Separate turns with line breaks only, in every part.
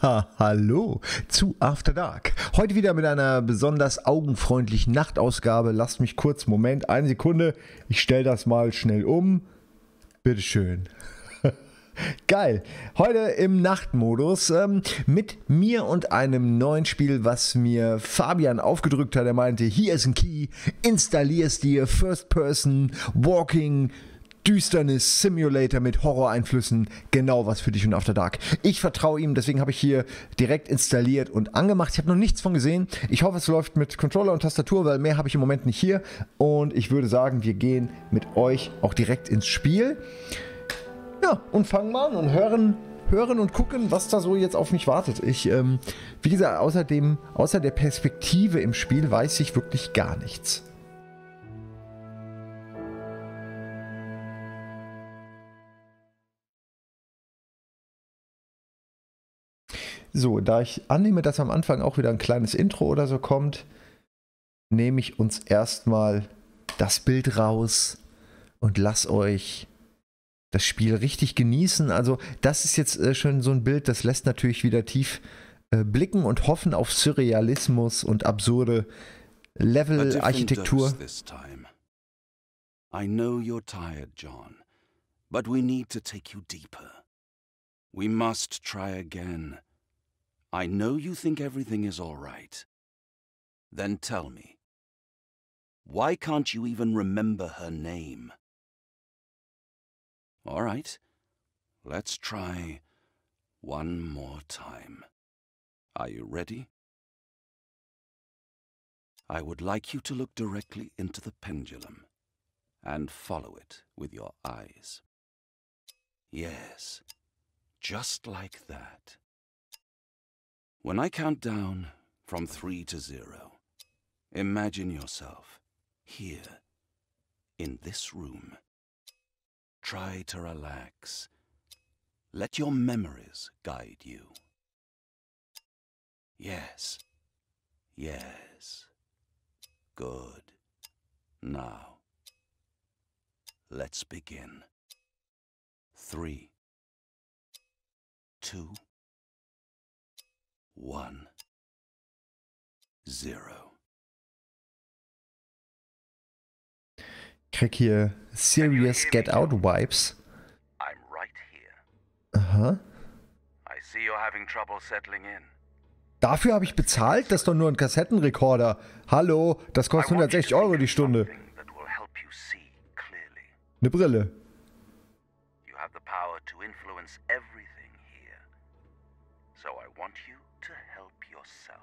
Ja, hallo zu After Dark. Heute wieder mit einer besonders augenfreundlichen Nachtausgabe. Lasst mich kurz, Moment, eine Sekunde. Ich stelle das mal schnell um. Bitteschön. Geil. Heute im Nachtmodus mit mir und einem neuen Spiel, was mir Fabian aufgedrückt hat. Er meinte, hier ist ein Key, installierst dir First Person Walking Düsternis Simulator mit Horror-Einflüssen, genau was für dich und After Dark. Ich vertraue ihm, deswegen habe ich hier direkt installiert und angemacht. Ich habe noch nichts von gesehen. Ich hoffe, es läuft mit Controller und Tastatur, weil mehr habe ich im Moment nicht hier. Und ich würde sagen, wir gehen mit euch auch direkt ins Spiel. Ja, und fangen mal an und hören und gucken, was da so jetzt auf mich wartet. Wie gesagt, außer der Perspektive im Spiel weiß ich wirklich gar nichts. So, da ich annehme, dass am Anfang auch wieder ein kleines Intro oder so kommt, nehme ich uns erstmal das Bild raus und lass euch das Spiel richtig genießen. Also das ist jetzt schon so ein Bild, das lässt natürlich wieder tief blicken und hoffen auf Surrealismus und absurde Level-Architektur.
I know you're tired, John, but we need to take you deeper. We must try again. I know you think everything is all right. Then tell me, why can't you even remember her name? All right, let's try one more time. Are you ready? I would like you to look directly into the pendulum and follow it with your eyes. Yes, just like that. When I count down from 3 to 0, imagine yourself here in this room. Try to relax. Let your memories guide you. Yes. Yes. Good. Now, let's begin. 3, 2, 1, 0.
Ich krieg hier Serious Get Out Vibes.
I'm right here.
Aha.
I see you're having trouble settling in.
Dafür habe ich bezahlt? Das ist doch nur ein Kassettenrekorder. Hallo, das kostet 160 € die Stunde. Eine Brille.
You have the power to influence everything here. So I want you to help yourself.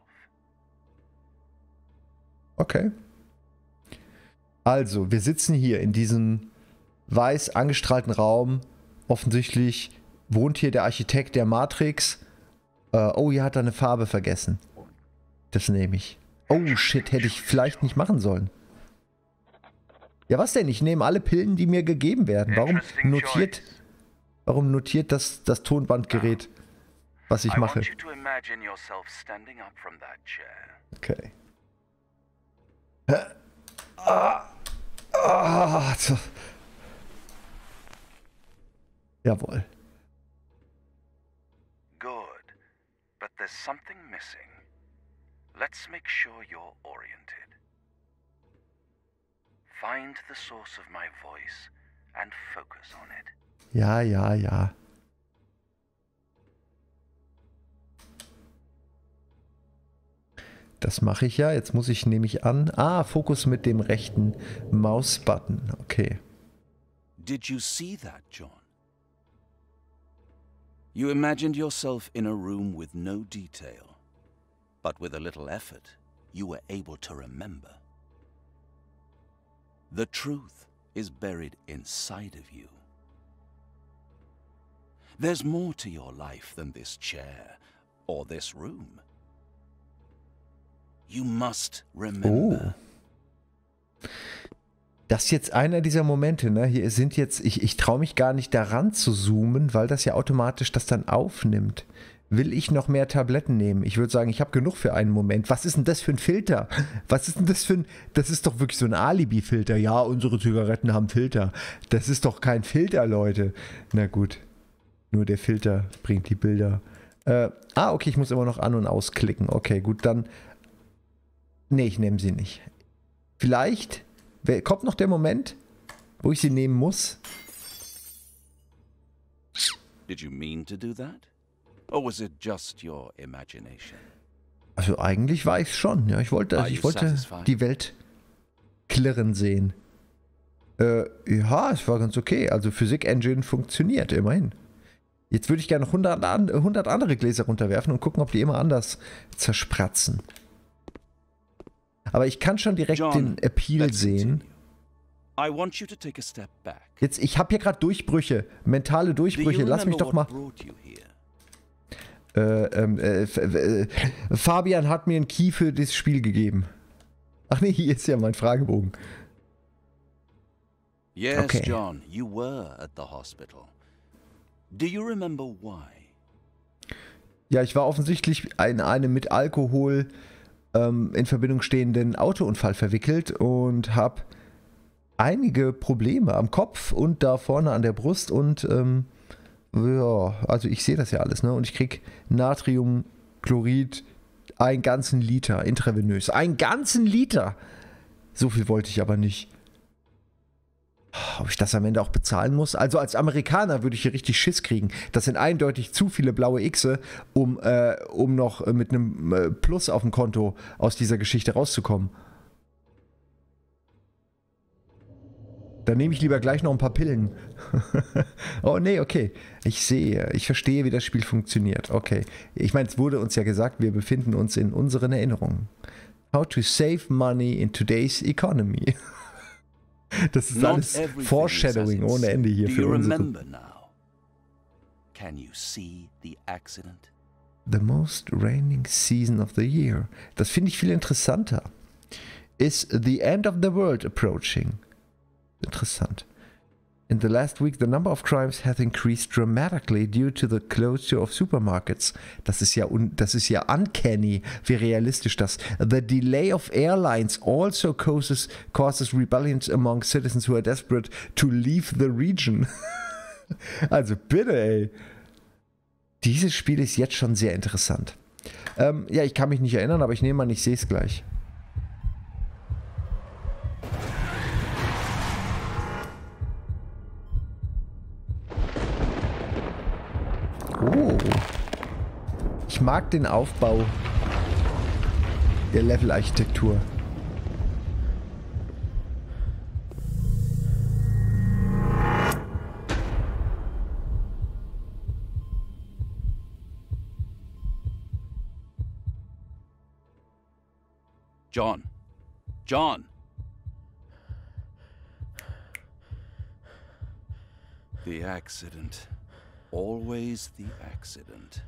Okay. Also, wir sitzen hier in diesem weiß angestrahlten Raum. Offensichtlich wohnt hier der Architekt der Matrix. Oh, hier hat er eine Farbe vergessen. Das nehme ich. Oh, shit, hätte ich vielleicht nicht machen sollen. Ja, was denn? Ich nehme alle Pillen, die mir gegeben werden. Warum notiert das Tonbandgerät, was ich mache? Okay. Jawohl.
Good, but there's something missing. Let's make sure you're oriented. Find the source of my voice and focus on it.
Ja, ja, ja. Das mache ich ja. Jetzt muss ich nämlich an. Fokus mit dem rechten Mausbutton. Okay.
Did you see that, John? You imagined yourself in a room with no detail, but with a little effort, you were able to remember. The truth is buried inside of you. There's more to your life than this chair or this room. You must remember.
Oh. Das ist jetzt einer dieser Momente, ne? Hier sind jetzt, ich traue mich gar nicht daran zu zoomen, weil das ja automatisch das dann aufnimmt. Will ich noch mehr Tabletten nehmen? Ich würde sagen, ich habe genug für einen Moment. Was ist denn das für ein Filter? Was ist denn das für ein... Das ist doch wirklich so ein Alibi-Filter. Ja, unsere Zigaretten haben Filter. Das ist doch kein Filter, Leute. Na gut. Nur der Filter bringt die Bilder Okay, ich muss immer noch an- und ausklicken. Okay, gut, dann... Nee, ich nehme sie nicht. Vielleicht kommt noch der Moment, wo ich sie nehmen muss.
Did you mean to do that? Or was it just your imagination?
Also eigentlich war ich schon. Ja, ich wollte die Welt klirren sehen. Ja, es war ganz okay. Also Physik-Engine funktioniert immerhin. Jetzt würde ich gerne noch 100 andere Gläser runterwerfen und gucken, ob die immer anders zerspratzen. Aber ich kann schon direkt den Appeal sehen. Jetzt, ich habe hier gerade Durchbrüche, mentale Durchbrüche. Lass mich doch mal... Fabian hat mir einen Key für das Spiel gegeben. Ach nee, hier ist ja mein Fragebogen.
Yes,
Okay.
John, you were at the hospital. Do you remember why?
Ja, ich war offensichtlich in einem mit Alkohol in Verbindung stehenden Autounfall verwickelt und habe einige Probleme am Kopf und da vorne an der Brust und ja, also ich sehe das ja alles, ne? Und ich krieg Natriumchlorid, einen ganzen Liter intravenös. Einen ganzen Liter! So viel wollte ich aber nicht. Ob ich das am Ende auch bezahlen muss? Also als Amerikaner würde ich hier richtig Schiss kriegen. Das sind eindeutig zu viele blaue Xe, um noch mit einem Plus auf dem Konto aus dieser Geschichte rauszukommen. Dann nehme ich lieber gleich noch ein paar Pillen. Oh nee, okay. Ich verstehe, wie das Spiel funktioniert. Okay. Ich meine, es wurde uns ja gesagt, wir befinden uns in unseren Erinnerungen. How to save money in today's economy. Das ist alles Foreshadowing ohne Ende hier für uns. The most raining season of the year. Das finde ich viel interessanter. Is the end of the world approaching? Interessant. In the last week, the number of crimes has increased dramatically due to the closure of supermarkets. Das ist ja uncanny, wie realistisch das. The delay of airlines also causes rebellions among citizens who are desperate to leave the region. Also bitte, ey. Dieses Spiel ist jetzt schon sehr interessant. Ja, ich kann mich nicht erinnern, aber ich nehme an, ich sehe es gleich. Oh. Ich mag den Aufbau der Level-Architektur.
John. John. The accident. Always the accident.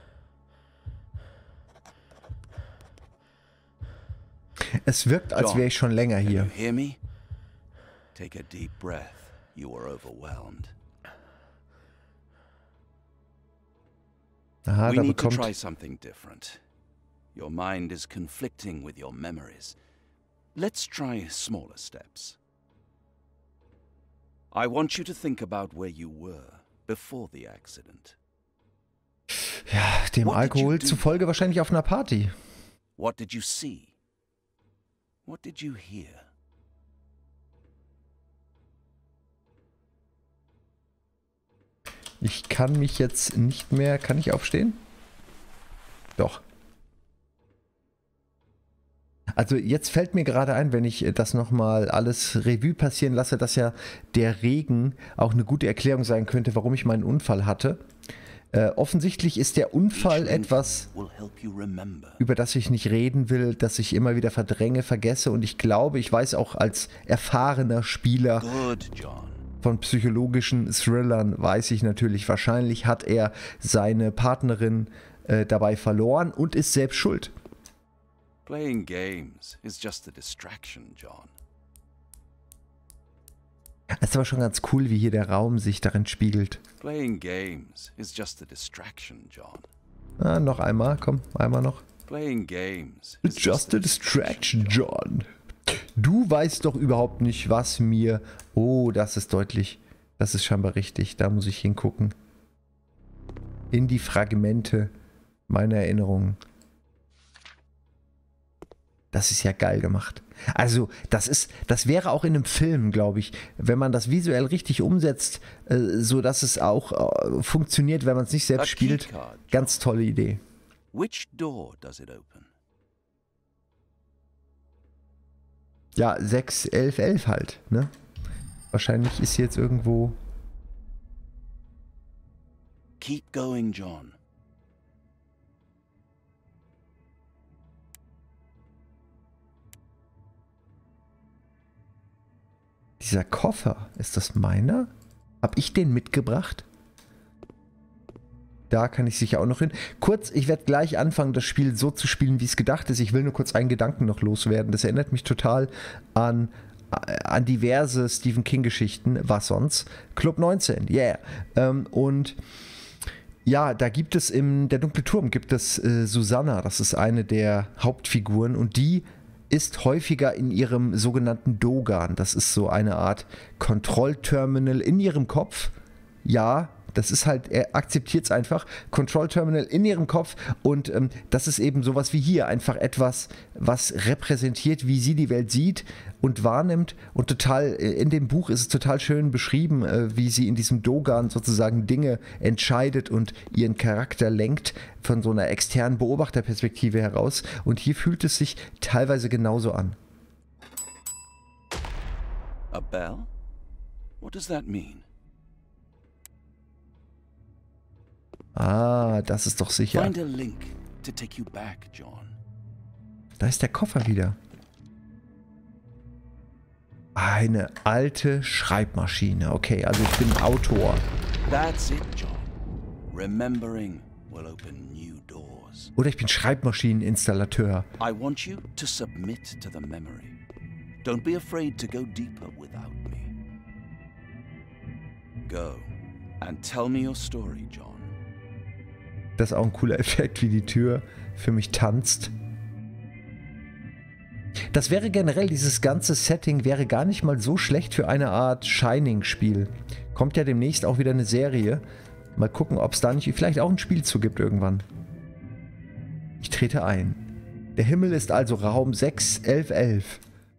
Es wirkt, als wäre ich schon länger hier.
Can you hear me? Take a deep breath. You are overwhelmed.
Aha,
We
da
need to
bekommt...
try something different. Your mind is conflicting with your memories. Let's try smaller steps. I want you to think about where you were before the accident.
Ja, dem Alkohol zufolge wahrscheinlich auf einer Party.
What did you see? What did you hear?
Ich kann mich jetzt nicht mehr... Kann ich aufstehen? Doch. Also jetzt fällt mir gerade ein, wenn ich das nochmal alles Revue passieren lasse, dass ja der Regen auch eine gute Erklärung sein könnte, warum ich meinen Unfall hatte. Offensichtlich ist der Unfall etwas, über das ich nicht reden will, das ich immer wieder verdränge, vergesse. Und ich glaube, ich weiß auch als erfahrener Spieler von psychologischen Thrillern, weiß ich natürlich, wahrscheinlich hat er seine Partnerin dabei verloren und ist selbst schuld.
Playing games is just a distraction, John.
Es ist aber schon ganz cool, wie hier der Raum sich darin spiegelt.
Playing games is just a distraction, John.
Ah, noch einmal, komm, einmal noch.
Playing games
It's just a distraction, John. Du weißt doch überhaupt nicht, was mir... Oh, das ist deutlich. Das ist scheinbar richtig. Da muss ich hingucken. In die Fragmente Meine Erinnerungen. Das ist ja geil gemacht. Also, das wäre auch in einem Film, glaube ich, wenn man das visuell richtig umsetzt, so dass es auch funktioniert, wenn man es nicht selbst spielt. Ganz tolle Idee.
Which door does it open?
Ja, 6, 11, 11 halt, ne? Wahrscheinlich ist jetzt irgendwo...
Keep going, John.
Dieser Koffer, ist das meiner? Hab ich den mitgebracht? Da kann ich sicher auch noch hin. Kurz, ich werde gleich anfangen, das Spiel so zu spielen, wie es gedacht ist. Ich will nur kurz einen Gedanken noch loswerden. Das erinnert mich total an diverse Stephen King-Geschichten. Was sonst? Club 19, yeah. Und ja, da gibt es in der Dunkle Turm gibt es Susanna. Das ist eine der Hauptfiguren und die ist häufiger in ihrem sogenannten Dogan. Das ist so eine Art Kontrollterminal in ihrem Kopf. Ja, das ist halt, er akzeptiert es einfach. Kontrollterminal in ihrem Kopf und das ist eben sowas wie hier. Einfach etwas, was repräsentiert, wie sie die Welt sieht und wahrnimmt. Und total, in dem Buch ist es total schön beschrieben, wie sie in diesem Dogan sozusagen Dinge entscheidet und ihren Charakter lenkt von so einer externen Beobachterperspektive heraus. Und hier fühlt es sich teilweise genauso an.
A bell? What does that mean?
Ah, das ist doch sicher.
Find a link to take you back, John.
Da ist der Koffer wieder. Eine alte Schreibmaschine. Okay, also ich bin Autor.
That's it, John. Remembering will open new doors.
Oder ich bin Schreibmaschineninstallateur.
I want you to submit to the memory. Don't be afraid to go deeper without me. Go and tell me your story, John.
Das ist auch ein cooler Effekt, wie die Tür für mich tanzt. Das wäre generell, dieses ganze Setting wäre gar nicht mal so schlecht für eine Art Shining-Spiel. Kommt ja demnächst auch wieder eine Serie. Mal gucken, ob es da nicht vielleicht auch ein Spiel zu gibt irgendwann. Ich trete ein. Der Himmel ist also Raum 6, 11, 11.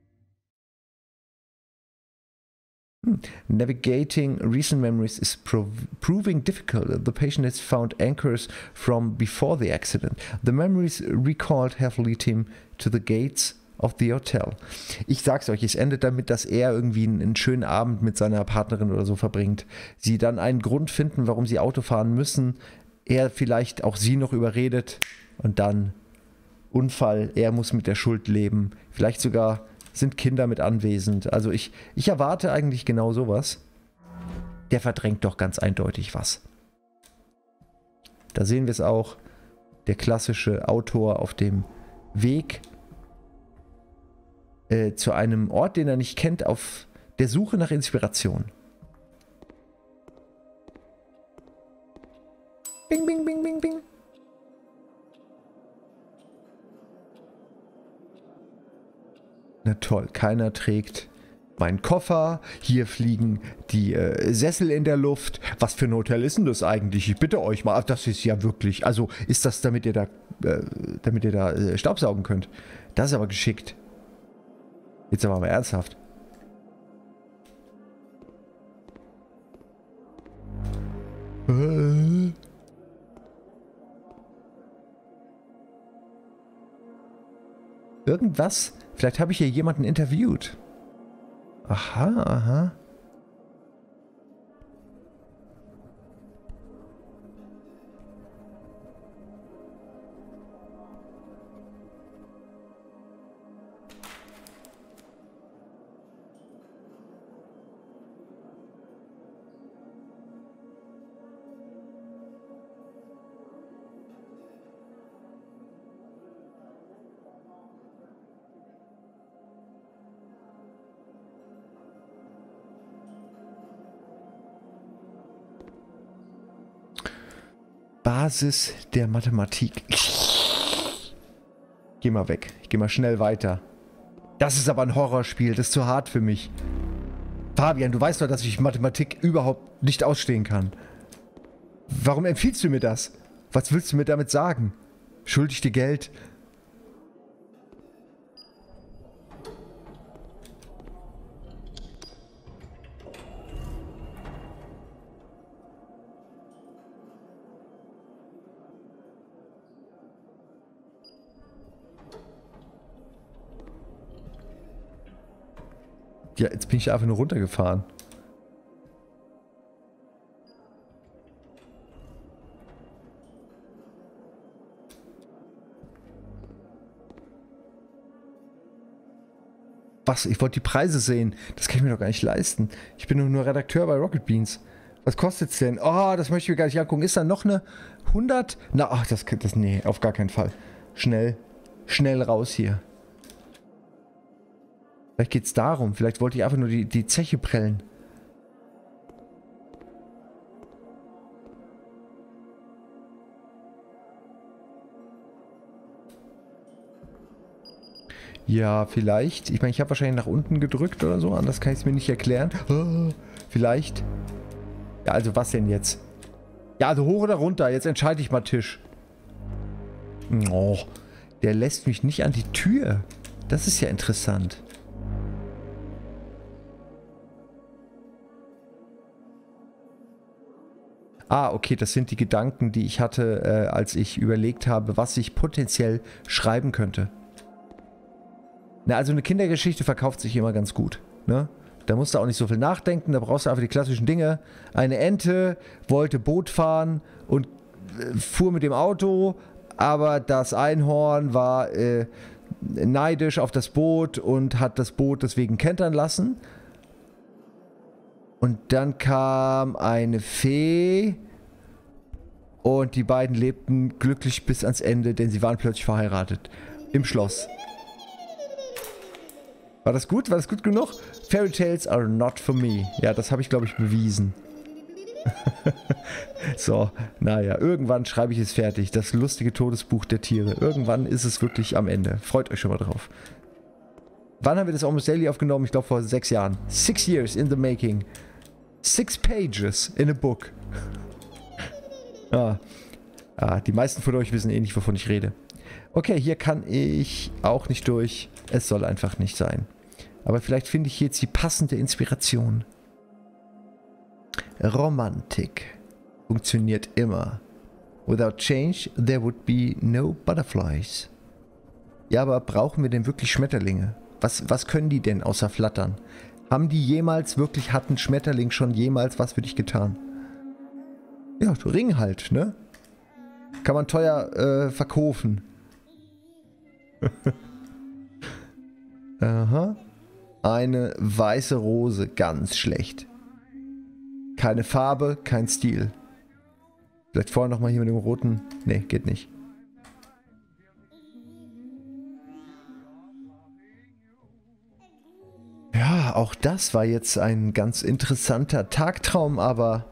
Navigating recent memories is proving difficult. The patient has found anchors from before the accident. The memories recalled have led him to the gates of the hotel. Ich sag's euch, es endet damit, dass er irgendwie einen schönen Abend mit seiner Partnerin oder so verbringt. Sie dann einen Grund finden, warum sie Auto fahren müssen. Er vielleicht auch sie noch überredet und dann Unfall. Er muss mit der Schuld leben. Vielleicht sogar sind Kinder mit anwesend. Also ich erwarte eigentlich genau sowas. Der verdrängt doch ganz eindeutig was. Da sehen wir es auch. Der klassische Autor auf dem Weg zu einem Ort, den er nicht kennt, auf der Suche nach Inspiration. Bing, bing, bing, bing, bing. Na toll, keiner trägt meinen Koffer. Hier fliegen die Sessel in der Luft. Was für ein Hotel ist denn das eigentlich? Ich bitte euch mal. Das ist ja wirklich... Also ist das, damit ihr da Staubsaugen könnt? Das ist aber geschickt. Jetzt aber mal ernsthaft. Irgendwas? Vielleicht habe ich hier jemanden interviewt. Aha, aha. Basis der Mathematik. Geh mal weg. Ich geh mal schnell weiter. Das ist aber ein Horrorspiel. Das ist zu hart für mich. Fabian, du weißt doch, dass ich Mathematik überhaupt nicht ausstehen kann. Warum empfiehlst du mir das? Was willst du mir damit sagen? Schuld ich dir Geld? Ja, jetzt bin ich einfach nur runtergefahren. Was? Ich wollte die Preise sehen. Das kann ich mir doch gar nicht leisten. Ich bin doch nur Redakteur bei Rocket Beans. Was kostet's denn? Oh, das möchte ich mir gar nicht angucken. Ist da noch eine 100? Na, ach, nee, auf gar keinen Fall. Schnell raus hier. Vielleicht geht's darum. Vielleicht wollte ich einfach nur die Zeche prellen. Ja, vielleicht. Ich meine, ich habe wahrscheinlich nach unten gedrückt oder so. Anders kann ich es mir nicht erklären. Vielleicht. Ja, also was denn jetzt? Ja, also hoch oder runter? Jetzt entscheide ich mal Tisch. Oh, der lässt mich nicht an die Tür. Das ist ja interessant. Ah, okay, das sind die Gedanken, die ich hatte, als ich überlegt habe, was ich potenziell schreiben könnte. Na, also eine Kindergeschichte verkauft sich immer ganz gut, ne? Da musst du auch nicht so viel nachdenken, da brauchst du einfach die klassischen Dinge. Eine Ente wollte Boot fahren und fuhr mit dem Auto, aber das Einhorn war neidisch auf das Boot und hat das Boot deswegen kentern lassen. Und dann kam eine Fee und die beiden lebten glücklich bis ans Ende, denn sie waren plötzlich verheiratet. Im Schloss. War das gut? War das gut genug? Fairy Tales are not for me. Ja, das habe ich, glaube ich, bewiesen. So, naja, irgendwann schreibe ich es fertig. Das lustige Todesbuch der Tiere. Irgendwann ist es wirklich am Ende. Freut euch schon mal drauf. Wann haben wir das Almost Daily aufgenommen? Ich glaube vor 6 Jahren. 6 years in the making. 6 pages in a book. Die meisten von euch wissen eh nicht, wovon ich rede. Okay, hier kann ich auch nicht durch. Es soll einfach nicht sein. Aber vielleicht finde ich jetzt die passende Inspiration. Romantik funktioniert immer. Without change, there would be no butterflies. Ja, aber brauchen wir denn wirklich Schmetterlinge? Was können die denn außer flattern? Hat ein Schmetterling schon jemals was für dich getan? Ja, Ring halt, ne? Kann man teuer verkaufen. Aha. Eine weiße Rose, ganz schlecht. Keine Farbe, kein Stil. Vielleicht vorher nochmal hier mit dem roten. Ne, geht nicht. Ja, auch das war jetzt ein ganz interessanter Tagtraum, aber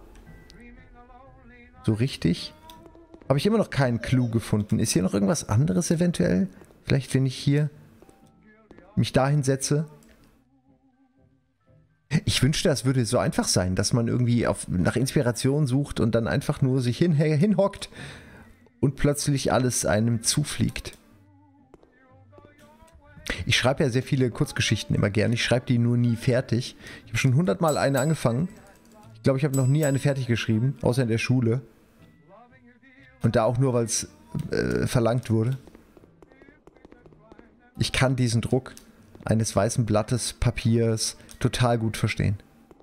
so richtig habe ich immer noch keinen Clou gefunden. Ist hier noch irgendwas anderes eventuell? Vielleicht, wenn ich hier mich dahin setze. Ich wünschte, das würde so einfach sein, dass man irgendwie nach Inspiration sucht und dann einfach nur sich hinhockt und plötzlich alles einem zufliegt. Ich schreibe ja sehr viele Kurzgeschichten immer gerne. Ich schreibe die nur nie fertig. Ich habe schon 100-mal eine angefangen. Ich glaube, ich habe noch nie eine fertig geschrieben, außer in der Schule. Und da auch nur, weil es verlangt wurde. Ich kann diesen Druck eines weißen Blattes Papiers total gut verstehen.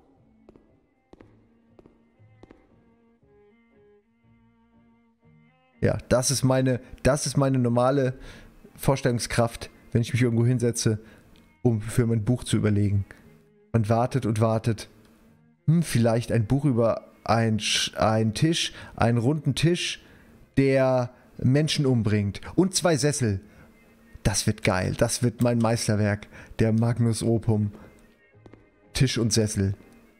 Ja, das ist meine normale Vorstellungskraft, wenn ich mich irgendwo hinsetze, um für mein Buch zu überlegen. Man wartet und wartet. Vielleicht ein Buch über einen Tisch, einen runden Tisch, der Menschen umbringt. Und 2 Sessel. Das wird geil. Das wird mein Meisterwerk. Der Magnus Opum. Tisch und Sessel.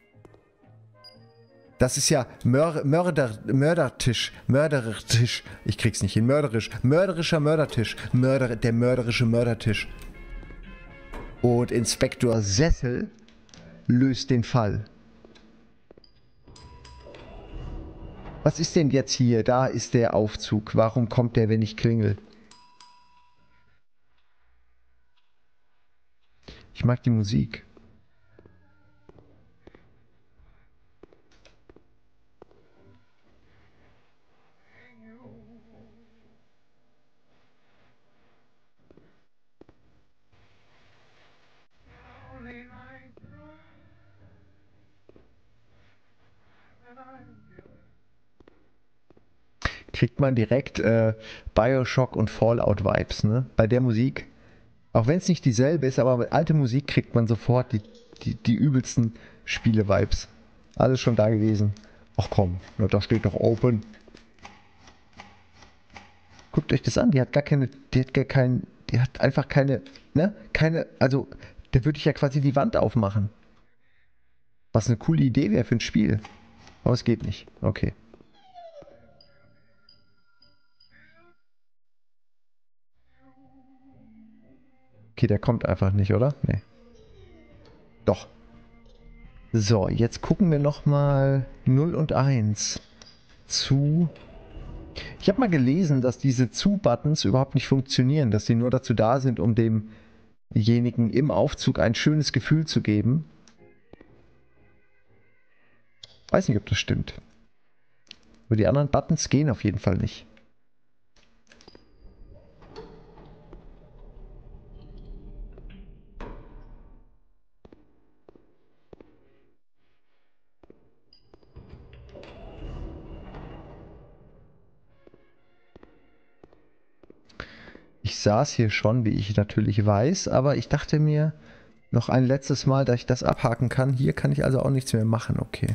Das ist ja Mördertisch. Mördertisch. Ich krieg's nicht hin. Mörderisch. Mörderischer Mördertisch. Der mörderische Mördertisch. Und Inspektor Sessel löst den Fall. Was ist denn jetzt hier? Da ist der Aufzug. Warum kommt der, wenn ich klingel? Ich mag die Musik. Kriegt man direkt Bioshock und Fallout-Vibes, ne? Bei der Musik. Auch wenn es nicht dieselbe ist, aber mit alter Musik kriegt man sofort die übelsten Spiele-Vibes. Alles schon da gewesen. Ach komm, na, da steht doch Open. Guckt euch das an, die hat gar keine, die hat einfach keine, ne? Keine, also, da würde ich ja quasi die Wand aufmachen. Was eine coole Idee wäre für ein Spiel. Aber es geht nicht. Okay. Okay, der kommt einfach nicht, oder? Nee. Doch. So, jetzt gucken wir nochmal 0 und 1 zu. Ich habe mal gelesen, dass diese Zu-Buttons überhaupt nicht funktionieren, dass sie nur dazu da sind, um demjenigen im Aufzug ein schönes Gefühl zu geben. Weiß nicht, ob das stimmt. Aber die anderen Buttons gehen auf jeden Fall nicht. Ich saß hier schon, wie ich natürlich weiß, aber ich dachte mir noch ein letztes Mal, dass ich das abhaken kann. Hier kann ich also auch nichts mehr machen, okay.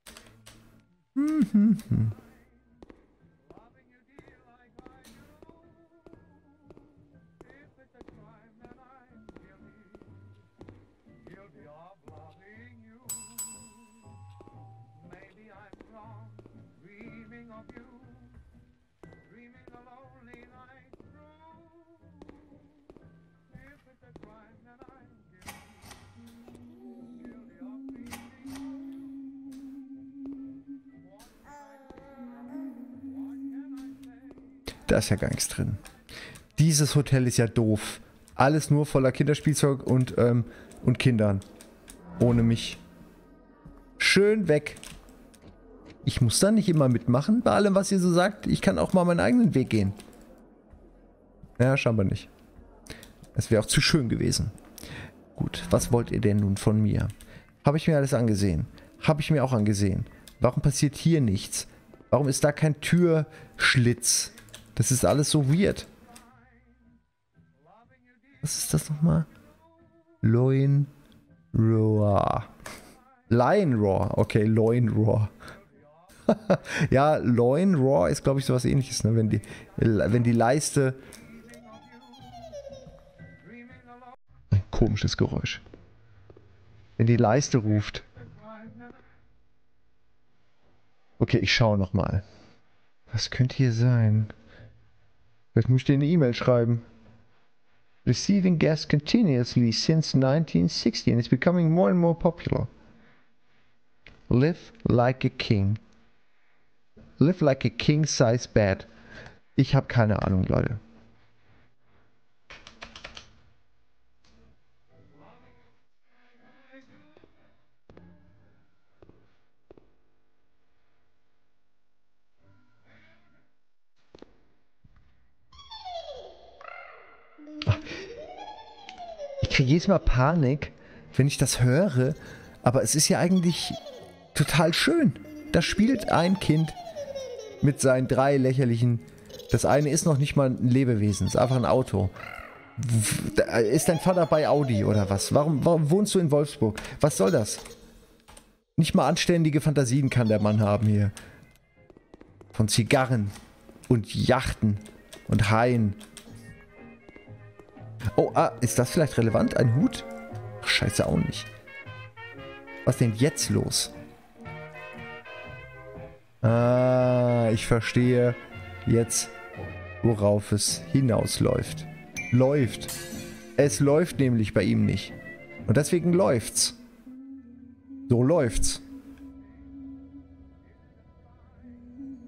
Da ist ja gar nichts drin. Dieses Hotel ist ja doof. Alles nur voller Kinderspielzeug und Kindern. Ohne mich. Schön weg. Ich muss da nicht immer mitmachen bei allem, was ihr so sagt. Ich kann auch mal meinen eigenen Weg gehen. Ja, scheinbar nicht. Das wäre auch zu schön gewesen. Gut, was wollt ihr denn nun von mir? Habe ich mir alles angesehen? Habe ich mir auch angesehen. Warum passiert hier nichts? Warum ist da kein Türschlitz? Das ist alles so weird. Was ist das nochmal? Loin Roar. Lion Roar. Okay, Loin Roar. Ja, Loin Roar ist, glaube ich, sowas ähnliches, ne? Wenn die Leiste... Ein komisches Geräusch. Wenn die Leiste ruft. Okay, ich schaue nochmal. Was könnte hier sein? Vielleicht muss ich dir eine E-Mail schreiben. Receiving guests continuously since 1960 and it's becoming more and more popular. Live like a king. Live like a king-size bed. Ich habe keine Ahnung, Leute. Ich kriege jedes Mal Panik, wenn ich das höre, aber es ist ja eigentlich total schön. Da spielt ein Kind mit seinen 3 lächerlichen... Das eine ist noch nicht mal ein Lebewesen, ist einfach ein Auto. Ist dein Vater bei Audi oder was? Warum wohnst du in Wolfsburg? Was soll das? Nicht mal anständige Fantasien kann der Mann haben hier. Von Zigarren und Yachten und Haien. Oh, ist das vielleicht relevant? Ein Hut? Ach, scheiße, auch nicht. Was ist denn jetzt los? Ich verstehe jetzt, worauf es hinausläuft. Läuft. Es läuft nämlich bei ihm nicht. Und deswegen läuft's. So läuft's.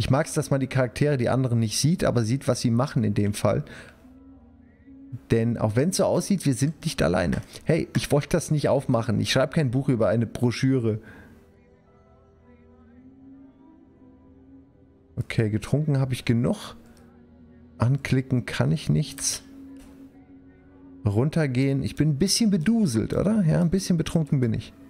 Ich mag es, dass man die Charaktere, die anderen nicht sieht, aber sieht, was sie machen in dem Fall. Denn auch wenn es so aussieht, wir sind nicht alleine. Hey, ich wollte das nicht aufmachen. Ich schreibe kein Buch über eine Broschüre. Okay, getrunken habe ich genug. Anklicken kann ich nichts. Runtergehen. Ich bin ein bisschen beduselt, oder? Ja, ein bisschen betrunken bin ich.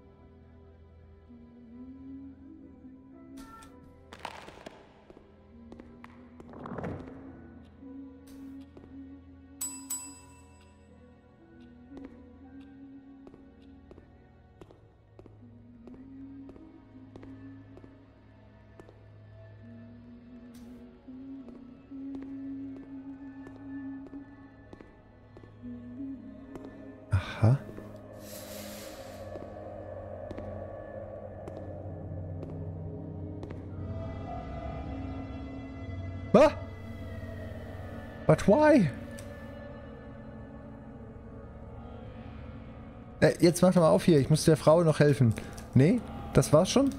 Aha. Ah! But why? Jetzt mach doch mal auf hier. Ich muss der Frau noch helfen. Nee, das war's schon?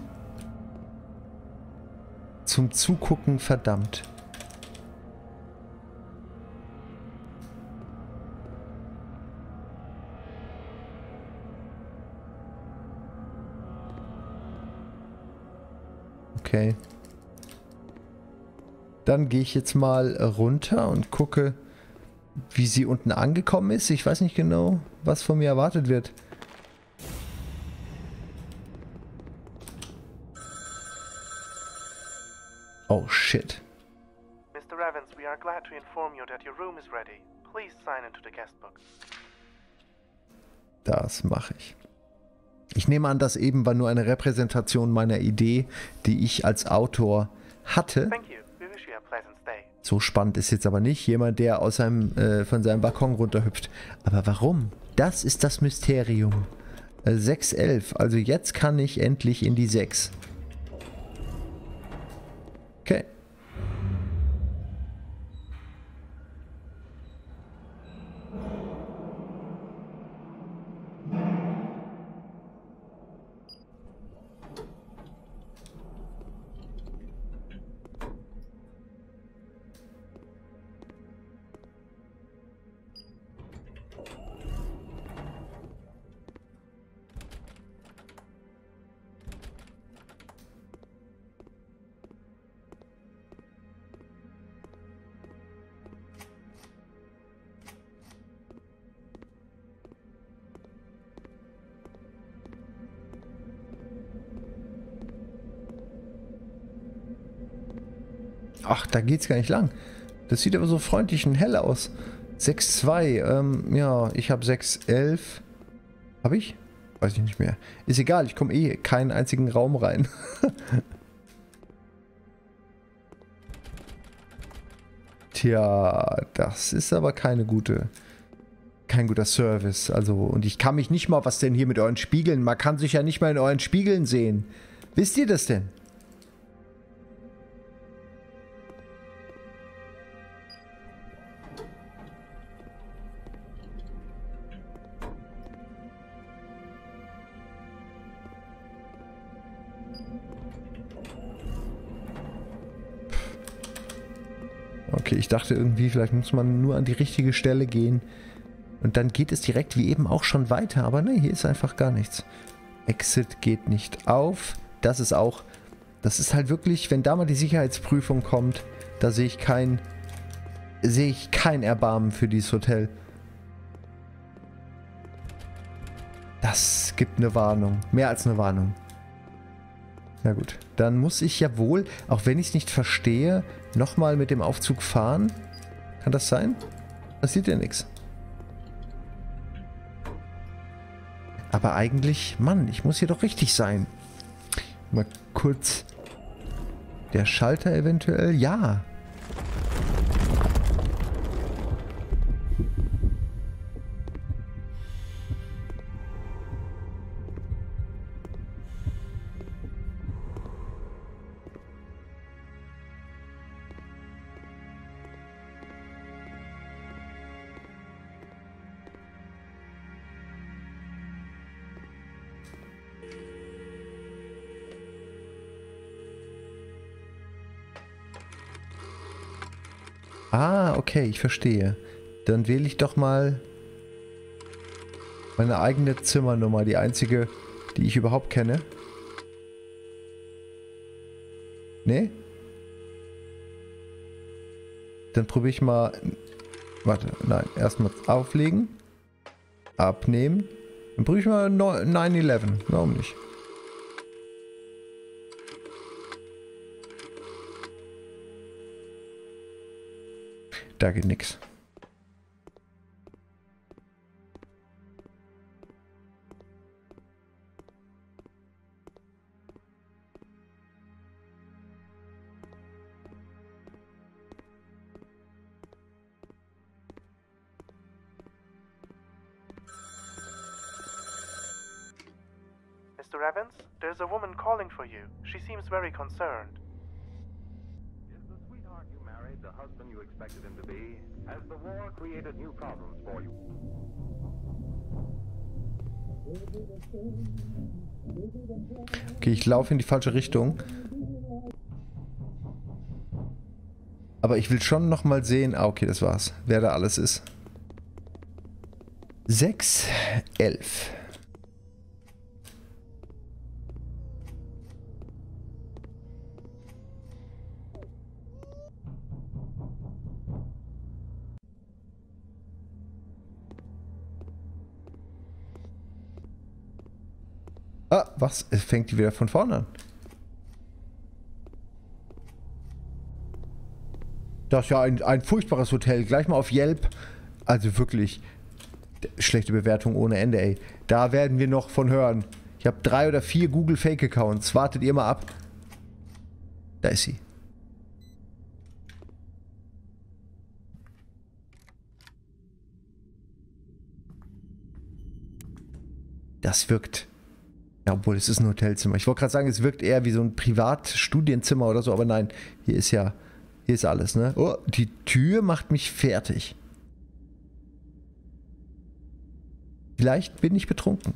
Zum Zugucken verdammt. Okay. Dann gehe ich jetzt mal runter und gucke, wie sie unten angekommen ist. Ich weiß nicht genau, was von mir erwartet wird. Oh shit.
Mr. Evans, we are glad to inform you that your room is ready. Please sign into the guest book.
Das mache ich. Ich nehme an, das eben war nur eine Repräsentation meiner Idee, die ich als Autor hatte.
Thank you. We wish you a pleasant stay.
So spannend ist jetzt aber nicht. Jemand, der aus von seinem Balkon runterhüpft. Aber warum? Das ist das Mysterium. 611. Also jetzt kann ich endlich in die 6. Okay. Ach, da geht's gar nicht lang. Das sieht aber so freundlich und hell aus. 6,2. Ja, ich habe 6,11. Habe ich? Weiß ich nicht mehr. Ist egal, ich komme eh keinen einzigen Raum rein. Tja, das ist aber kein guter Service. Also, und ich kann mich nicht mal, was denn hier mit euren Spiegeln? Man kann sich ja nicht mal in euren Spiegeln sehen. Wisst ihr das denn? Okay, ich dachte irgendwie, vielleicht muss man nur an die richtige Stelle gehen. Und dann geht es direkt wie eben auch schon weiter. Aber ne, hier ist einfach gar nichts. Exit geht nicht auf. Das ist halt wirklich, wenn da mal die Sicherheitsprüfung kommt, da sehe ich kein Erbarmen für dieses Hotel. Das gibt eine Warnung. Mehr als eine Warnung. Na gut, dann muss ich ja wohl, auch wenn ich es nicht verstehe, nochmal mit dem Aufzug fahren. Kann das sein? Passiert ja nichts. Aber eigentlich, Mann, ich muss hier doch richtig sein. Mal kurz. Der Schalter eventuell? Ja. Ah, okay, ich verstehe. Dann wähle ich doch mal meine eigene Zimmernummer, die einzige, die ich überhaupt kenne. Nee? Dann probiere ich mal... Warte, nein, erstmal auflegen. Abnehmen. Dann probiere ich mal 911. Warum nicht? Da geht nix.
Mr. Evans, there's a woman calling for you. She seems very concerned.
Is the sweetheart you married the husband you expected him to be? Has the war created new problems for you?
Okay, ich laufe in die falsche Richtung. Aber ich will schon noch mal sehen... Ah, okay, das war's. Wer da alles ist. 6, 11. Ah, was? Es fängt die wieder von vorne an. Das ist ja ein furchtbares Hotel. Gleich mal auf Yelp. Also wirklich schlechte Bewertung ohne Ende, ey. Da werden wir noch von hören. Ich habe 3 oder 4 Google Fake Accounts. Wartet ihr mal ab. Da ist sie. Das wirkt... Ja, obwohl, es ist ein Hotelzimmer. Ich wollte gerade sagen, es wirkt eher wie so ein Privatstudienzimmer oder so, aber nein, hier ist ja, hier ist alles, ne? Oh, die Tür macht mich fertig. Vielleicht bin ich betrunken.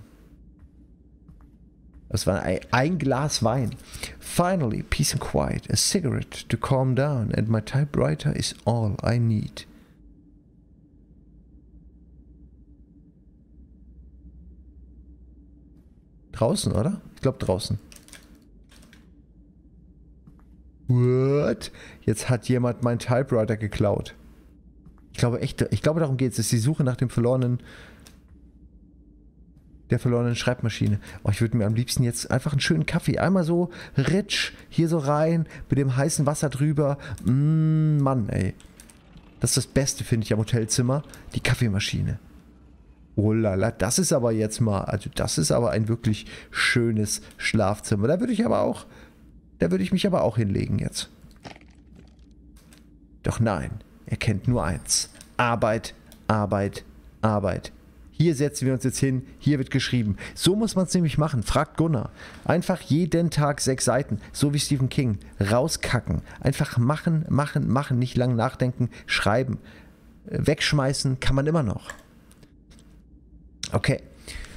Das war ein Glas Wein. Finally, peace and quiet, a cigarette to calm down, and my typewriter is all I need. Draußen, oder? Ich glaube draußen. What? Jetzt hat jemand meinen Typewriter geklaut. Ich glaube echt, darum geht es. Es ist die Suche nach dem der verlorenen Schreibmaschine. Oh, ich würde mir am liebsten jetzt einfach einen schönen Kaffee, einmal so rich, hier so rein, mit dem heißen Wasser drüber. Mann, ey. Das ist das Beste, finde ich, am Hotelzimmer. Die Kaffeemaschine. Oh lala, das ist aber jetzt mal, also das ist aber ein wirklich schönes Schlafzimmer. Da würde ich mich aber auch hinlegen jetzt. Doch nein, er kennt nur eins. Arbeit, Arbeit, Arbeit. Hier setzen wir uns jetzt hin, hier wird geschrieben. So muss man es nämlich machen, fragt Gunnar. Einfach jeden Tag 6 Seiten, so wie Stephen King. Rauskacken, einfach machen, machen, machen, nicht lang nachdenken, schreiben. Wegschmeißen kann man immer noch. Okay.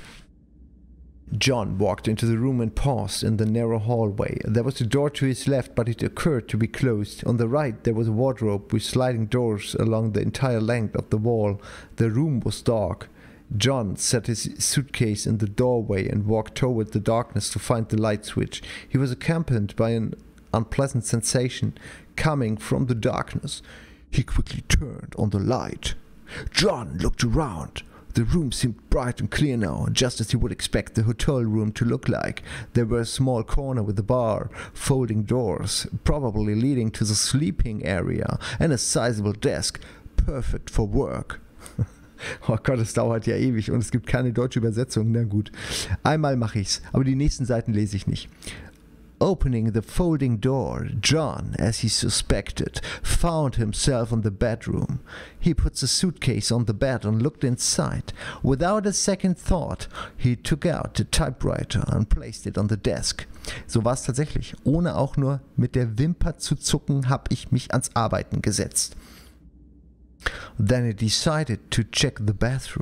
John walked into the room and paused in the narrow hallway. There was a door to his left, but it occurred to be closed. On the right, there was a wardrobe with sliding doors along the entire length of the wall. The room was dark. John set his suitcase in the doorway and walked toward the darkness to find the light switch. He was accompanied by an unpleasant sensation coming from the darkness. He quickly turned on the light. John looked around. The room seemed bright and clear now, just as he would expect the hotel room to look like. There were a small corner with a bar, folding doors, probably leading to the sleeping area, and a sizable desk, perfect for work. Oh Gott, es dauert ja ewig und es gibt keine deutsche Übersetzung. Na gut, einmal mache ich's, aber die nächsten Seiten lese ich nicht. Opening the folding door, John, as he suspected, found himself in the bedroom. He put the suitcase on the bed and looked inside. Without a second thought, he took out the typewriter and placed it on the desk. So war es tatsächlich. Ohne auch nur mit der Wimper zu zucken, habe ich mich ans Arbeiten gesetzt. Then he decided to check the bathroom.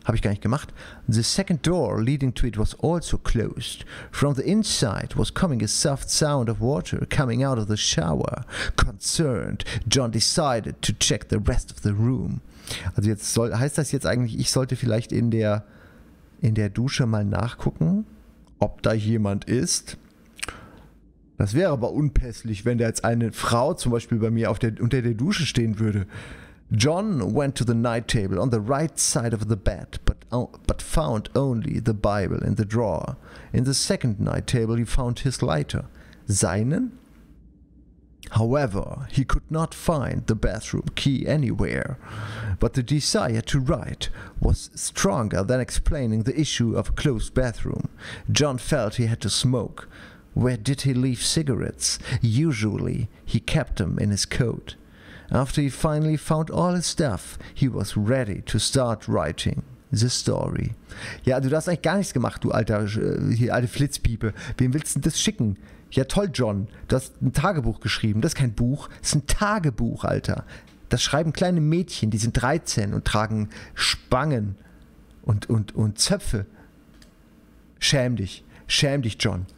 Habe ich gar nicht gemacht. The second door leading to it was also closed. From the inside was coming a soft sound of water coming out of the shower. Concerned, John decided to check the rest of the room. Also jetzt heißt das jetzt eigentlich, ich sollte vielleicht in der Dusche mal nachgucken, ob da jemand ist. Das wäre aber unpässlich, wenn da jetzt eine Frau zum Beispiel bei mir unter der Dusche stehen würde. John went to the night table on the right side of the bed, but found only the Bible in the drawer. In the second night table he found his lighter. Seinen? However, he could not find the bathroom key anywhere, but the desire to write was stronger than explaining the issue of a closed bathroom. John felt he had to smoke. Where did he leave cigarettes? Usually, he kept them in his coat. After he finally found all his stuff, he was ready to start writing the story. Ja, du hast eigentlich gar nichts gemacht, du alte Flitzpiepe. Wem willst du denn das schicken? Ja toll, John, du hast ein Tagebuch geschrieben. Das ist kein Buch, das ist ein Tagebuch, Alter. Das schreiben kleine Mädchen, die sind 13 und tragen Spangen und Zöpfe. Schäm dich, John.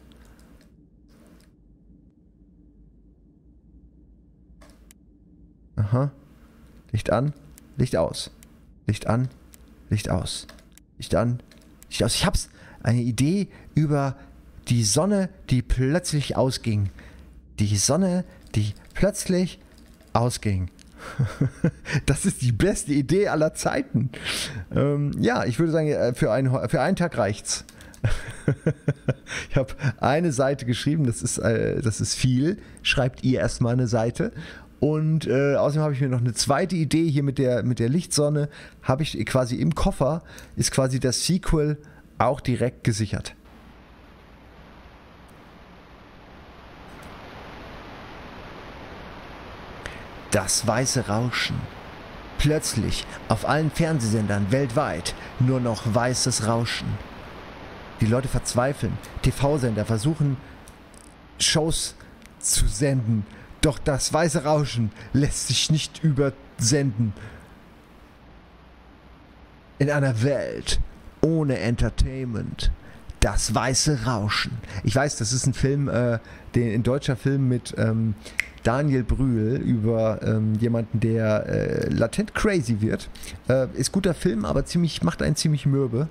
Aha. Licht an, Licht aus. Licht an, Licht aus. Licht an, Licht aus. Ich hab's. Eine Idee über die Sonne, die plötzlich ausging. Die Sonne, die plötzlich ausging. Das ist die beste Idee aller Zeiten. Ja, ich würde sagen, für einen Tag reicht's. Ich habe eine Seite geschrieben, das ist viel. Schreibt ihr erstmal eine Seite. Und außerdem habe ich mir noch eine zweite Idee hier mit der Lichtsonne, habe ich quasi im Koffer, ist quasi das Sequel auch direkt gesichert. Das weiße Rauschen. Plötzlich auf allen Fernsehsendern weltweit nur noch weißes Rauschen. Die Leute verzweifeln. TV-Sender versuchen Shows zu senden. Doch das weiße Rauschen lässt sich nicht übersenden. In einer Welt ohne Entertainment. Das weiße Rauschen. Ich weiß, das ist ein Film, ein deutscher Film mit Daniel Brühl über jemanden, der latent crazy wird. Ist guter Film, aber macht einen ziemlich mürbe.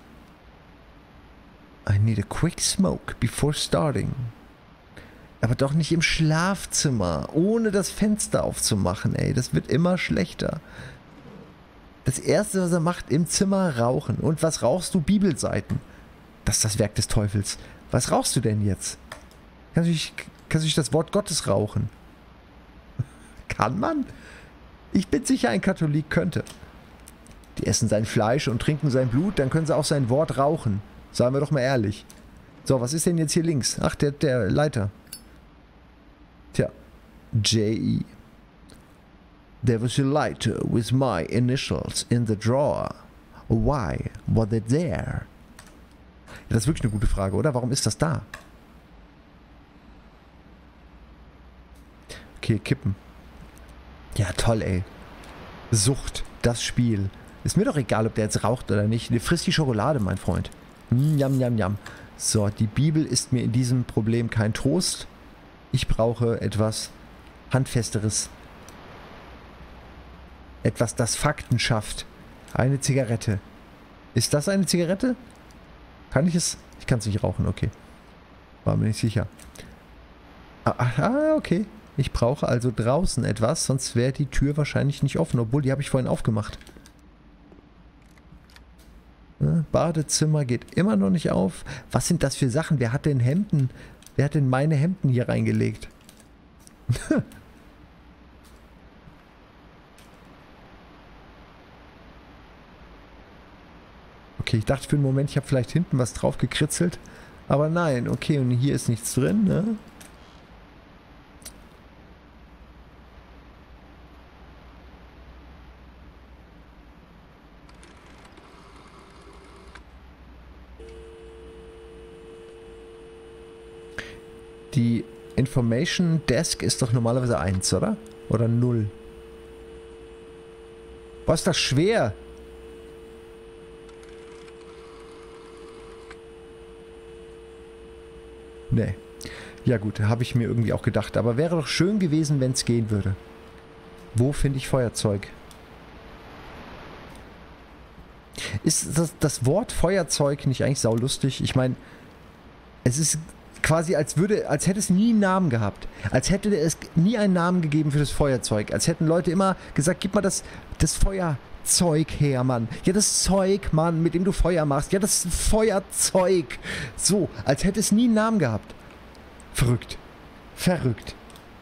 I need a quick smoke before starting. Aber doch nicht im Schlafzimmer, ohne das Fenster aufzumachen, ey. Das wird immer schlechter. Das Erste, was er macht, im Zimmer rauchen. Und was rauchst du? Bibelseiten. Das ist das Werk des Teufels. Was rauchst du denn jetzt? Kannst du nicht das Wort Gottes rauchen? Kann man? Ich bin sicher, ein Katholik könnte. Die essen sein Fleisch und trinken sein Blut, dann können sie auch sein Wort rauchen. Sagen wir doch mal ehrlich. So, was ist denn jetzt hier links? Ach, der Leiter. Tja, J.E. There was a lighter with my initials in the drawer. Why was it there? Ja, das ist wirklich eine gute Frage, oder? Warum ist das da? Okay, kippen. Ja, toll, ey. Sucht, das Spiel. Ist mir doch egal, ob der jetzt raucht oder nicht. Frisst die Schokolade, mein Freund. Jam, jam, jam. So, die Bibel ist mir in diesem Problem kein Trost. Ich brauche etwas Handfesteres. Etwas, das Fakten schafft. Eine Zigarette. Ist das eine Zigarette? Kann ich es? Ich kann es nicht rauchen, okay. War mir nicht sicher. Okay. Ich brauche also draußen etwas, sonst wäre die Tür wahrscheinlich nicht offen, obwohl die habe ich vorhin aufgemacht. Badezimmer geht immer noch nicht auf. Was sind das für Sachen? Wer hat denn Hemden? Wer hat denn meine Hemden hier reingelegt? Okay, ich dachte für einen Moment, ich habe vielleicht hinten was drauf gekritzelt. Aber nein, okay, und hier ist nichts drin, ne? Die Information Desk ist doch normalerweise 1, oder? Oder 0. Boah, ist das schwer. Nee. Ja gut, habe ich mir irgendwie auch gedacht. Aber wäre doch schön gewesen, wenn es gehen würde. Wo finde ich Feuerzeug? Ist das Wort Feuerzeug nicht eigentlich saulustig? Ich meine, es ist quasi, als hätte es nie einen Namen gehabt. Als hätte es nie einen Namen gegeben für das Feuerzeug. Als hätten Leute immer gesagt, gib mal das Feuerzeug her, Mann. Ja, das Zeug, Mann, mit dem du Feuer machst. Ja, das Feuerzeug. So, als hätte es nie einen Namen gehabt. Verrückt. Verrückt.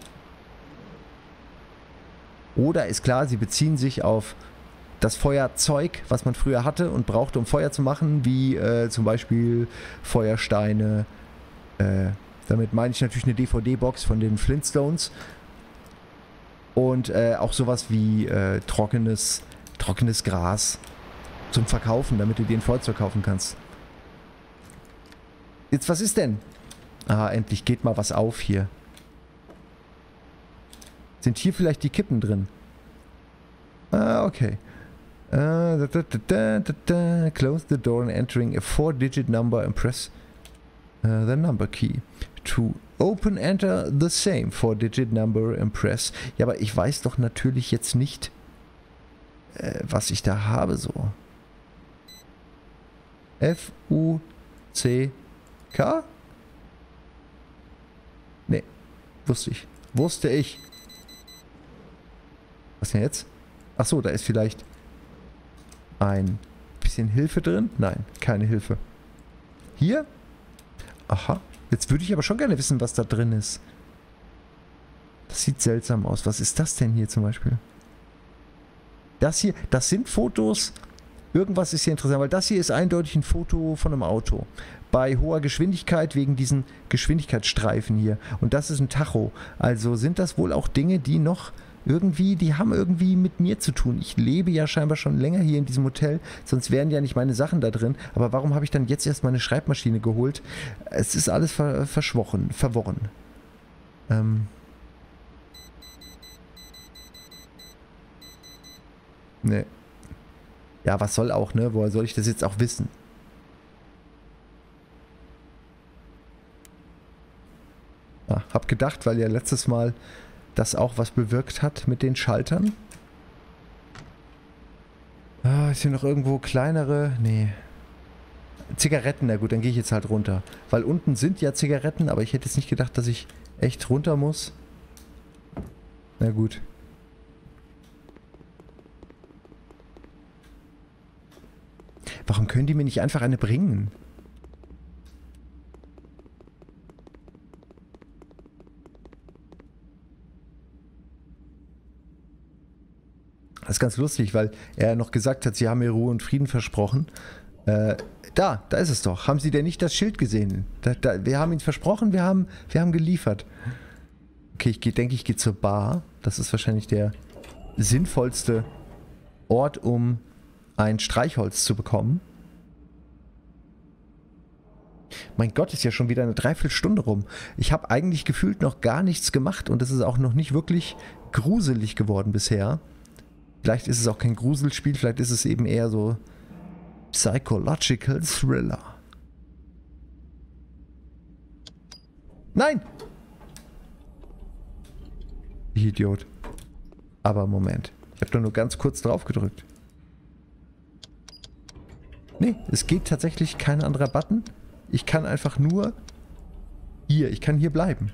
Oder ist klar, sie beziehen sich auf das Feuerzeug, was man früher hatte und brauchte, um Feuer zu machen, wie zum Beispiel Feuersteine. Damit meine ich natürlich eine DVD-Box von den Flintstones. Und auch sowas wie trockenes Gras zum Verkaufen, damit du dir ein Feuerzeug kaufen kannst. Jetzt, was ist denn? Ah, endlich geht mal was auf hier. Sind hier vielleicht die Kippen drin? Ah, okay. Close the door and entering a 4-digit number and press the number key. To open, enter the same 4-digit number and press. Ja, aber ich weiß doch natürlich jetzt nicht, was ich da habe so. F-U-C-K? Nee, wusste ich. Was denn jetzt? Achso, da ist vielleicht ein bisschen Hilfe drin. Nein, keine Hilfe. Hier? Aha. Jetzt würde ich aber schon gerne wissen, was da drin ist. Das sieht seltsam aus. Was ist das denn hier zum Beispiel? Das hier, das sind Fotos. Irgendwas ist hier interessant, weil das hier ist eindeutig ein Foto von einem Auto. Bei hoher Geschwindigkeit wegen diesen Geschwindigkeitsstreifen hier. Und das ist ein Tacho. Also sind das wohl auch Dinge, die haben irgendwie mit mir zu tun. Ich lebe ja scheinbar schon länger hier in diesem Hotel, sonst wären ja nicht meine Sachen da drin. Aber warum habe ich dann jetzt erst meine Schreibmaschine geholt? Es ist alles verworren. Ne. Ja, was soll auch, ne? Woher soll ich das jetzt auch wissen? Ah, hab gedacht, weil ja letztes Mal das auch was bewirkt hat mit den Schaltern. Ah, ist hier noch irgendwo kleinere? Nee. Zigaretten, na gut, dann gehe ich jetzt halt runter. Weil unten sind ja Zigaretten, aber ich hätte jetzt nicht gedacht, dass ich echt runter muss. Na gut. Warum können die mir nicht einfach eine bringen? Das ist ganz lustig, weil er noch gesagt hat, sie haben mir Ruhe und Frieden versprochen. Da ist es doch. Haben Sie denn nicht das Schild gesehen? Wir haben Ihnen versprochen, wir haben geliefert. Okay, ich denke, ich gehe zur Bar. Das ist wahrscheinlich der sinnvollste Ort, um ein Streichholz zu bekommen. Mein Gott, ist ja schon wieder eine Dreiviertelstunde rum. Ich habe eigentlich gefühlt noch gar nichts gemacht und es ist auch noch nicht wirklich gruselig geworden bisher. Vielleicht ist es auch kein Gruselspiel, vielleicht ist es eben eher so Psychological Thriller. Nein! Ich Idiot. Aber Moment. Ich habe doch nur ganz kurz drauf gedrückt. Nee, es geht tatsächlich kein anderer Button. Ich kann einfach nur hier, ich kann hier bleiben.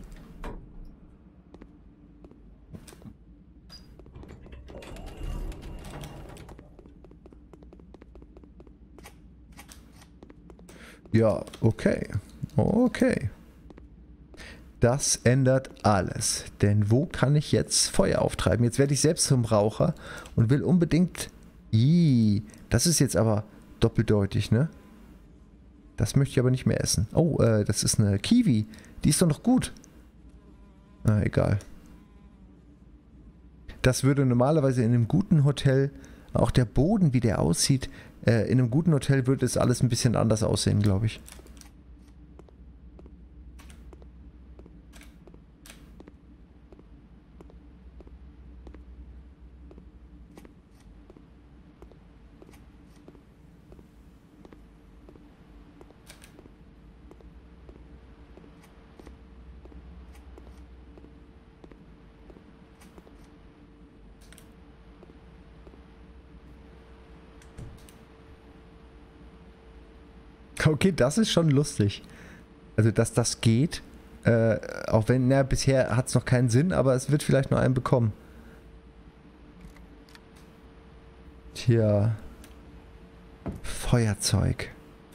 Ja, okay. Okay. Das ändert alles. Denn wo kann ich jetzt Feuer auftreiben? Jetzt werde ich selbst zum Raucher und will unbedingt... das ist jetzt aber doppeldeutig, ne? Das möchte ich aber nicht mehr essen. Oh, das ist eine Kiwi. Die ist doch noch gut. Na, egal. Das würde normalerweise in einem guten Hotel, auch der Boden, wie der aussieht, in einem guten Hotel würde es alles ein bisschen anders aussehen, glaube ich. Okay, das ist schon lustig. Also, dass das geht. Auch wenn, na, bisher hat es noch keinen Sinn, aber es wird vielleicht noch einen bekommen. Tja. Feuerzeug.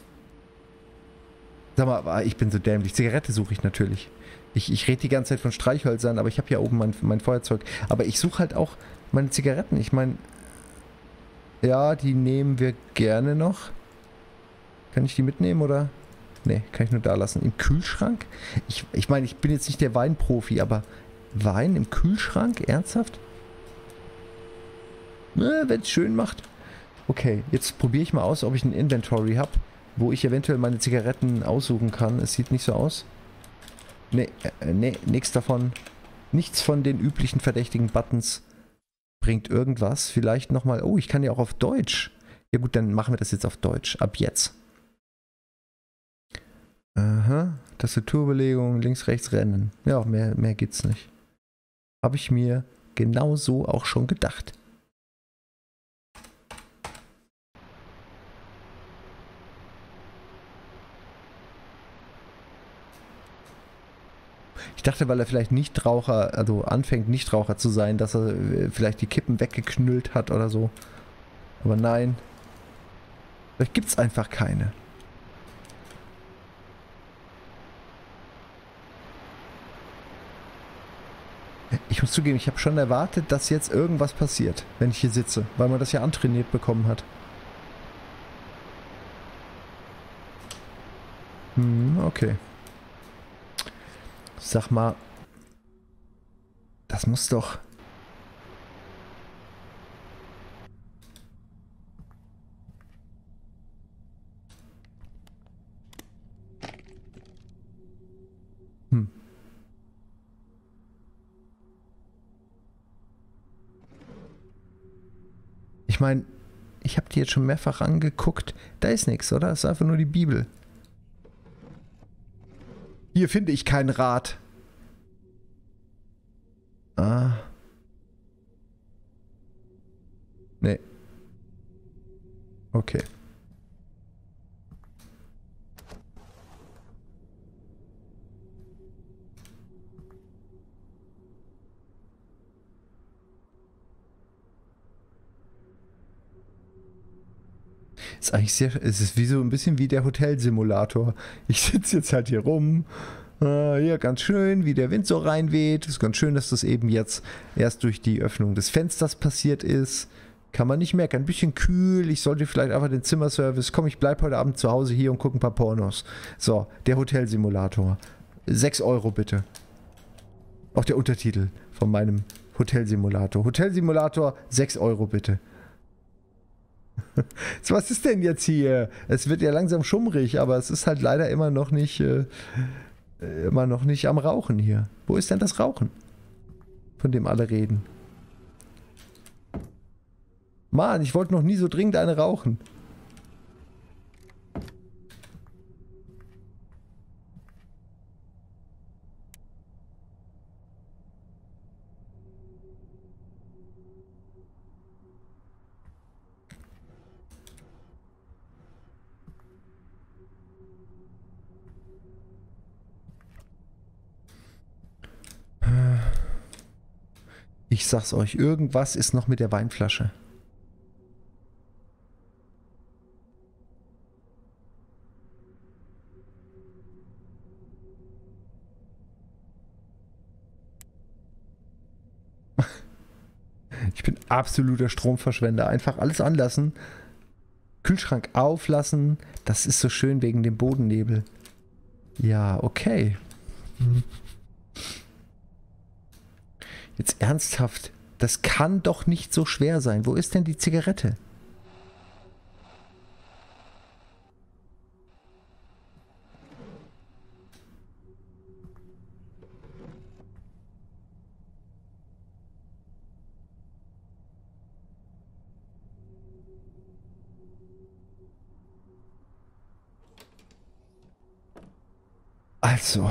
Sag mal, ich bin so dämlich. Zigarette suche ich natürlich. Ich rede die ganze Zeit von Streichhölzern, aber ich habe ja oben mein Feuerzeug. Aber ich suche halt auch meine Zigaretten. Ich meine, ja, die nehmen wir gerne noch. Kann ich die mitnehmen oder? Nee, kann ich nur da lassen. Im Kühlschrank? Ich meine, ich bin jetzt nicht der Weinprofi, aber Wein im Kühlschrank? Ernsthaft? Wenn es schön macht. Okay, jetzt probiere ich mal aus, ob ich ein Inventory habe, wo ich eventuell meine Zigaretten aussuchen kann. Es sieht nicht so aus. Nee, nichts davon. Nichts von den üblichen verdächtigen Buttons bringt irgendwas. Vielleicht nochmal... Oh, ich kann ja auch auf Deutsch. Ja gut, dann machen wir das jetzt auf Deutsch. Ab jetzt. Aha. Tastaturbelegung, links, rechts, rennen. Ja, mehr geht's nicht. Habe ich mir genau so auch schon gedacht. Ich dachte, weil er vielleicht Nichtraucher, also anfängt Nichtraucher zu sein, dass er vielleicht die Kippen weggeknüllt hat oder so. Aber nein. Vielleicht gibt's einfach keine. Ich muss zugeben, ich habe schon erwartet, dass jetzt irgendwas passiert, wenn ich hier sitze, weil man das ja antrainiert bekommen hat. Okay. Sag mal, das muss doch... Ich meine, ich habe die jetzt schon mehrfach angeguckt. Da ist nichts, oder? Das ist einfach nur die Bibel. Hier finde ich kein Rad. Ah. Nee. Okay. Ist eigentlich sehr, es ist wie so ein bisschen wie der Hotelsimulator. Ich sitze jetzt halt hier rum. Ja, ganz schön, wie der Wind so reinweht. Ist ganz schön, dass das eben jetzt erst durch die Öffnung des Fensters passiert ist. Kann man nicht merken. Ein bisschen kühl. Ich sollte vielleicht einfach den Zimmerservice. Komm, ich bleib heute Abend zu Hause hier und gucke ein paar Pornos. So, der Hotelsimulator. 6 Euro bitte. Auch der Untertitel von meinem Hotelsimulator. Hotelsimulator, 6 Euro bitte. So, was ist denn jetzt hier? Es wird ja langsam schummrig, aber es ist halt leider immer noch nicht am Rauchen hier. Wo ist denn das Rauchen? Von dem alle reden. Mann, ich wollte noch nie so dringend eine rauchen. Ich sag's euch, irgendwas ist noch mit der Weinflasche. Ich bin absoluter Stromverschwender. Einfach alles anlassen. Kühlschrank auflassen. Das ist so schön wegen dem Bodennebel. Ja, okay. Jetzt ernsthaft. Das kann doch nicht so schwer sein. Wo ist denn die Zigarette? Also.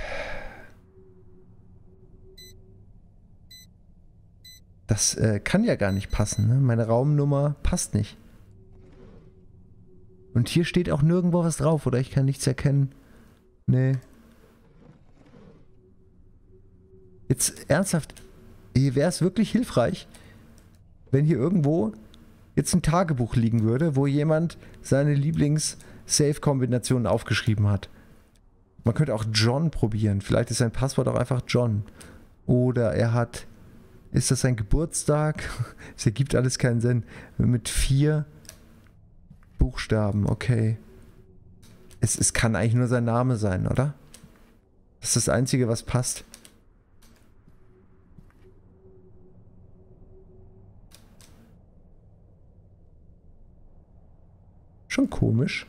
Das kann ja gar nicht passen, ne? Meine Raumnummer passt nicht. Und hier steht auch nirgendwo was drauf, oder? Ich kann nichts erkennen. Nee. Jetzt ernsthaft, hier wäre es wirklich hilfreich, wenn hier irgendwo jetzt ein Tagebuch liegen würde, wo jemand seine Lieblings-Save-Kombinationen aufgeschrieben hat. Man könnte auch John probieren. Vielleicht ist sein Passwort auch einfach John. Oder er hat... Ist das sein Geburtstag? Es ergibt alles keinen Sinn. Mit 4 Buchstaben, okay. Es kann eigentlich nur sein Name sein, oder? Das ist das Einzige, was passt. Schon komisch.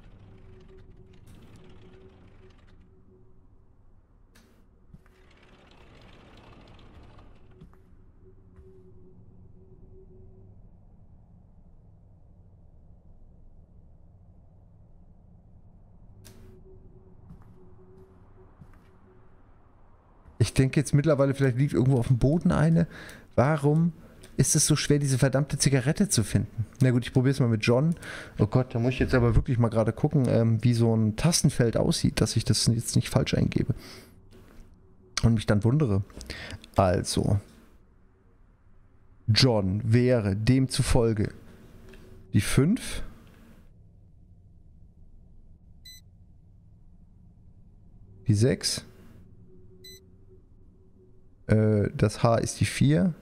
Ich denke jetzt mittlerweile, vielleicht liegt irgendwo auf dem Boden eine. Warum ist es so schwer, diese verdammte Zigarette zu finden? Na gut, ich probiere es mal mit John. Oh Gott, da muss ich jetzt aber wirklich mal gerade gucken, wie so ein Tastenfeld aussieht, dass ich das jetzt nicht falsch eingebe. Und mich dann wundere. Also, John wäre demzufolge die 5. Die 6. Das H ist die 4.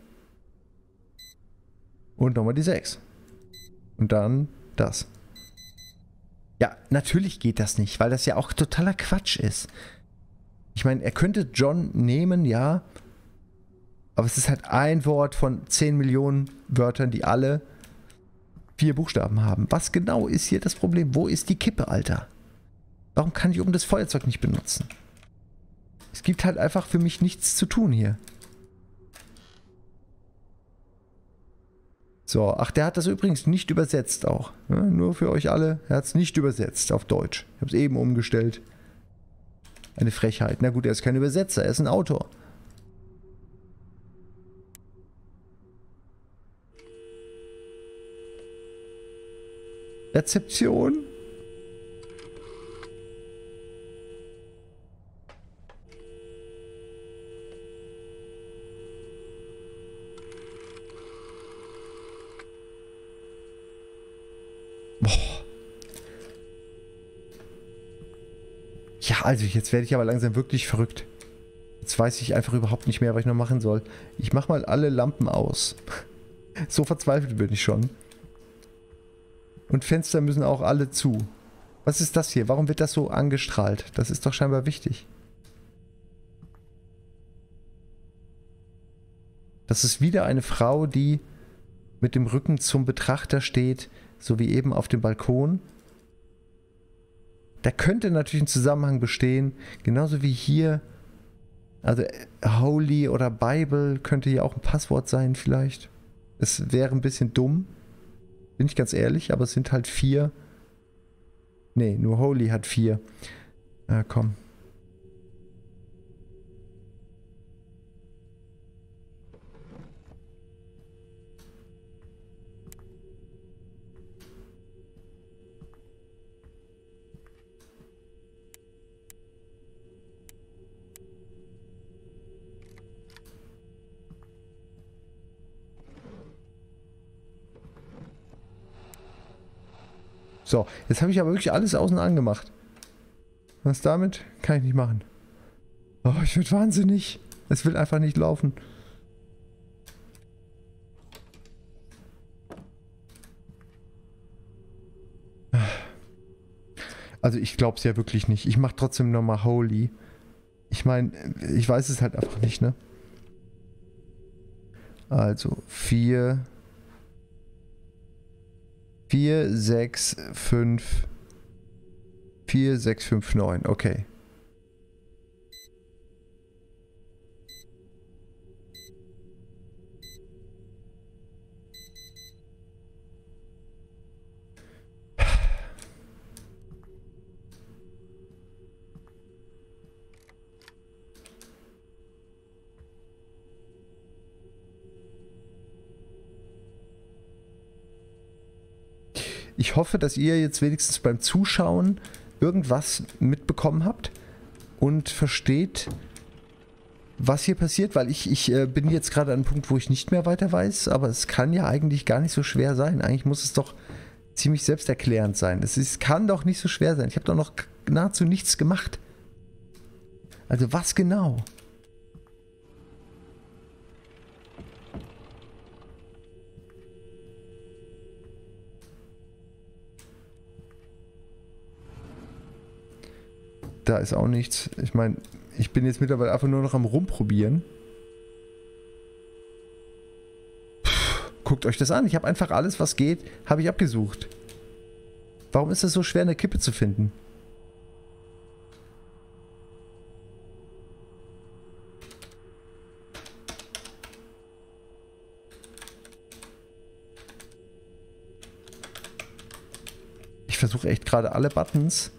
Und nochmal die 6. Und dann das. Ja, natürlich geht das nicht, weil das ja auch totaler Quatsch ist. Ich meine, er könnte John nehmen, ja. Aber es ist halt ein Wort von 10 Millionen Wörtern, die alle 4 Buchstaben haben. Was genau ist hier das Problem? Wo ist die Kippe, Alter? Warum kann ich oben das Feuerzeug nicht benutzen? Es gibt halt einfach für mich nichts zu tun hier. So, ach, der hat das übrigens nicht übersetzt auch. Ja, nur für euch alle, er hat es nicht übersetzt auf Deutsch. Ich habe es eben umgestellt. Eine Frechheit. Na gut, er ist kein Übersetzer, er ist ein Autor. Rezeption? Ja, also jetzt werde ich aber langsam wirklich verrückt. Jetzt weiß ich einfach überhaupt nicht mehr, was ich noch machen soll. Ich mache mal alle Lampen aus. So verzweifelt bin ich schon. Und Fenster müssen auch alle zu. Was ist das hier? Warum wird das so angestrahlt? Das ist doch scheinbar wichtig. Das ist wieder eine Frau, die mit dem Rücken zum Betrachter steht, so wie eben auf dem Balkon. Da könnte natürlich ein Zusammenhang bestehen, genauso wie hier, also Holy oder Bible könnte hier auch ein Passwort sein vielleicht. Es wäre ein bisschen dumm, bin ich ganz ehrlich, aber es sind halt 4. Nee, nur Holy hat 4. Komm. So, jetzt habe ich aber wirklich alles außen angemacht. Was damit? Kann ich nicht machen. Oh, ich werde wahnsinnig. Es will einfach nicht laufen. Also ich glaube es ja wirklich nicht. Ich mache trotzdem nochmal Holy. Ich meine, ich weiß es halt einfach nicht, ne? Also 4, 6, 5, 4, 6, 5, 9. Okay. Ich hoffe, dass ihr jetzt wenigstens beim Zuschauen irgendwas mitbekommen habt und versteht, was hier passiert, weil ich bin jetzt gerade an einem Punkt, wo ich nicht mehr weiter weiß, aber es kann ja eigentlich gar nicht so schwer sein. Eigentlich muss es doch ziemlich selbsterklärend sein. Es kann doch nicht so schwer sein. Ich habe doch noch nahezu nichts gemacht. Also was genau? Da ist auch nichts. Ich meine, ich bin jetzt mittlerweile einfach nur noch am Rumprobieren. Guckt euch das an. Ich habe einfach alles, was geht, habe ich abgesucht. Warum ist es so schwer, eine Kippe zu finden? Ich versuche echt gerade alle Buttons,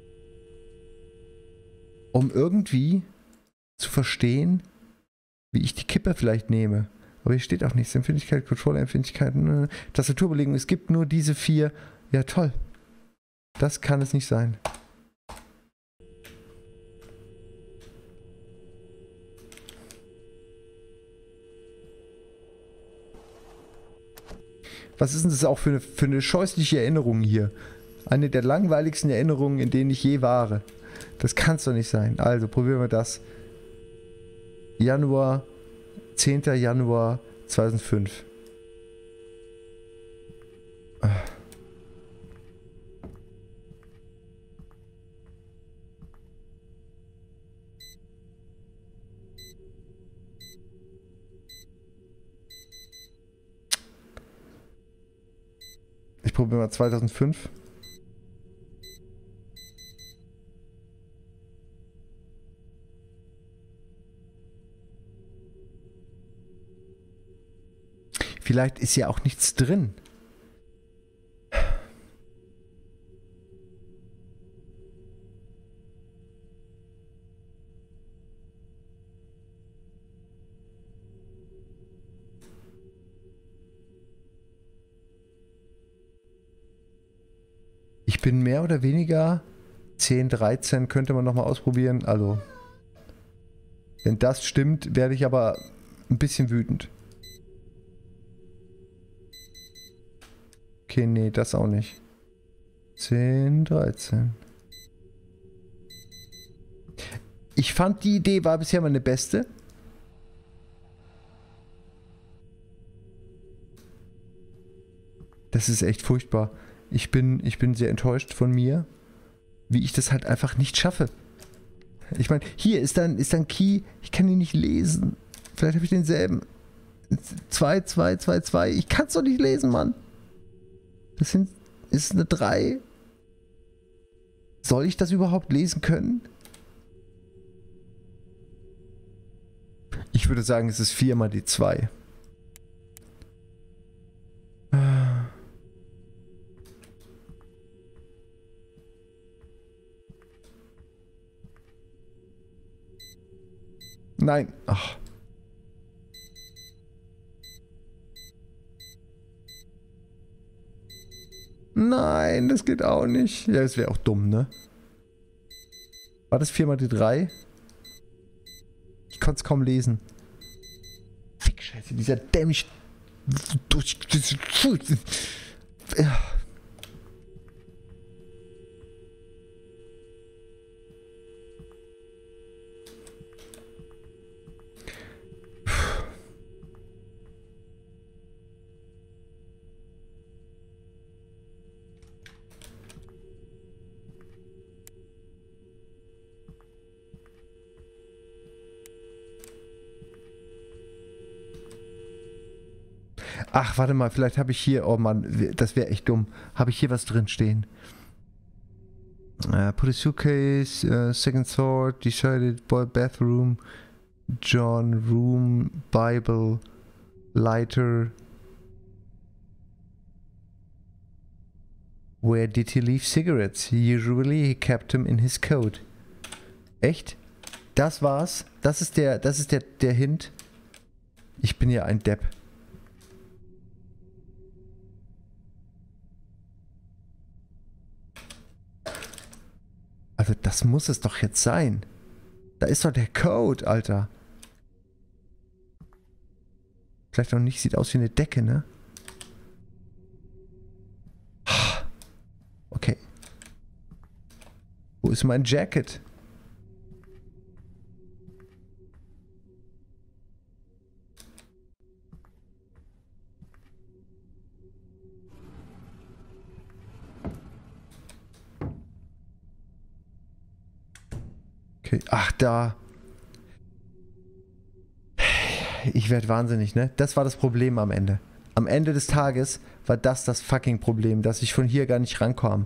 um irgendwie zu verstehen, wie ich die Kippe vielleicht nehme. Aber hier steht auch nichts. Empfindlichkeit, Controller-Empfindlichkeiten, Tastaturbelegung. Es gibt nur diese 4. Ja, toll. Das kann es nicht sein. Was ist denn das auch für eine scheußliche Erinnerung hier? Eine der langweiligsten Erinnerungen, in denen ich je war. Das kann es doch nicht sein. Also probieren wir das. Januar, 10. Januar 2005. Ich probiere mal 2005. Vielleicht ist ja auch nichts drin. Ich bin mehr oder weniger 10, 13 könnte man nochmal ausprobieren. Also, wenn das stimmt, werde ich aber ein bisschen wütend. Okay, nee, das auch nicht. 10, 13. Ich fand die Idee war bisher meine beste. Das ist echt furchtbar. Ich bin sehr enttäuscht von mir, wie ich das halt einfach nicht schaffe. Ich meine, hier ist dann Key, ich kann ihn nicht lesen. Vielleicht habe ich denselben. 2, 2, 2, 2. Ich kann es doch nicht lesen, Mann. Das ist eine 3. Soll ich das überhaupt lesen können? Ich würde sagen, es ist 4 mal die 2. Nein. Ach. Nein, das geht auch nicht. Ja, das wäre auch dumm, ne? War das 4 mal die 3? Ich konnte es kaum lesen. Fick, Scheiße, dieser dämlich... Ja. Ach, warte mal, vielleicht habe ich hier, oh Mann, das wäre echt dumm. Habe ich hier was drin stehen? Put a suitcase, second thought, decided, boy, bathroom, John, room, Bible, lighter. Where did he leave cigarettes? Usually he kept them in his coat. Echt? Das war's? Das ist der Hint? Ich bin ja ein Depp. Also das muss es doch jetzt sein. Da ist doch der Code, Alter. Vielleicht noch nicht, sieht aus wie eine Decke, ne? Okay. Wo ist mein Jacket? Okay, ach da. Ich werde wahnsinnig, ne? Das war das Problem am Ende. Am Ende des Tages war das fucking Problem, dass ich von hier gar nicht rankam.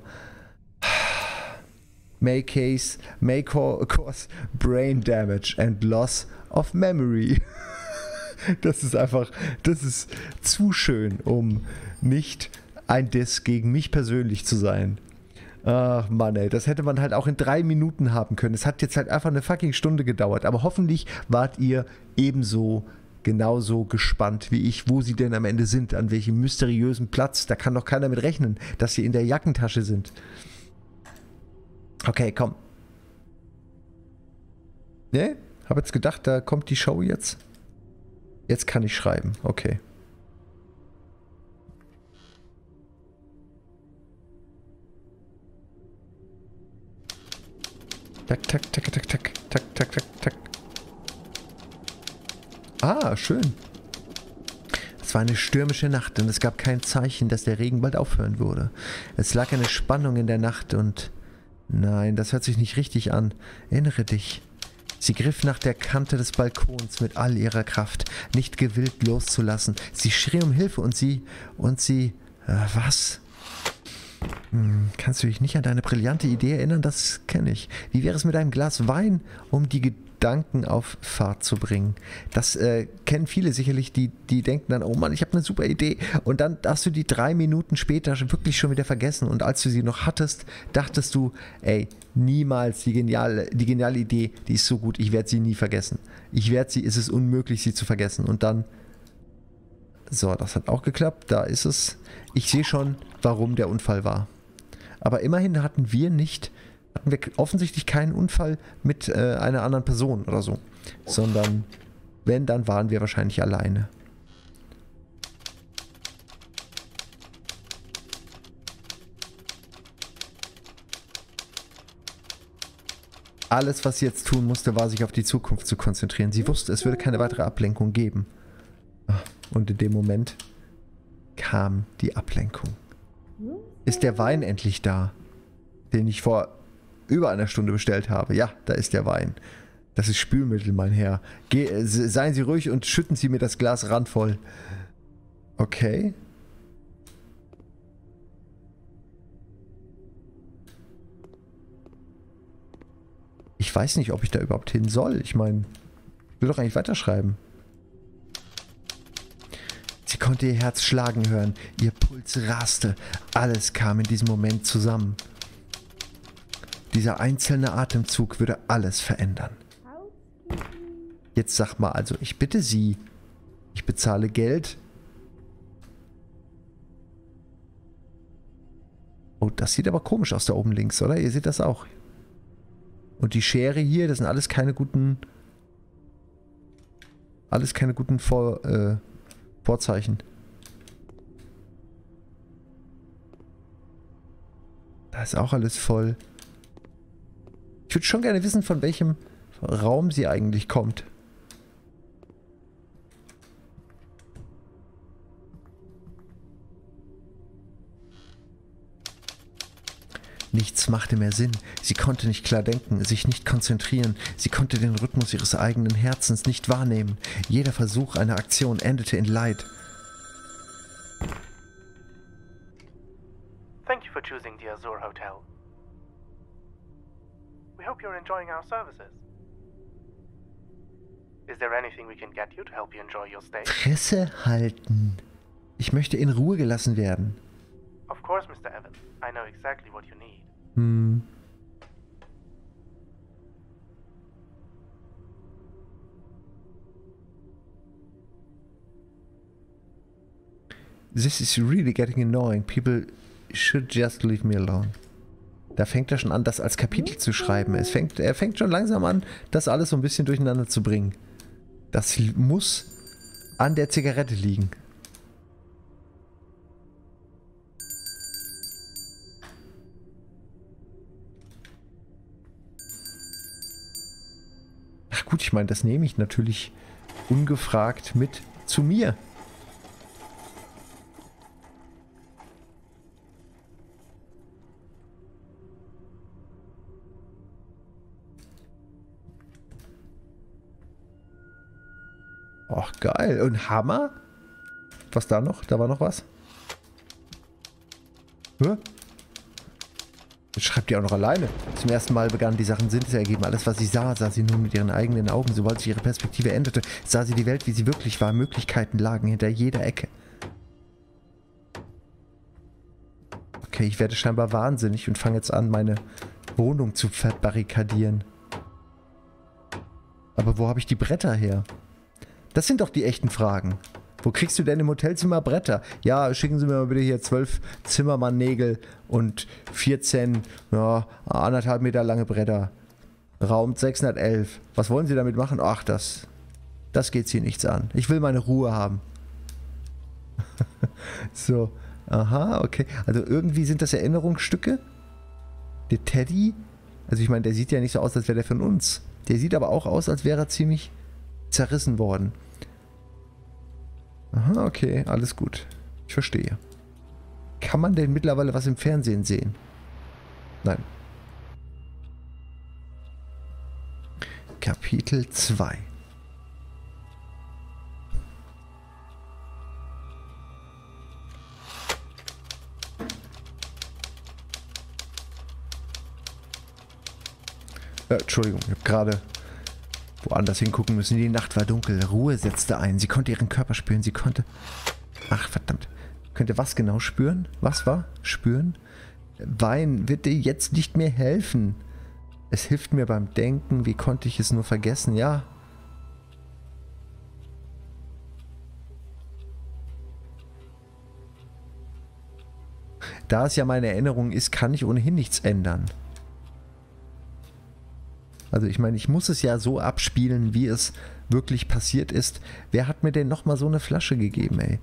May cause brain damage and loss of memory. Das ist zu schön, um nicht ein Diss gegen mich persönlich zu sein. Ach Mann, ey, das hätte man halt auch in 3 Minuten haben können. Es hat jetzt halt einfach eine fucking Stunde gedauert. Aber hoffentlich wart ihr genauso gespannt wie ich, wo sie denn am Ende sind, an welchem mysteriösen Platz. Da kann doch keiner mit rechnen, dass sie in der Jackentasche sind. Okay, komm. Ne? Hab jetzt gedacht, da kommt die Show jetzt. Jetzt kann ich schreiben. Okay. Tak, tak, tak, tak, tak, tak, tak, tak, tak. Ah, schön. Es war eine stürmische Nacht und es gab kein Zeichen, dass der Regen bald aufhören würde. Es lag eine Spannung in der Nacht und... Nein, das hört sich nicht richtig an. Erinnere dich. Sie griff nach der Kante des Balkons mit all ihrer Kraft, nicht gewillt loszulassen. Sie schrie um Hilfe und sie... was? Kannst du dich nicht an deine brillante Idee erinnern? Das kenne ich. Wie wäre es mit einem Glas Wein, um die Gedanken auf Fahrt zu bringen? Das kennen viele sicherlich, die denken dann, oh Mann, ich habe eine super Idee. Und dann hast du die 3 Minuten später wirklich schon wieder vergessen. Und als du sie noch hattest, dachtest du, ey, niemals die geniale Idee, die ist so gut, ich werde sie nie vergessen. Es ist unmöglich, sie zu vergessen. Und dann... So, das hat auch geklappt. Da ist es. Ich sehe schon, warum der Unfall war. Aber immerhin hatten wir offensichtlich keinen Unfall mit einer anderen Person oder so. Sondern, wenn, dann waren wir wahrscheinlich alleine. Alles, was sie jetzt tun musste, war sich auf die Zukunft zu konzentrieren. Sie wusste, es würde keine weitere Ablenkung geben. Und in dem Moment kam die Ablenkung. Ist der Wein endlich da, den ich vor über einer Stunde bestellt habe? Ja, da ist der Wein. Das ist Spülmittel, mein Herr. Seien Sie ruhig und schütten Sie mir das Glas randvoll. Okay. Ich weiß nicht, ob ich da überhaupt hin soll. Ich meine, ich will doch eigentlich weiterschreiben. Sie konnte ihr Herz schlagen hören, ihr Puls raste, alles kam in diesem Moment zusammen. Dieser einzelne Atemzug würde alles verändern. Jetzt sag mal, also ich bitte Sie, ich bezahle Geld. Oh, das sieht aber komisch aus da oben links, oder? Ihr seht das auch. Und die Schere hier, das sind alles keine guten Vorzeichen. Da ist auch alles voll. Ich würde schon gerne wissen, von welchem Raum sie eigentlich kommt. Nichts machte mehr Sinn. Sie konnte nicht klar denken, sich nicht konzentrieren. Sie konnte den Rhythmus ihres eigenen Herzens nicht wahrnehmen. Jeder Versuch einer Aktion endete in Leid.
Thank you for choosing the Azure Hotel. We hope you're enjoying our services. Is there anything we can get you to help you enjoy your stay?
Fresse halten. Ich möchte in Ruhe gelassen werden.
Of course, Mr. Evans. I know exactly what you need.
This is really getting annoying. People should just leave me alone. Da fängt er schon an, das als Kapitel zu schreiben. Er fängt schon langsam an, das alles so ein bisschen durcheinander zu bringen. Das muss an der Zigarette liegen. Ach gut, ich meine, das nehme ich natürlich ungefragt mit zu mir. Ach, geil. Und Hammer? Was da noch? Da war noch was? Hä? Jetzt schreibt die auch noch alleine. Zum ersten Mal begannen die Sachen Sinn zu ergeben. Alles, was sie sah, sah sie nun mit ihren eigenen Augen. Sobald sich ihre Perspektive änderte, sah sie die Welt, wie sie wirklich war. Möglichkeiten lagen hinter jeder Ecke. Okay, ich werde scheinbar wahnsinnig und fange jetzt an, meine Wohnung zu verbarrikadieren. Aber wo habe ich die Bretter her? Das sind doch die echten Fragen. Wo kriegst du denn im Hotelzimmer Bretter? Ja, schicken Sie mir mal bitte hier 12 Zimmermann-Nägel und 14, ja, 1,5 Meter lange Bretter. Raum 611. Was wollen Sie damit machen? Ach, das geht Sie nichts an. Ich will meine Ruhe haben. So, aha, okay. Also irgendwie sind das Erinnerungsstücke. Der Teddy, also ich meine, der sieht ja nicht so aus, als wäre der von uns. Der sieht aber auch aus, als wäre er ziemlich zerrissen worden. Aha, okay, alles gut. Ich verstehe. Kann man denn mittlerweile was im Fernsehen sehen? Nein. Kapitel 2. Entschuldigung, ich habe gerade woanders hingucken müssen. Die Nacht war dunkel. Ruhe setzte ein. Sie konnte ihren Körper spüren. Sie konnte... Ach, verdammt. Könnte was genau spüren? Was war? Spüren? Wein wird dir jetzt nicht mehr helfen. Es hilft mir beim Denken. Wie konnte ich es nur vergessen? Ja. Da es ja meine Erinnerung ist, kann ich ohnehin nichts ändern. Also ich meine, ich muss es ja so abspielen, wie es wirklich passiert ist. Wer hat mir denn nochmal so eine Flasche gegeben, ey?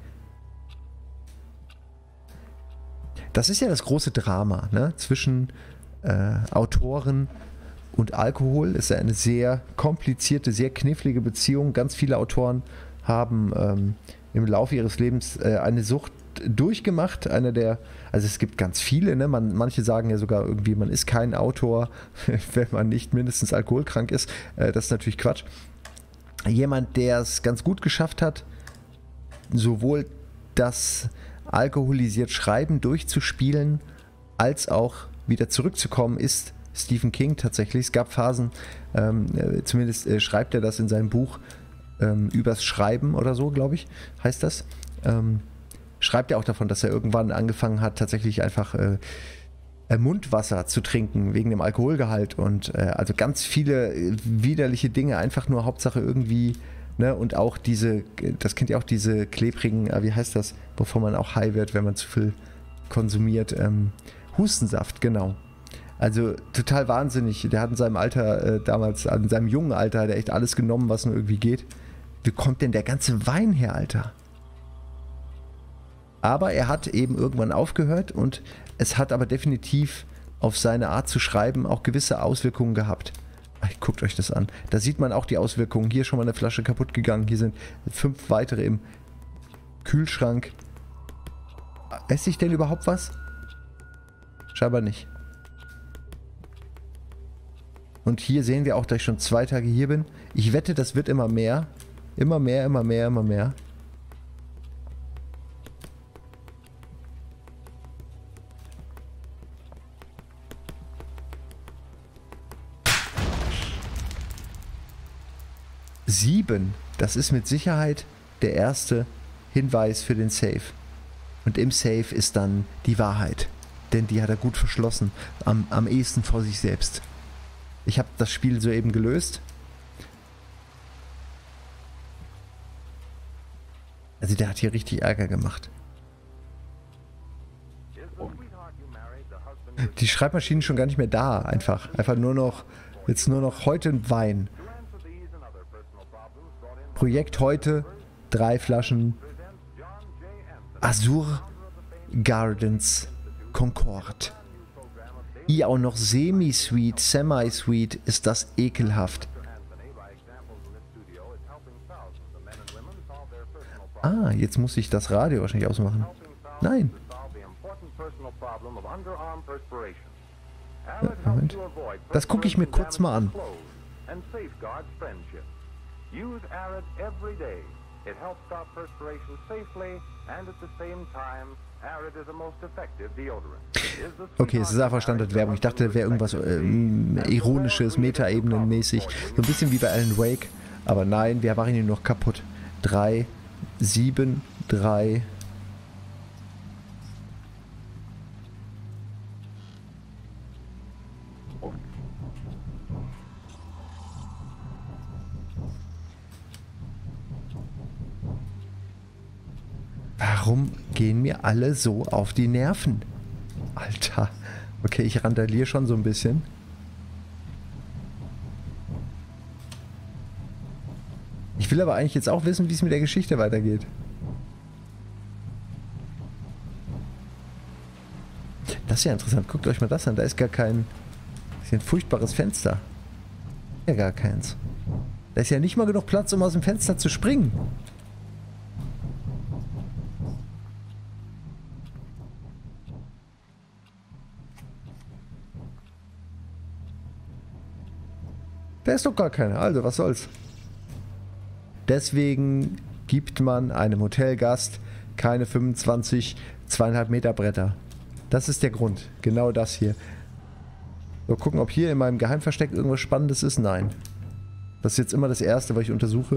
Das ist ja das große Drama, ne? Zwischen Autoren und Alkohol. Ist ja eine sehr komplizierte, sehr knifflige Beziehung. Ganz viele Autoren haben im Laufe ihres Lebens eine Sucht durchgemacht. Also es gibt ganz viele, ne? Manche sagen ja sogar irgendwie, man ist kein Autor, wenn man nicht mindestens alkoholkrank ist. Das ist natürlich Quatsch. Jemand, der es ganz gut geschafft hat, sowohl das alkoholisiert Schreiben durchzuspielen, als auch wieder zurückzukommen, ist Stephen King tatsächlich. Es gab Phasen, zumindest schreibt er das in seinem Buch übers Schreiben oder so, glaube ich, heißt das. Schreibt er auch davon, dass er irgendwann angefangen hat, tatsächlich einfach Mundwasser zu trinken, wegen dem Alkoholgehalt und also ganz viele widerliche Dinge, einfach nur Hauptsache irgendwie, ne, und auch das kennt ihr auch, diese klebrigen, wie heißt das, bevor man auch high wird, wenn man zu viel konsumiert, Hustensaft, genau. Also total wahnsinnig, der hat in seinem Alter damals, in seinem jungen Alter, hat er echt alles genommen, was nur irgendwie geht. Wie kommt denn der ganze Wein her, Alter? Aber er hat eben irgendwann aufgehört und es hat aber definitiv auf seine Art zu schreiben auch gewisse Auswirkungen gehabt. Guckt euch das an. Da sieht man auch die Auswirkungen. Hier ist schon mal eine Flasche kaputt gegangen. Hier sind 5 weitere im Kühlschrank. Esse ich denn überhaupt was? Scheinbar nicht. Und hier sehen wir auch, dass ich schon 2 Tage hier bin. Ich wette, das wird immer mehr. Immer mehr, immer mehr, immer mehr. Sieben, das ist mit Sicherheit der erste Hinweis für den Safe. Und im Safe ist dann die Wahrheit. Denn die hat er gut verschlossen. Am ehesten vor sich selbst. Ich habe das Spiel soeben gelöst. Also der hat hier richtig Ärger gemacht. Die Schreibmaschine ist schon gar nicht mehr da, einfach. Einfach nur noch, jetzt nur noch heute ein Wein. Projekt heute, 3 Flaschen Azure Gardens Concorde. I auch noch Semi-Sweet, Semi-Sweet, ist das ekelhaft. Ah, jetzt muss ich das Radio wahrscheinlich ausmachen. Nein. Moment. Das gucke ich mir kurz mal an. Okay, es ist einfach Standardwerbung. Ich dachte, da wäre irgendwas Ironisches, Metaebenenmäßig. So ein bisschen wie bei Alan Wake. Aber nein, wir machen ihn noch kaputt. 3, 7, 3. Warum gehen mir alle so auf die Nerven? Alter. Okay, ich randaliere schon so ein bisschen. Ich will aber eigentlich jetzt auch wissen, wie es mit der Geschichte weitergeht. Das ist ja interessant. Guckt euch mal das an. Da ist gar kein... Das ist ja ein furchtbares Fenster. Ja, gar keins. Da ist ja nicht mal genug Platz, um aus dem Fenster zu springen. Da ist doch gar keiner. Also, was soll's. Deswegen gibt man einem Hotelgast keine 25, 2,5 Meter Bretter. Das ist der Grund. Genau das hier. So, gucken, ob hier in meinem Geheimversteck irgendwas Spannendes ist. Nein. Das ist jetzt immer das Erste, was ich untersuche.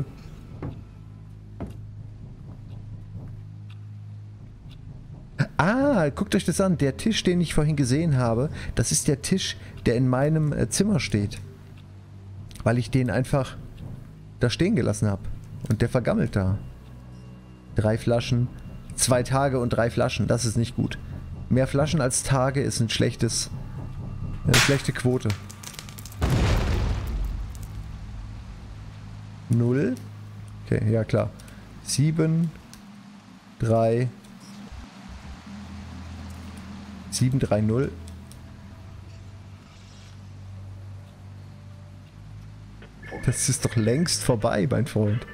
Ah, guckt euch das an. Der Tisch, den ich vorhin gesehen habe, das ist der Tisch, der in meinem Zimmer steht. Weil ich den einfach da stehen gelassen habe. Und der vergammelt da. 3 Flaschen. 2 Tage und 3 Flaschen. Das ist nicht gut. Mehr Flaschen als Tage ist eine schlechte Quote. 0. Okay, ja klar. 7, 3. 7, 3, 0. Das ist doch längst vorbei, mein Freund.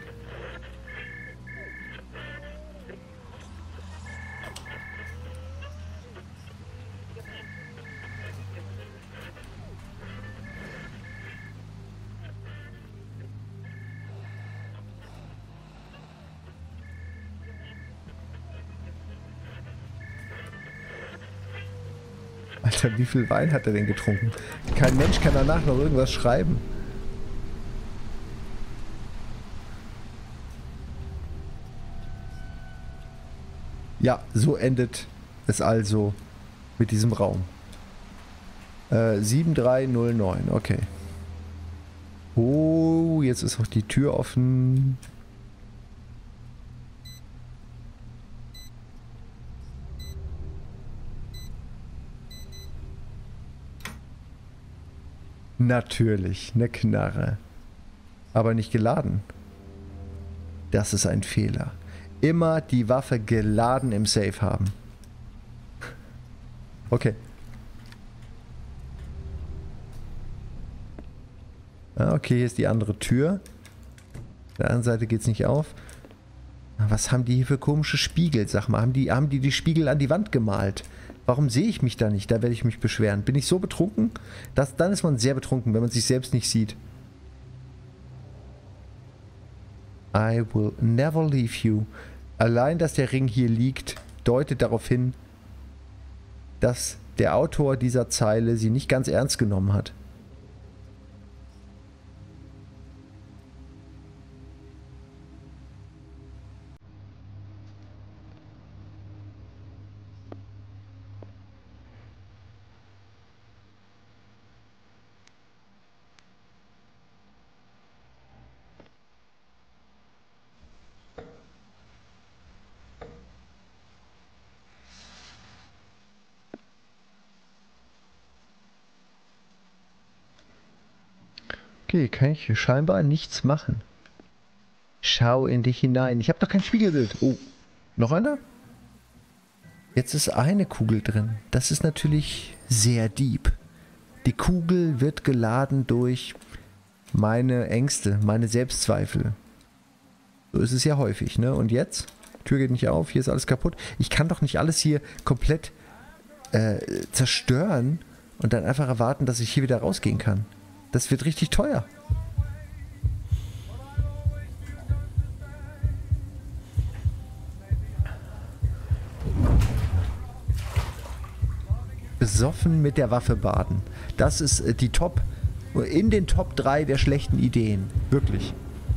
Alter, wie viel Wein hat er denn getrunken? Kein Mensch kann danach noch irgendwas schreiben. Ja, so endet es also mit diesem Raum. 7309, okay. Oh, jetzt ist auch die Tür offen. Natürlich, eine Knarre. Aber nicht geladen. Das ist ein Fehler. Immer die Waffe geladen im Safe haben. Okay. Ah, okay, hier ist die andere Tür. Auf der anderen Seite geht es nicht auf. Was haben die hier für komische Spiegel? Sag mal, haben die Spiegel an die Wand gemalt? Warum sehe ich mich da nicht? Da werde ich mich beschweren. Bin ich so betrunken? Dann ist man sehr betrunken, wenn man sich selbst nicht sieht. I will never leave you. Allein, dass der Ring hier liegt, deutet darauf hin, dass der Autor dieser Zeile sie nicht ganz ernst genommen hat. Okay, kann ich scheinbar nichts machen. Schau in dich hinein. Ich habe doch kein Spiegelbild. Oh, noch einer? Jetzt ist eine Kugel drin. Das ist natürlich sehr deep. Die Kugel wird geladen durch meine Ängste, meine Selbstzweifel. So ist es ja häufig, ne? Und jetzt? Tür geht nicht auf, hier ist alles kaputt. Ich kann doch nicht alles hier komplett zerstören und dann einfach erwarten, dass ich hier wieder rausgehen kann. Das wird richtig teuer. Besoffen mit der Waffe baden. Das ist die in den Top 3 der schlechten Ideen. Wirklich.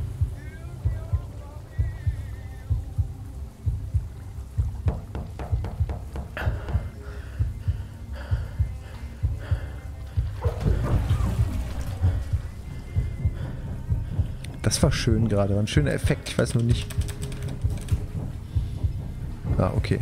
Das war schön gerade. War ein schöner Effekt. Ich weiß nur nicht. Ah, okay.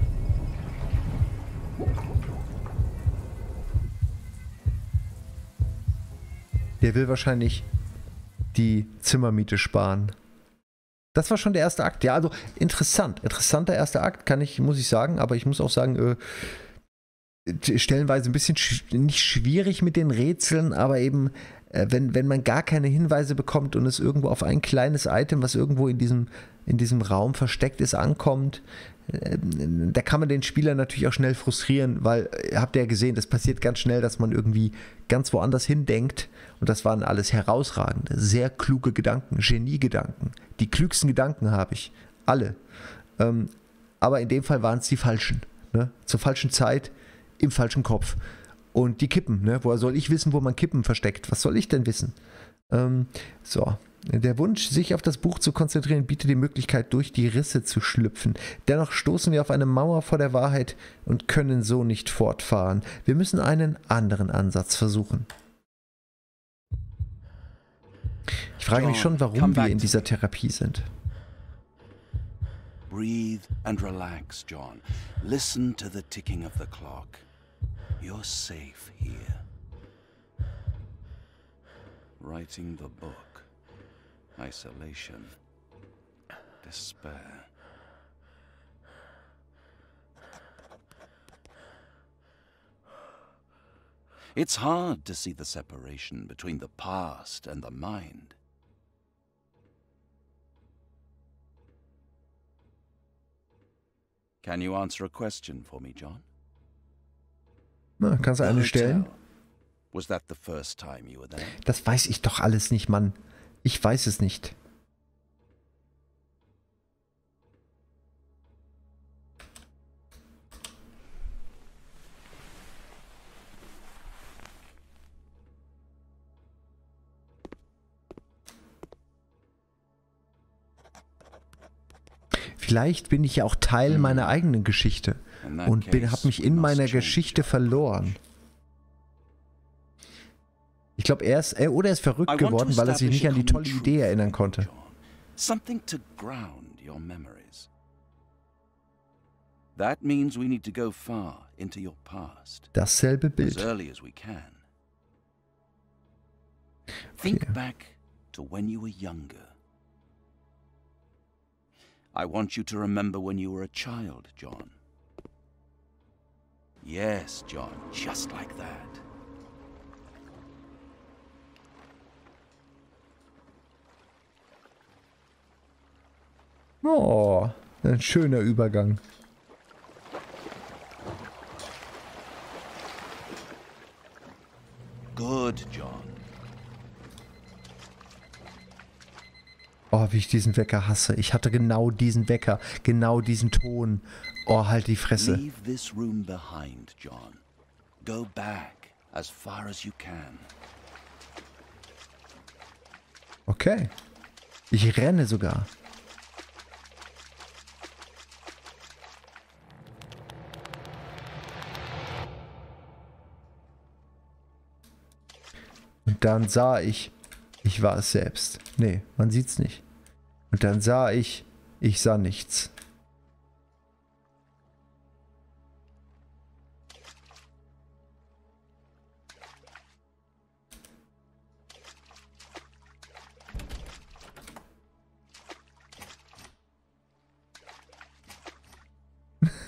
Der will wahrscheinlich die Zimmermiete sparen. Das war schon der erste Akt. Ja, also interessant. Interessanter erster Akt, muss ich sagen. Aber ich muss auch sagen, stellenweise ein bisschen nicht schwierig mit den Rätseln, aber eben, wenn man gar keine Hinweise bekommt und es irgendwo auf ein kleines Item, was irgendwo in diesem Raum versteckt ist, ankommt, da kann man den Spieler natürlich auch schnell frustrieren, weil, habt ihr ja gesehen, das passiert ganz schnell, dass man irgendwie ganz woanders hindenkt und das waren alles herausragende, sehr kluge Gedanken, Geniegedanken. Die klügsten Gedanken habe ich, alle. Aber in dem Fall waren es die falschen, ne? Zur falschen Zeit, im falschen Kopf. Und die Kippen, ne? Woher soll ich wissen, wo man Kippen versteckt? Was soll ich denn wissen? So. Der Wunsch, sich auf das Buch zu konzentrieren, bietet die Möglichkeit, durch die Risse zu schlüpfen. Dennoch stoßen wir auf eine Mauer vor der Wahrheit und können so nicht fortfahren. Wir müssen einen anderen Ansatz versuchen. Ich frage mich schon, warum wir in dieser Therapie sind.
Breathe and relax, John. Listen to the ticking of the clock. You're safe here. Writing the book. Isolation. Despair. It's hard to see the separation between the past and the mind. Can you answer a question for me, John?
Na, kannst du eine stellen?
Was that the first time you were there?
Das weiß ich doch alles nicht, Mann. Ich weiß es nicht. Vielleicht bin ich ja auch Teil meiner eigenen Geschichte und habe mich in meiner Geschichte verloren. Ich glaube, er ist verrückt geworden, weil er sich nicht an die tolle Idee erinnern konnte.
Something to ground your memories. That means we need to go far into your past.
Dasselbe
As
Bild.
early as we can. Think back to when you were younger. I want you to remember when you were a child, John. Yes, John, just like that.
Oh, ein schöner Übergang.
Good, John.
Oh, wie ich diesen Wecker hasse. Ich hatte genau diesen Wecker, genau diesen Ton. Oh, halt die Fresse.
Leave this room behind, John. Go back as far as you can.
Okay. Ich renne sogar. Und dann sah ich war es selbst. Nee, man sieht's nicht. Und dann sah ich sah nichts.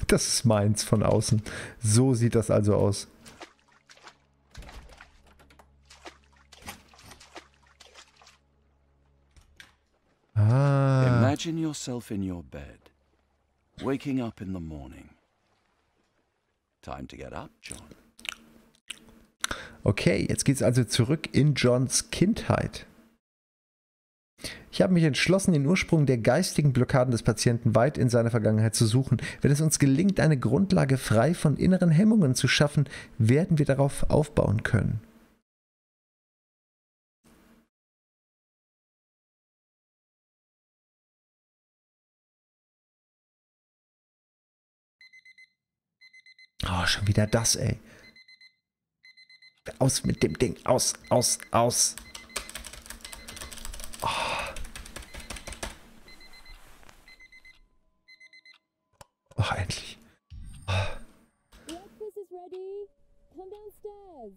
Das ist meins von außen. So sieht das also aus. Ah.
Imagine yourself in your bed, waking up in the morning. Time to get up, John.
Okay, jetzt geht's also zurück in Johns Kindheit. Ich habe mich entschlossen, den Ursprung der geistigen Blockaden des Patienten weit in seiner Vergangenheit zu suchen. Wenn es uns gelingt, eine Grundlage frei von inneren Hemmungen zu schaffen, werden wir darauf aufbauen können. Oh, schon wieder das, ey. Aus mit dem Ding. Aus. Oh, endlich.
Breakfast is ready. Come downstairs.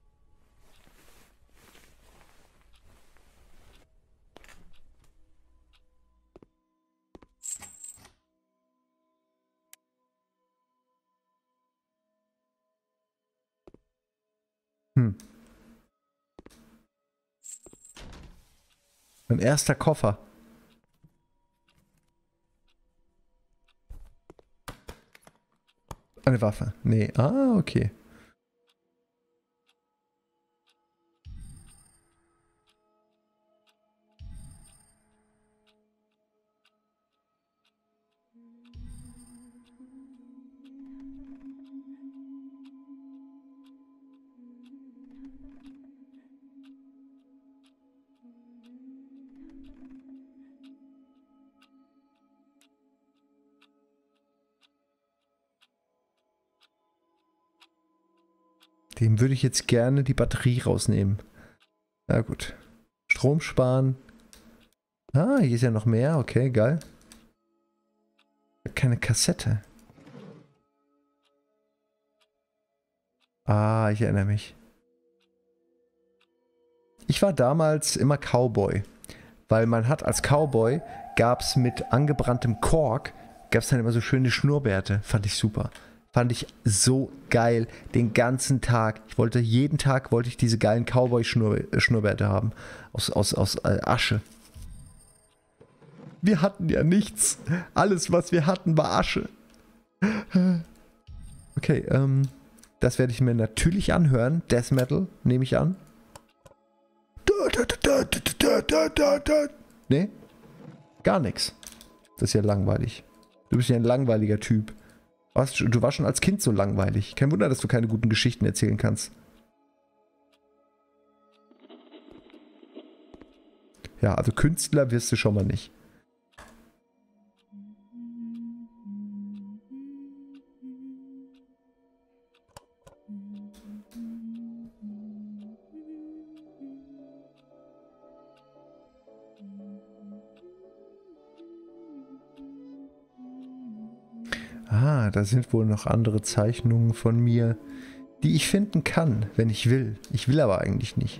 Mein erster Koffer. Eine Waffe. Nee. Ah, okay. Dem würde ich jetzt gerne die Batterie rausnehmen. Na gut. Strom sparen. Ah, hier ist ja noch mehr. Okay, geil. Keine Kassette. Ah, ich erinnere mich. Ich war damals immer Cowboy. Weil man hat als Cowboy, gab es mit angebranntem Kork, gab es dann immer so schöne Schnurrbärte. Fand ich super. Fand ich so geil. Den ganzen Tag. Jeden Tag wollte ich diese geilen Cowboy-Schnurrbärte haben. Aus Asche. Wir hatten ja nichts. Alles, was wir hatten, war Asche. Okay, das werde ich mir natürlich anhören. Death Metal, nehme ich an. Nee? Gar nichts. Das ist ja langweilig. Du bist ja ein langweiliger Typ. Du warst schon als Kind so langweilig. Kein Wunder, dass du keine guten Geschichten erzählen kannst. Ja, also Künstler wirst du schon mal nicht. Ah, da sind wohl noch andere Zeichnungen von mir, die ich finden kann, wenn ich will. Ich will aber eigentlich nicht.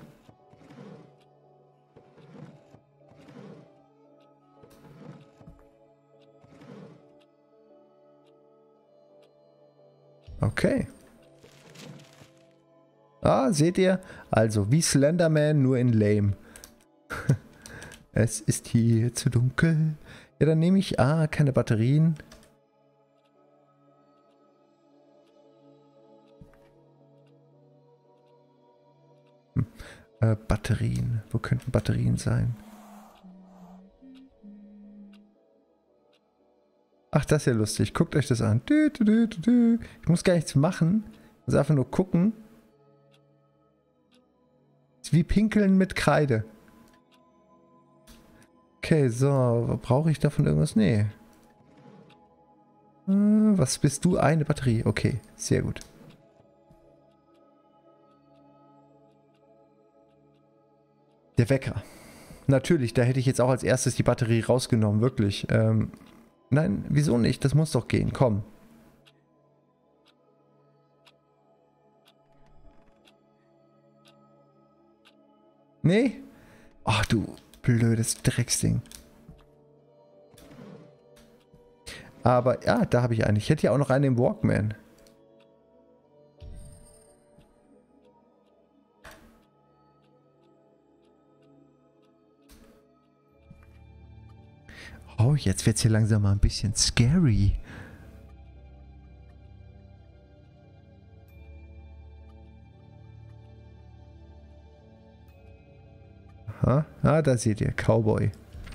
Okay. Ah, seht ihr? Also, wie Slenderman, nur in lame. Es ist hier zu dunkel. Ja, dann nehme ich... Ah, keine Batterien. Batterien. Wo könnten Batterien sein? Ach, das ist ja lustig. Guckt euch das an. Ich muss gar nichts machen. Ich muss einfach nur gucken. Ist wie Pinkeln mit Kreide. Okay, so. Brauche ich davon irgendwas? Nee. Was bist du? Eine Batterie. Okay, sehr gut. Der Wecker. Natürlich, da hätte ich jetzt auch als erstes die Batterie rausgenommen, wirklich. Nein, wieso nicht? Das muss doch gehen, komm. Nee? Ach du blödes Drecksding. Aber, ja, da habe ich einen. Ich hätte ja auch noch einen im Walkman. Oh, jetzt wird es hier langsam mal ein bisschen scary. Aha. Ah, da seht ihr, Cowboy.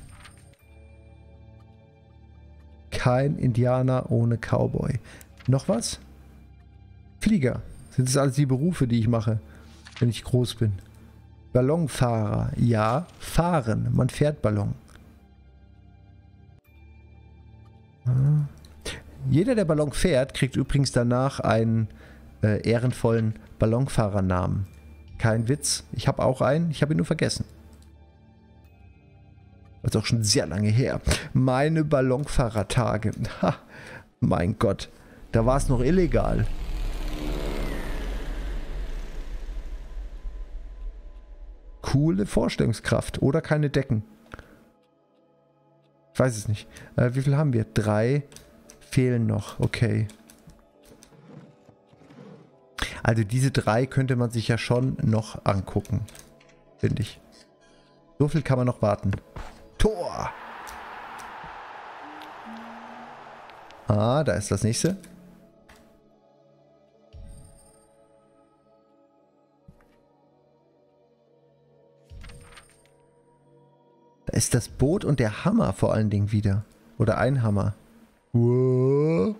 Kein Indianer ohne Cowboy. Noch was? Flieger. Sind das alles die Berufe, die ich mache, wenn ich groß bin? Ballonfahrer. Ja, fahren. Man fährt Ballon. Jeder, der Ballon fährt, kriegt übrigens danach einen ehrenvollen Ballonfahrernamen. Kein Witz. Ich habe auch einen. Ich habe ihn nur vergessen. Das ist auch schon sehr lange her. Meine Ballonfahrertage. Ha, mein Gott. Da war es noch illegal. Coole Vorstellungskraft. Oder keine Decken. Ich weiß es nicht. Wie viel haben wir? 3 fehlen noch. Okay. Also diese 3 könnte man sich ja schon noch angucken. Finde ich. So viel kann man noch warten. Tor! Ah, da ist das nächste. Da ist das Boot und der Hammer vor allen Dingen wieder. Oder ein Hammer. Wow.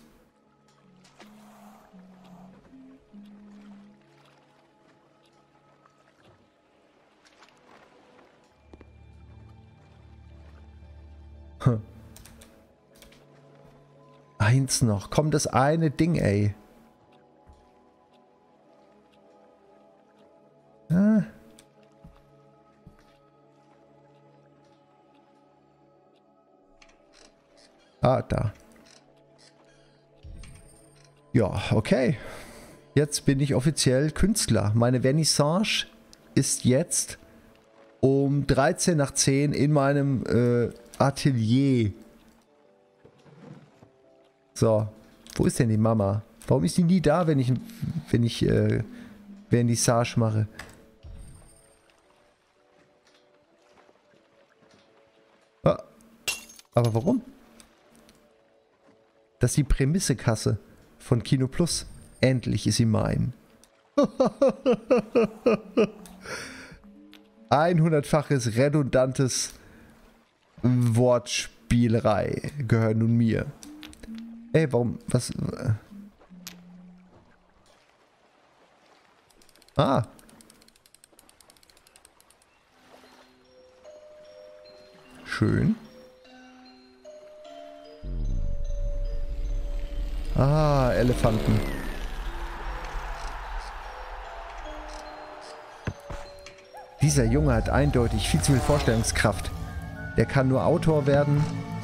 Hm. Eins noch. Komm, das eine Ding, ey. Ah. Ah, da. Ja, okay. Jetzt bin ich offiziell Künstler. Meine Vernissage ist jetzt um 13 nach 10 in meinem Atelier. So. Wo ist denn die Mama? Warum ist die nie da, wenn ich Vernissage mache? Ah. Aber warum? Das ist die Prämissekasse von Kino Plus. Endlich ist sie mein. 100-faches redundantes Wortspielerei gehören nun mir. Ey, warum? Was? Ah. Schön. Ah, Elefanten. Dieser Junge hat eindeutig viel zu viel Vorstellungskraft. Der kann nur Autor werden.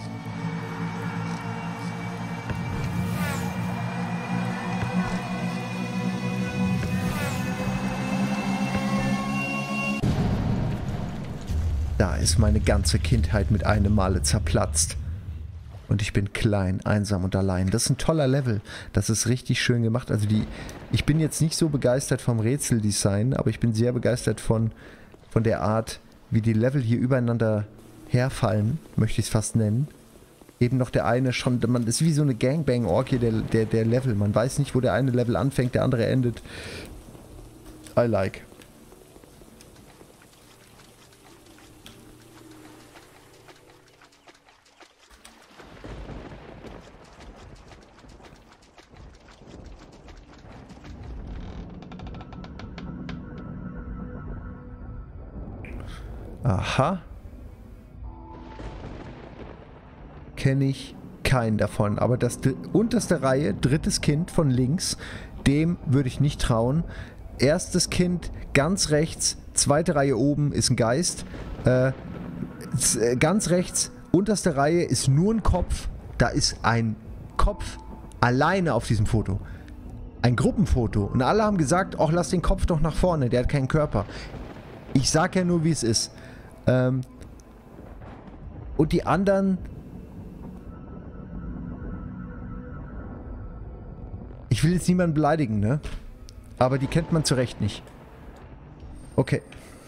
Da ist meine ganze Kindheit mit einem Male zerplatzt. Und ich bin klein, einsam und allein. Das ist ein toller Level. Das ist richtig schön gemacht. Also ich bin jetzt nicht so begeistert vom Rätseldesign, aber ich bin sehr begeistert von der Art, wie die Level hier übereinander herfallen, möchte ich es fast nennen. Eben noch der eine schon, man ist wie so eine Gangbang-Orgie der Level. Man weiß nicht, wo der eine Level anfängt, der andere endet. I like. Aha. Kenne ich keinen davon. Aber das unterste Reihe, drittes Kind von links, dem würde ich nicht trauen. Erstes Kind ganz rechts, zweite Reihe oben ist ein Geist. Ganz rechts, unterste Reihe ist nur ein Kopf. Da ist ein Kopf alleine auf diesem Foto. Ein Gruppenfoto. Und alle haben gesagt, ach, lass den Kopf doch nach vorne, der hat keinen Körper. Ich sag ja nur, wie es ist. Und die anderen Ich will jetzt niemanden beleidigen, ne? Aber die kennt man zu Recht nicht. Okay.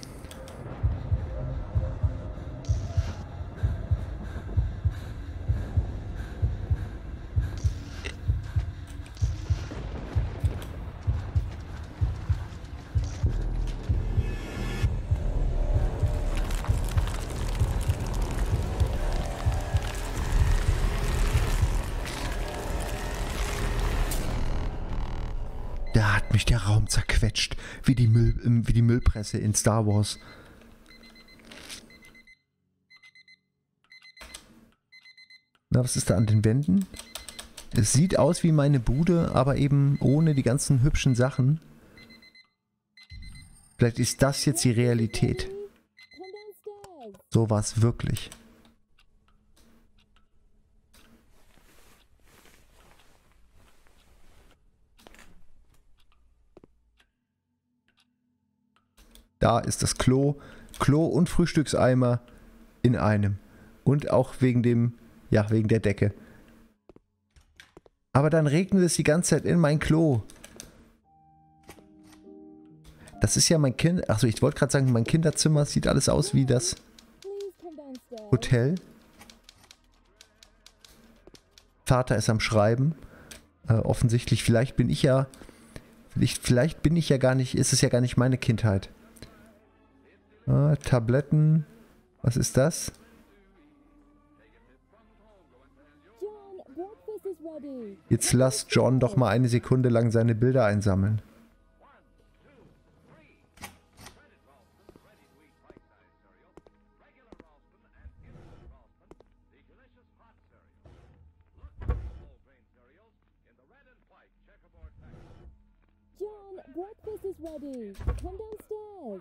Da hat mich der Raum zerquetscht, wie die Müllpresse in Star Wars. Na, was ist da an den Wänden? Es sieht aus wie meine Bude, aber eben ohne die ganzen hübschen Sachen. Vielleicht ist das jetzt die Realität.
Come downstairs.
So war es wirklich. Da ist das Klo. Klo und Frühstückseimer in einem. Und auch wegen dem, ja, wegen der Decke. Aber dann regnet es die ganze Zeit in mein Klo. Das ist ja mein Kind. Achso, ich wollte gerade sagen, mein Kinderzimmer sieht alles aus wie das
Please come downstairs.
Hotel. Vater ist am Schreiben. Offensichtlich, vielleicht bin ich ja gar nicht, ist es ja gar nicht meine Kindheit. Tabletten. Was ist das?
John, breakfast is ready.
Jetzt lass John doch mal eine Sekunde lang seine Bilder einsammeln.
John, breakfast is ready. Come downstairs.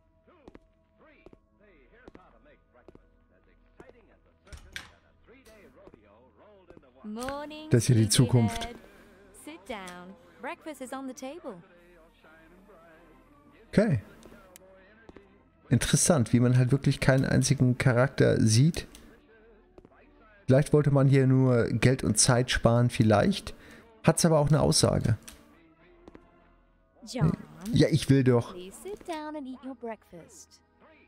Morning.
Das ist hier die Zukunft.
sleepyhead. Sit down. Breakfast is on the table.
Okay. Interessant, wie man halt wirklich keinen einzigen Charakter sieht. Vielleicht wollte man hier nur Geld und Zeit sparen, vielleicht. Hat's aber auch eine Aussage.
John,
Ja, ich will doch.
please sit down and eat your breakfast.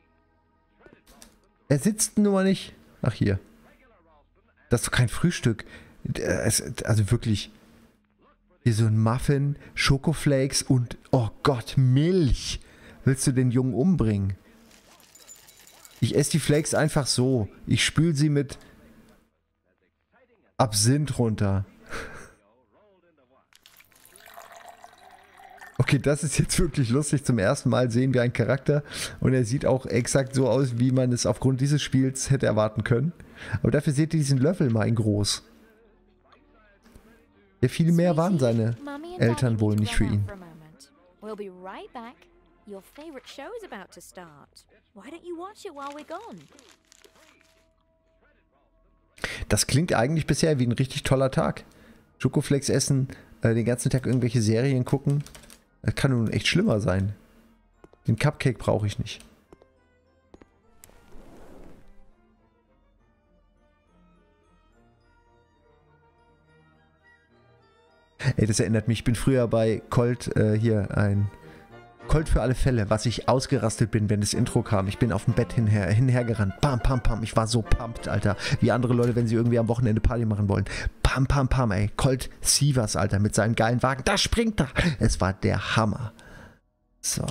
Er sitzt nur nicht. Ach, hier. Das ist doch kein Frühstück. Also wirklich. Hier so ein Muffin, Schokoflakes und, oh Gott, Milch. Willst du den Jungen umbringen? Ich esse die Flakes einfach so. Ich spül sie mit Absinth runter. Okay, das ist jetzt wirklich lustig. Zum ersten Mal sehen wir einen Charakter und er sieht auch exakt so aus, wie man es aufgrund dieses Spiels hätte erwarten können. Aber dafür seht ihr diesen Löffel mal in groß. Ja, viel mehr waren seine
Mummy and
Eltern
Daddy
wohl
need to
nicht für
run out
ihn.
for a moment. We'll be right back. Your favorite show is about to start. Why don't you watch it while we're gone?
Das klingt eigentlich bisher wie ein richtig toller Tag. Schokoflex essen, den ganzen Tag irgendwelche Serien gucken. Das kann nun echt schlimmer sein. Den Cupcake brauche ich nicht. Ey, das erinnert mich, ich bin früher bei Colt, hier ein Colt für alle Fälle, was ich ausgerastet bin, wenn das Intro kam. Ich bin auf dem Bett hinhergerannt. Pam, pam, pam. Ich war so pumped, Alter. Wie andere Leute, wenn sie irgendwie am Wochenende Party machen wollen. Pam, pam, pam, ey. Colt Sievers, Alter, mit seinem geilen Wagen. Da springt er. Es war der Hammer. So.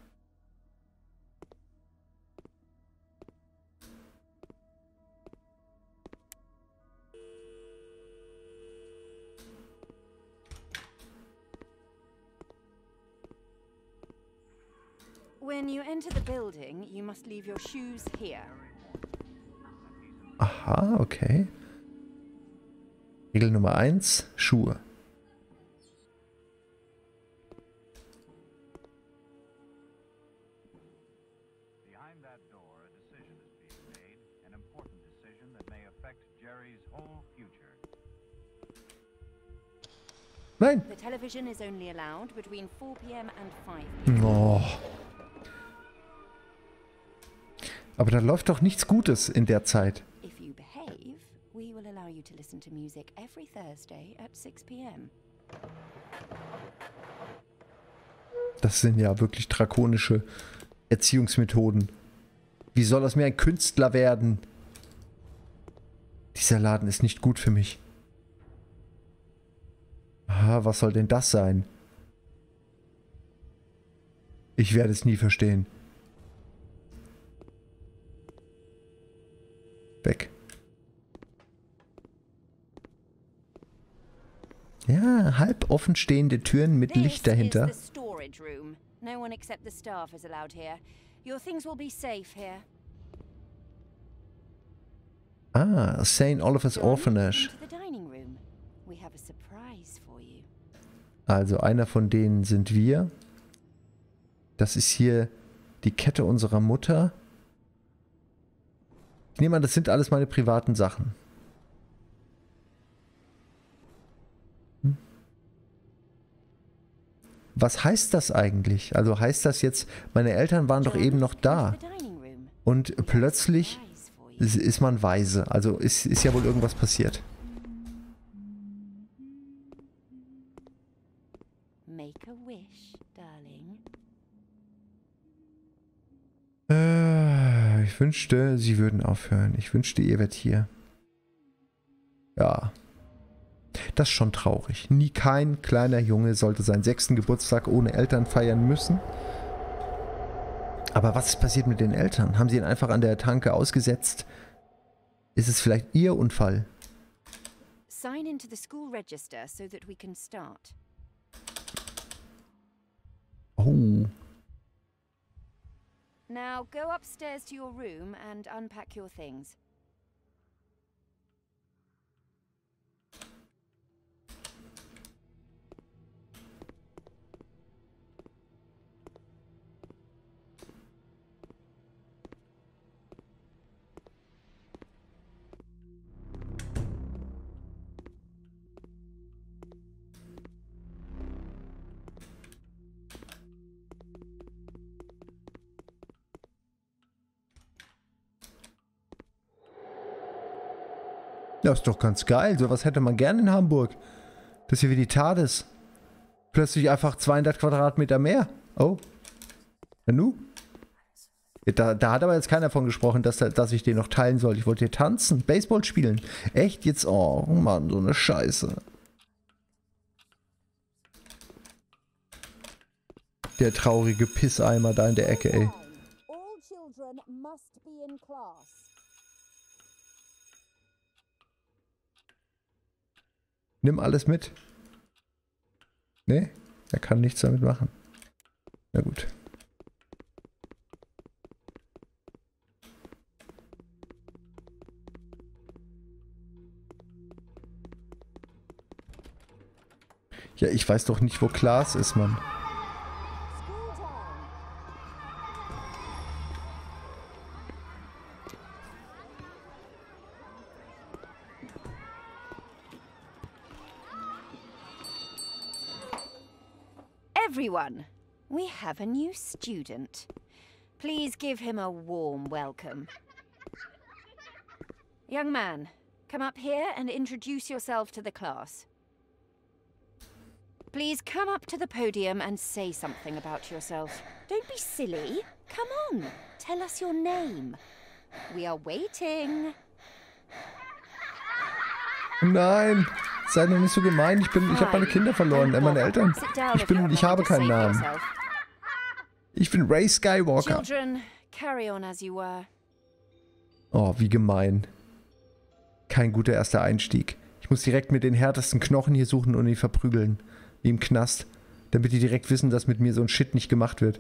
When you enter the building, you must leave your shoes here.
Aha, okay. Regel Nummer 1, Schuhe.
Behind that door, a decision is being made, an important decision that may affect Jerry's whole future.
Nein.
The television is only allowed between 4 p.m. and 5 p.m.
Oh. Aber da läuft doch nichts Gutes in der Zeit.
If you behave, we will allow you to listen to music every Thursday at 6 p.m.
Das sind ja wirklich drakonische Erziehungsmethoden. Wie soll aus mir ein Künstler werden? Dieser Laden ist nicht gut für mich. Ah, was soll denn das sein? Ich werde es nie verstehen. Weg. Ja, halb offen stehende Türen mit Licht dahinter.
This is the storage room. No one except the staff is allowed here. Your things will be safe here.
Ah, St. Oliver's
John,
Orphanage.
into the dining room. We have a surprise for you.
Also einer von denen sind wir. Das ist hier die Kette unserer Mutter. Ich nehme an, das sind alles meine privaten Sachen. Was heißt das eigentlich? Also heißt das jetzt, meine Eltern waren doch eben noch da und plötzlich ist man weise. Also ist ja wohl irgendwas passiert.
Make a wish, darling.
Ich wünschte, sie würden aufhören. Ich wünschte, ihr wärt hier. Ja. Das ist schon traurig. Nie kein kleiner Junge sollte seinen 6. Geburtstag ohne Eltern feiern müssen. Aber was ist passiert mit den Eltern? Haben sie ihn einfach an der Tanke ausgesetzt? Ist es vielleicht ihr Unfall?
Sign into the school register so that we can start.
Oh.
Now go upstairs to your room and unpack your things.
Ja, ist doch ganz geil. Sowas hätte man gerne in Hamburg. Das ist hier wie die TARDIS. Plötzlich einfach 200 Quadratmeter mehr. Oh. Na nu? Da hat aber jetzt keiner von gesprochen, dass ich den noch teilen soll. Ich wollte hier tanzen, Baseball spielen. Echt jetzt? Oh Mann, so eine Scheiße. Der traurige Pisseimer da in der Ecke, ey.
All children must be in class.
Nimm alles mit. Nee, er kann nichts damit machen. Na gut. Ja, ich weiß doch nicht, wo Klaas ist, Mann.
School time.
Everyone, we have a new student. Please give him a warm welcome. Young man, come up here and introduce yourself to the class. Please come up to the podium and say something about yourself. Don't be silly. Come on, tell us your name. We are waiting.
Nein, sei doch nicht so gemein. Ich habe meine Kinder verloren, meine Eltern. Ich habe keinen Namen. Ich bin Ray Skywalker.
Children, carry on as you were.
Oh, wie gemein. Kein guter erster Einstieg. Ich muss direkt mit den härtesten Knochen hier suchen und ihn verprügeln. Wie im Knast. Damit die direkt wissen, dass mit mir so ein Shit nicht gemacht wird.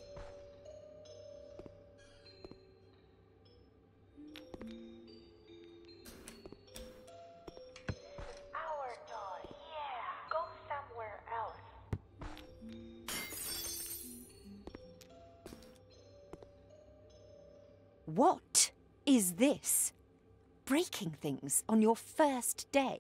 What is this? Breaking things on your first day?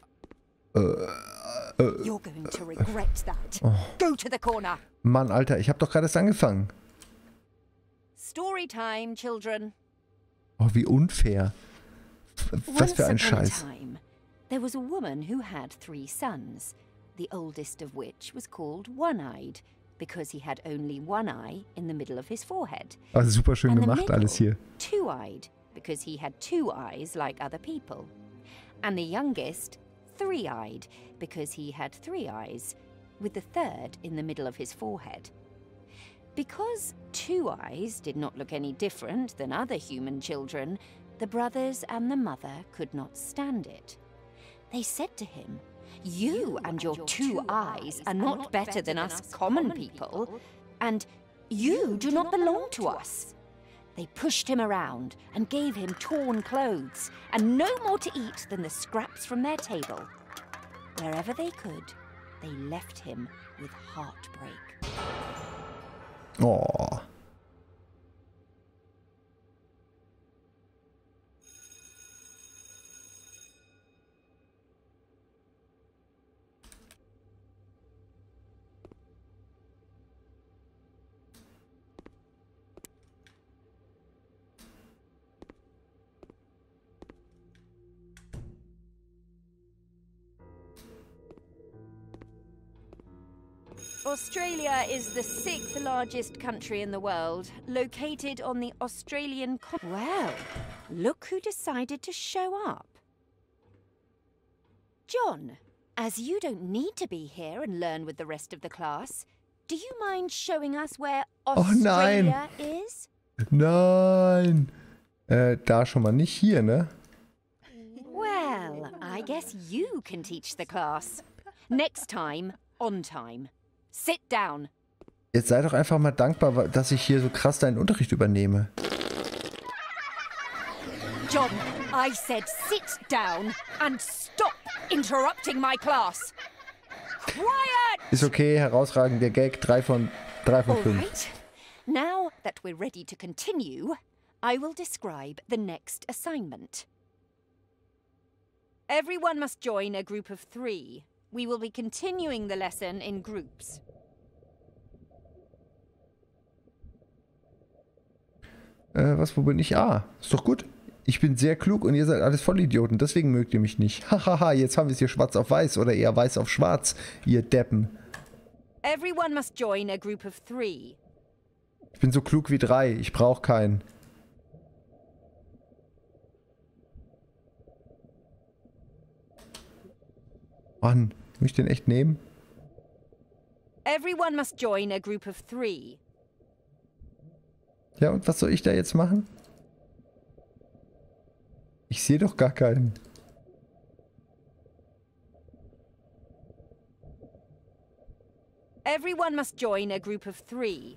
You're going to regret that. Go to the corner.
Mann, Alter, ich habe doch gerade erst angefangen.
Story time, children.
Oh, wie unfair. Was für ein
Once upon a
Scheiß.
time, there was a woman who had 3 sons. the oldest of which was called One-Eyed, because he had only one eye in the middle of his forehead.
Also super schön
And the
gemacht alles hier.
Two-eyed, because he had two eyes like other people. And the youngest, three-eyed, because he had three eyes, with the third in the middle of his forehead. Because Two Eyes did not look any different than other human children, the brothers and the mother could not stand it. They said to him, "You and your two eyes are not better than us common people, and you do not belong to us." They pushed him around and gave him torn clothes and no more to eat than the scraps from their table. Wherever they could, they left him with heartbreak.
Oh.
Australia is the 6th largest country in the world, located on the Australian Well, look who decided to show up. John, as you don't need to be here and learn with the rest of the class, do you mind showing us where Australia is?
Nein. Da schon mal nicht hier, ne?
Well, I guess you can teach the class. Next time, on time. Sit down.
Jetzt sei doch einfach mal dankbar, dass ich hier so krass deinen Unterricht übernehme.
John, I said sit down and stop interrupting my class. Quiet!
Ist okay, herausragend, der Gag, 3 von 5.
Alright. Now that we're ready to continue, I will describe the next assignment. Everyone must join a group of 3. We will be continuing the lesson in groups.
Wo bin ich? Ah, ist doch gut. Ich bin sehr klug und ihr seid alles Vollidioten, deswegen mögt ihr mich nicht. Hahaha, jetzt haben wir es hier schwarz auf weiß oder eher weiß auf schwarz, ihr Deppen.
Everyone must join a group of 3.
Ich bin so klug wie 3, ich brauche keinen. Mann, muss ich den echt nehmen?
Everyone must join a group of 3.
Ja, und was soll ich da jetzt machen? Ich sehe doch gar keinen.
Everyone must join a group of 3.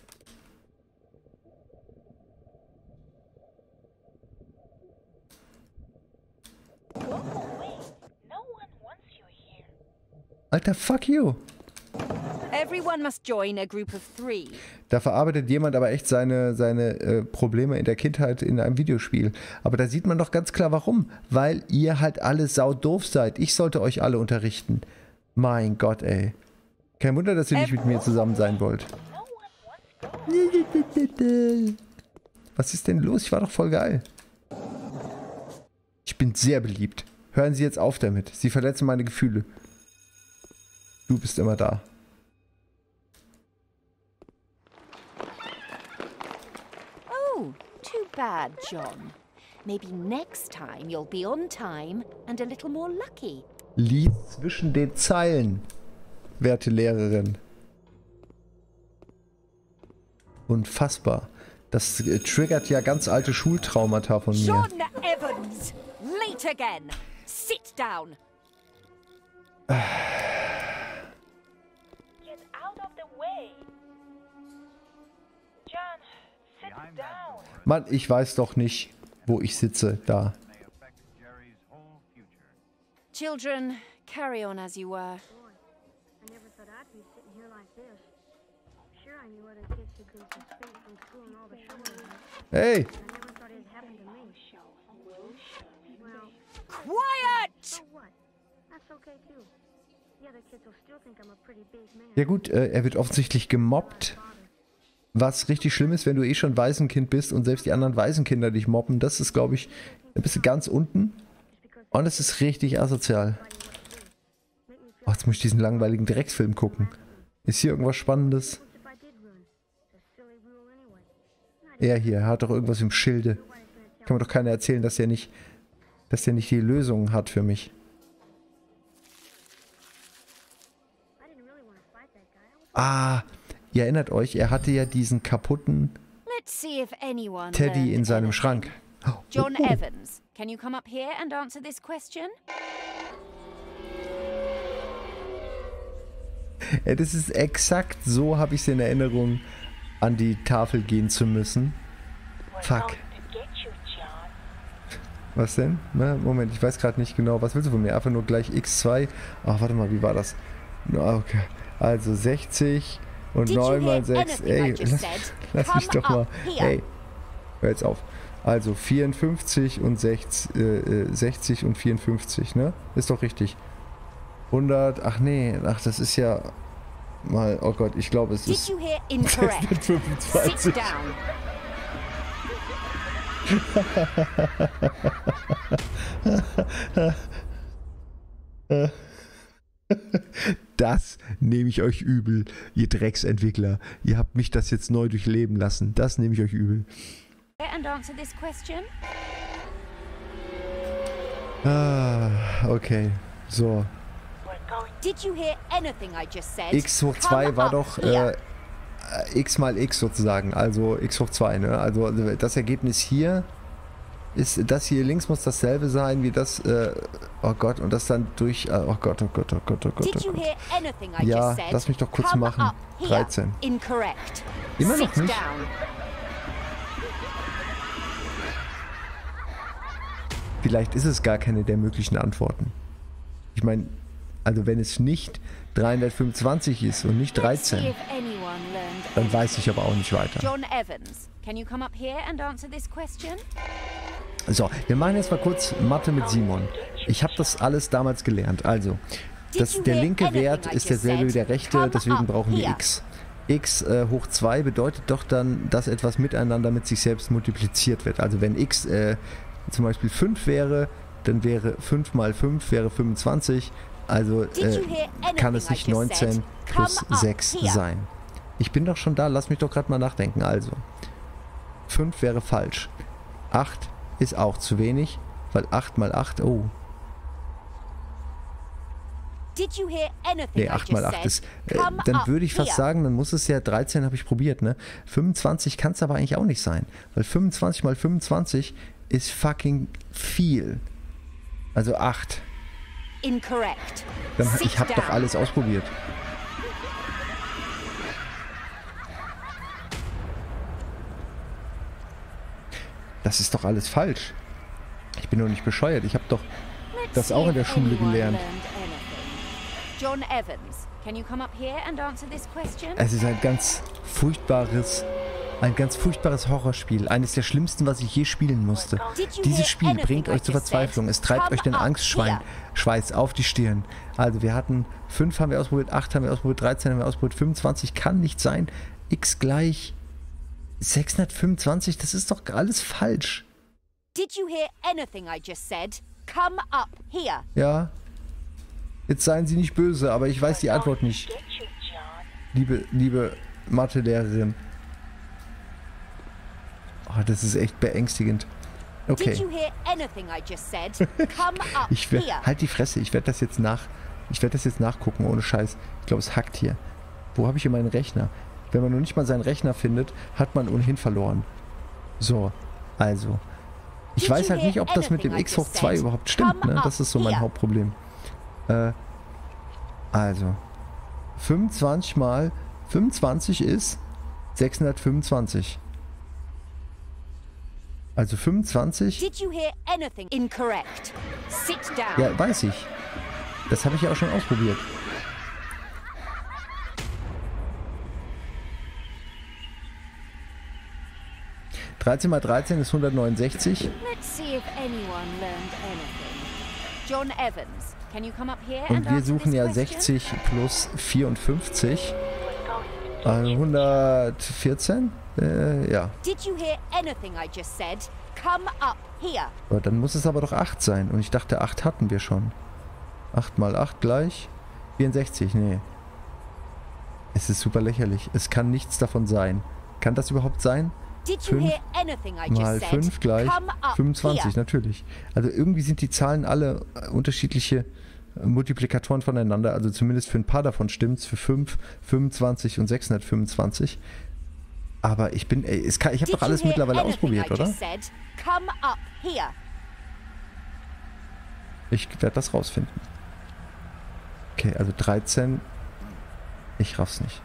Alter, fuck you.
Everyone must join a group of 3.
Da verarbeitet jemand aber echt seine Probleme in der Kindheit in einem Videospiel. Aber da sieht man doch ganz klar warum. Weil ihr halt alle saudoof seid. Ich sollte euch alle unterrichten. Mein Gott, ey. Kein Wunder, dass ihr nicht mit mir zusammen sein wollt. Was ist denn los? Ich war doch voll geil. Ich bin sehr beliebt. Hören Sie jetzt auf damit. Sie verletzen meine Gefühle. Du bist immer da.
Oh, too bad, John. Maybe next time you'll be on time and a little more lucky.
Lies zwischen den Zeilen, werte Lehrerin. Unfassbar. Das triggert ja ganz alte Schultraumata von mir.
John Evans, late again. Sit down.
Get out of the way. John, sit down.
Mann, ich weiß doch nicht, wo ich sitze. Da.
may affect Jerry's whole future.
Children, carry on as you were.
I never thought I'd be sitting here like this. Sure, I knew other kids who could escape from school and all the trouble.
Hey!
I never thought it'd happen to me. Well,
Quiet!
so what? That's okay too. The other kids will still think I'm a pretty big man.
Ja gut, er wird offensichtlich gemobbt. Was richtig schlimm ist, wenn du eh schon Waisenkind bist und selbst die anderen Waisenkinder dich mobben. Das ist, glaube ich, da bist du ganz unten. Und es ist richtig asozial. Oh, jetzt muss ich diesen langweiligen Drecksfilm gucken. Ist hier irgendwas Spannendes?
If I did run. It's a silly rule anyway.
Er hier, er hat doch irgendwas im Schilde. Kann mir doch keiner erzählen, dass der nicht die Lösung hat für mich.
I didn't really want to fight that guy. I was
Ah, ihr erinnert euch, er hatte ja diesen kaputten
Let's see if anyone
Teddy
learned
in seinem
anything.
Schrank. Oh,
John
oh, oh.
Evans, can you come up here and answer this question?
Ja, das ist exakt so, habe ich es in Erinnerung, an die Tafel gehen zu müssen. Fuck.
to get you, John.
Was denn? Na, Moment, ich weiß gerade nicht genau. Was willst du von mir? Einfach nur gleich x2. Ach, warte mal, wie war das? Okay. Also 60 und
Did you
9 mal
hear
6.
anything I
Ey,
just said?
lass mich
Come
doch mal.
up here.
Ey, hör jetzt auf. Also 54 und 60 und 54, ne? Ist doch richtig. 100, ach nee, ach, das ist ja mal, oh Gott, ich glaube, es
Did
ist
you hear incorrect?
25.
Sit down.
Das nehme ich euch übel, ihr Drecksentwickler. Ihr habt mich das jetzt neu durchleben lassen. Das nehme ich euch übel.
And answer this question.
Ah, okay. So.
Did you hear anything I just said?
X hoch 2
Come
war
up
doch
here.
x mal x sozusagen. Also x hoch 2, ne? Also das Ergebnis hier ist, das hier links muss dasselbe sein wie das, oh Gott, und das dann durch, oh Gott, oh Gott, oh Gott, oh Gott,
Did
oh
you
Gott.
hear anything I
Ja,
just said?
lass mich doch kurz
Come
machen.
up here.
13.
Incorrect.
Immer noch
Sit
nicht?
down.
Vielleicht ist es gar keine der möglichen Antworten. Ich meine, also wenn es nicht 325 ist und nicht
Let's see
13,
if anyone learned
dann weiß ich aber auch nicht weiter.
John Evans, can you come up here and answer this question?
So, wir machen jetzt mal kurz Mathe mit Simon. Ich habe das alles damals gelernt. Also, der linke Wert ist derselbe wie der rechte, deswegen brauchen wir x. X hoch 2 bedeutet doch dann, dass etwas miteinander mit sich selbst multipliziert wird. Also wenn x zum Beispiel 5 wäre, dann wäre 5 mal 5 wäre 25. Also kann es nicht 19 plus 6 sein. Ich bin doch schon da, lass mich doch gerade mal nachdenken. Also, 5 wäre falsch. 8 ist auch zu wenig, weil 8 mal 8, oh. Nee, 8 mal 8 ist, dann würde ich fast sagen, dann muss es ja 13, habe ich probiert, ne? 25 kann es aber eigentlich auch nicht sein, weil 25 mal 25 ist fucking viel. Also 8.
Incorrect.
Ich habe doch alles ausprobiert. Das ist doch alles falsch. Ich bin doch nicht bescheuert. Ich habe doch das auch in der Schule gelernt.
John Evans, can you come up here and answer this question?
Es ist ein ganz furchtbares Horrorspiel. Eines der schlimmsten, was ich je spielen musste. Dieses Spiel bringt euch zur Verzweiflung. Es treibt euch den Angstschweiß auf die Stirn. Also wir hatten 5 haben wir ausprobiert, 8 haben wir ausprobiert, 13 haben wir ausprobiert, 25 kann nicht sein. X gleich 625, das ist doch alles falsch.
Did you hear anything I just said? Come up here.
Ja. Jetzt seien Sie nicht böse, aber ich weiß die Antwort nicht. Liebe Mathelehrerin. Oh, das ist echt beängstigend. Okay.
Did you hear anything I just said? Come up here.
Halt die Fresse, ich werde das jetzt nachgucken, ohne Scheiß. Ich glaube, es hackt hier. Wo habe ich hier meinen Rechner? Wenn man noch nicht mal seinen Rechner findet, hat man ohnehin verloren. So, also. Ich weiß halt nicht, ob das mit dem x hoch 2 überhaupt stimmt, ne? Das ist so mein Hauptproblem. Also. 25 mal 25 ist 625. Also 25.
Did you hear anything incorrect? Sit down.
Ja, weiß ich. Das habe ich ja auch schon ausprobiert. (13 mal 13 ist 169.
Let's see if anyone learned anything. John Evans, can you come up here
Und
and
wir
answer
suchen
this
ja
question?
60 plus 54. 114? Ja.
Did you hear anything I just said? Come up here.
Aber dann muss es aber doch 8 sein. Und ich dachte, 8 hatten wir schon. 8 mal 8 gleich 64, nee. Es ist super lächerlich. Es kann nichts davon sein. Kann das überhaupt sein? 5 mal 5 gleich 25, natürlich. Also irgendwie sind die Zahlen alle unterschiedliche Multiplikatoren voneinander. Also zumindest für ein paar davon stimmt es. Für 5, 25 und 625. Aber ich bin... ich habe doch alles mittlerweile ausprobiert, oder? Ich werde das rausfinden. Okay, also 13. Ich raff's nicht.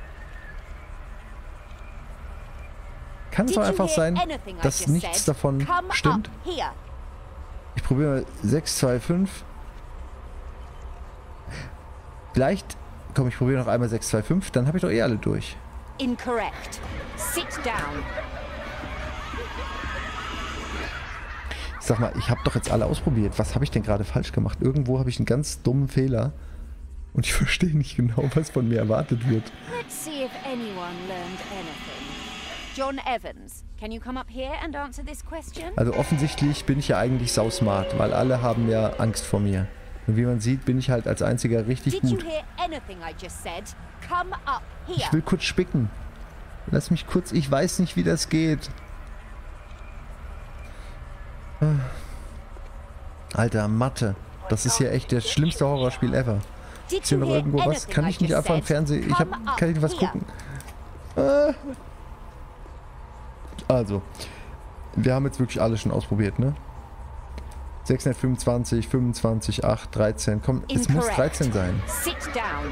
Kann es doch einfach sein, dass nichts davon stimmt? Ich probiere mal 6, 2, 5. Vielleicht... Komm, ich probiere noch einmal 6, 2, 5. Dann habe ich doch eh alle durch.
Incorrect. Sit down.
Sag mal, ich habe doch jetzt alle ausprobiert. Was habe ich denn gerade falsch gemacht? Irgendwo habe ich einen ganz dummen Fehler. Und ich verstehe nicht genau, was von mir erwartet wird.
Let's see if anyone learned anything. John Evans, can you come up here and answer this question?
Also offensichtlich bin ich ja eigentlich sausmart, weil alle haben ja Angst vor mir. Und wie man sieht, bin ich halt als einziger richtig gut.
Did you hear anything I just said? Come up here.
Ich will kurz spicken. Lass mich kurz, ich weiß nicht, wie das geht. Alter, Mathe. Das ist hier echt das schlimmste Horrorspiel ever. Ist hier noch irgendwo was? Kann ich nicht einfach im Fernsehen... Kann ich nicht was gucken? Also. Wir haben jetzt wirklich alles schon ausprobiert, ne? 625, 25, 8, 13. Komm, es muss 13 sein.
Sit down.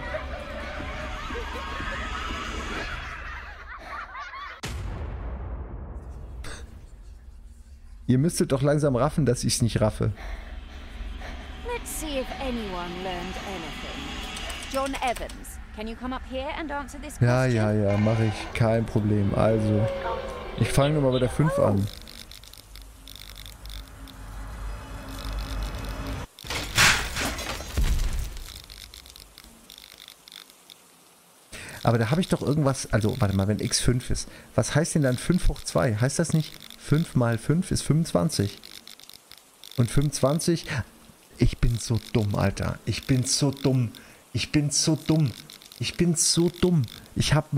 Ihr müsstet doch langsam raffen, dass ich es nicht raffe.
Let's see if anyone learned anything. John Evans, can you come up here and answer this question?
Ja, mache ich. Kein Problem. Also, ich fange nochmal bei der 5 an. Aber da habe ich doch irgendwas... Also, warte mal, wenn x 5 ist. Was heißt denn dann 5 hoch 2? Heißt das nicht 5 mal 5 ist 25? Und 25... Ich bin so dumm, Alter. Ich bin so dumm. Ich bin so dumm. Ich bin so dumm. Ich habe...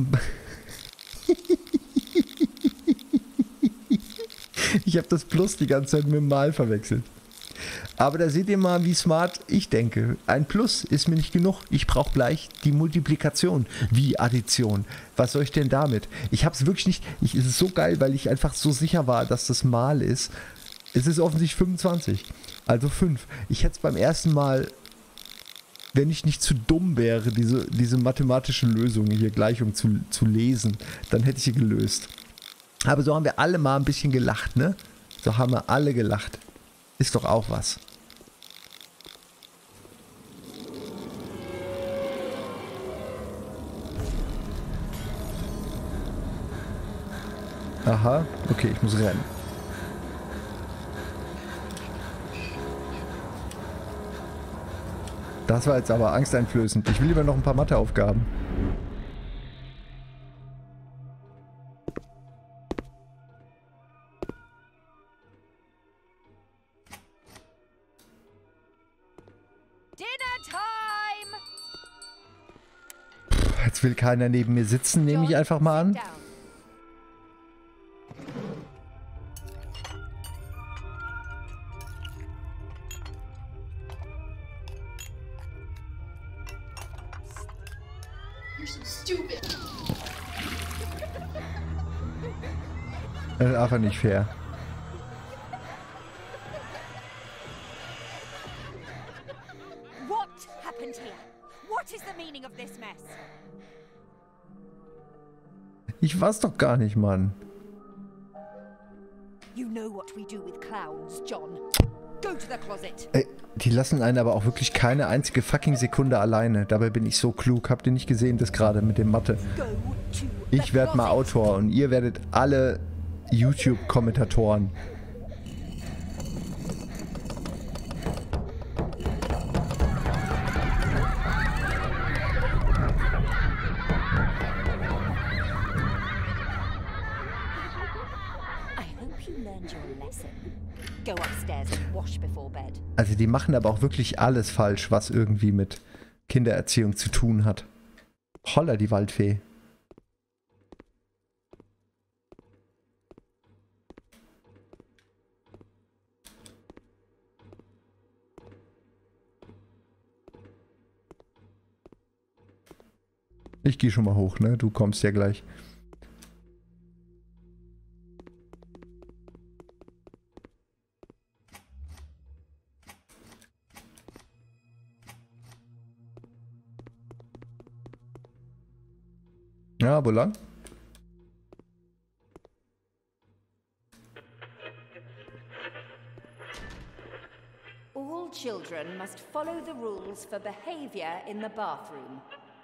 Ich habe das Plus die ganze Zeit mit dem Mal verwechselt. Aber da seht ihr mal, wie smart ich denke. Ein Plus ist mir nicht genug. Ich brauche gleich die Multiplikation. Wie Addition. Was soll ich denn damit? Ich habe es wirklich nicht... Es ist so geil, weil ich einfach so sicher war, dass das Mal ist. Es ist offensichtlich 25. Also 5. Ich hätte es beim ersten Mal, wenn ich nicht zu dumm wäre, diese mathematische Lösung hier, Gleichung zu lesen, dann hätte ich sie gelöst. Aber so haben wir alle mal ein bisschen gelacht, ne? So haben wir alle gelacht. Ist doch auch was. Aha, okay, ich muss rennen. Das war jetzt aber angsteinflößend. Ich will lieber noch ein paar Matheaufgaben. Jetzt will keiner neben mir sitzen, nehme ich einfach mal an. Das ist einfach nicht fair.
What happened here? What is the meaning of this mess?
Ich weiß doch gar nicht, Mann.
You know what we do with clowns, John. Go to the closet.
Ey, die lassen einen aber auch wirklich keine einzige fucking Sekunde alleine. Dabei bin ich so klug. Habt ihr nicht gesehen, das gerade mit dem Mathe? Ich werde mal Autor und ihr werdet alle YouTube-Kommentatoren. Also die machen aber auch wirklich alles falsch, was irgendwie mit Kindererziehung zu tun hat. Holla, die Waldfee. Ich gehe schon mal hoch, ne? Du kommst ja gleich. Ja, wo lang?
All children must follow the rules for behavior in the bathroom.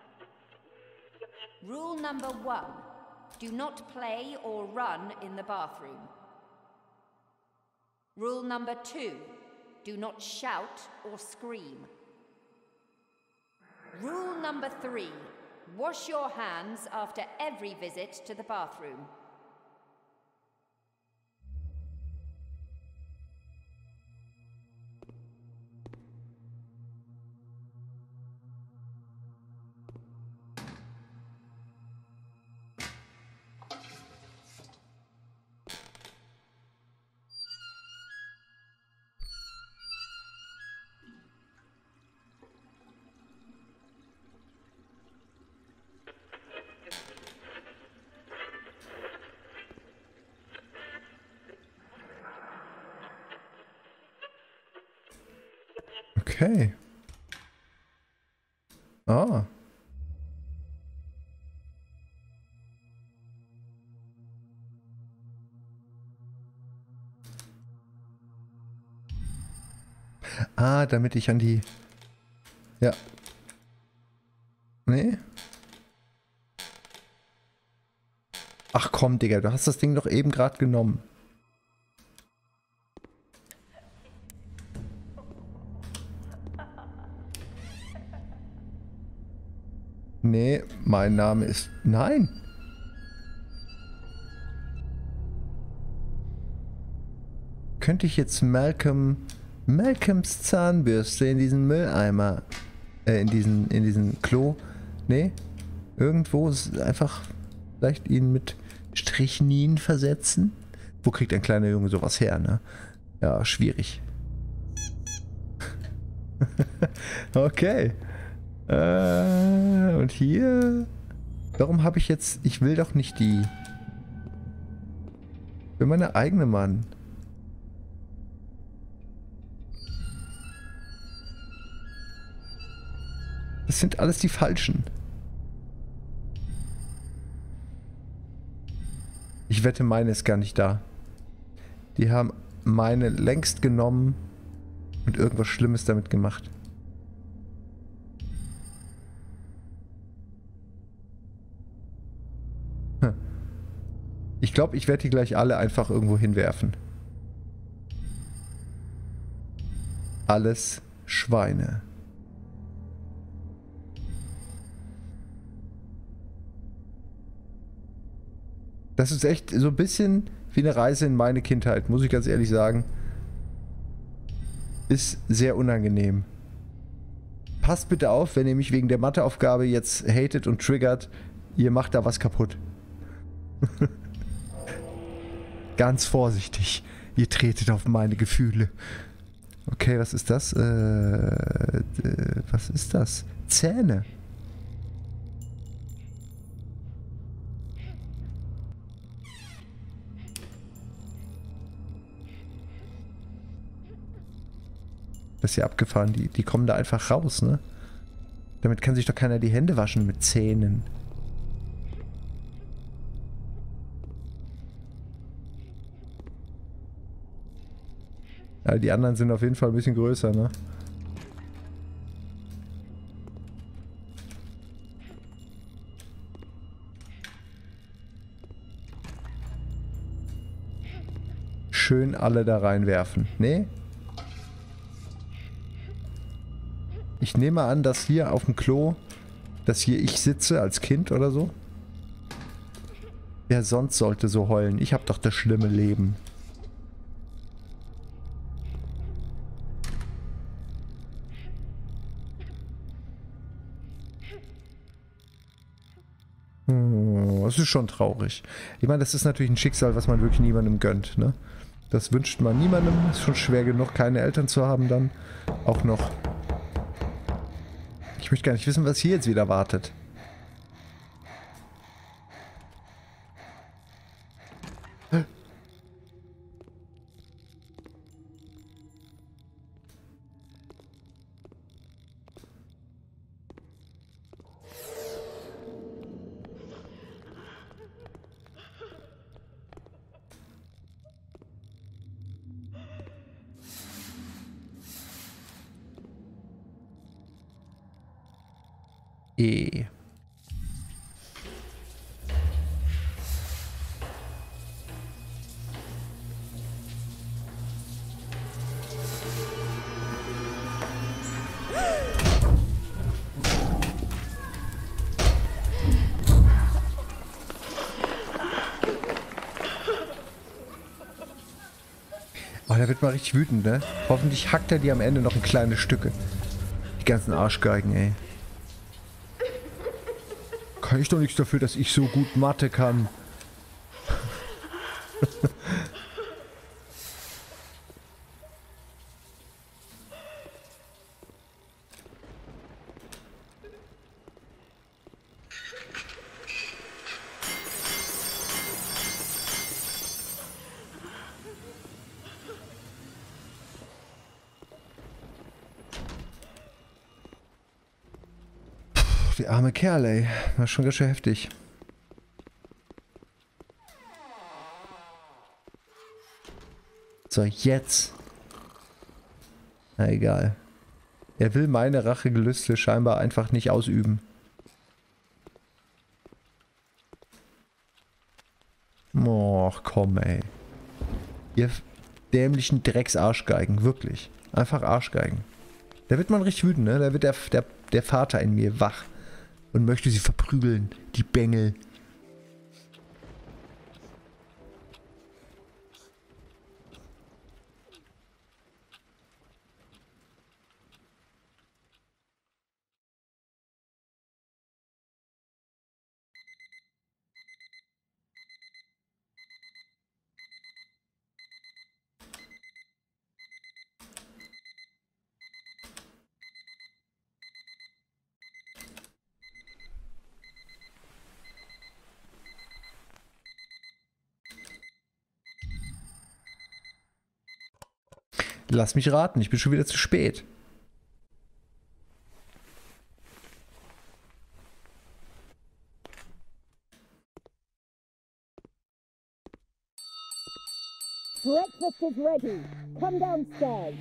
Rule number 1. Do not play or run in the bathroom. Rule number 2. Do not shout or scream. Rule number 3. Wash your hands after every visit to the bathroom.
Okay. Ah. Ah, damit ich an die... Ja. Nee. Ach komm, Digga, du hast das Ding doch eben gerade genommen. Nee, mein Name ist... Nein! Könnte ich jetzt Malcolms Zahnbürste in diesen Mülleimer... in diesen Klo... Nee? Irgendwo ist einfach... Vielleicht ihn mit Strichnin versetzen? Wo kriegt ein kleiner Junge sowas her, ne? Ja, schwierig. Okay. Und hier... Warum habe ich jetzt... Ich will doch nicht die... Ich will meine eigene, Mann. Das sind alles die Falschen. Ich wette, meine ist gar nicht da. Die haben meine längst genommen und irgendwas Schlimmes damit gemacht. Ich glaube, ich werde die gleich alle einfach irgendwo hinwerfen. Alles Schweine. Das ist echt so ein bisschen wie eine Reise in meine Kindheit, muss ich ganz ehrlich sagen. Ist sehr unangenehm. Passt bitte auf, wenn ihr mich wegen der Matheaufgabe jetzt hatet und triggert, ihr macht da was kaputt. Ganz vorsichtig. Ihr tretet auf meine Gefühle. Okay, was ist das? Was ist das? Zähne. Das ist ja abgefahren. Die kommen da einfach raus, ne? Damit kann sich doch keiner die Hände waschen mit Zähnen. Ja, die anderen sind auf jeden Fall ein bisschen größer, ne? Schön alle da reinwerfen. Nee? Ich nehme an, dass hier auf dem Klo, dass hier ich sitze als Kind oder so. Wer sonst sollte so heulen? Ich habe doch das schlimme Leben. das ist schon traurig. Ich meine, das ist natürlich ein Schicksal, was man wirklich niemandem gönnt, ne? Das wünscht man niemandem. Ist schon schwer genug, keine Eltern zu haben dann. Auch noch. Ich möchte gar nicht wissen, was hier jetzt wieder wartet. E. Oh, der wird mal richtig wütend, ne? Hoffentlich hackt er die am Ende noch in kleine Stücke. Die ganzen Arschgeigen, ey. Kann ich doch nichts dafür, dass ich so gut Mathe kann. Der arme Kerl, ey. War schon ganz schön heftig. So, jetzt. Na egal. Er will meine Rachegelüste scheinbar einfach nicht ausüben. Och, komm, ey. Ihr dämlichen Drecksarschgeigen. Wirklich. Einfach Arschgeigen. Da wird man richtig wütend, ne? Da wird der Vater in mir wach. Und möchte sie verprügeln, die Bengel. Lass mich raten, ich bin schon wieder zu spät.
Breakfast is ready. Come downstairs.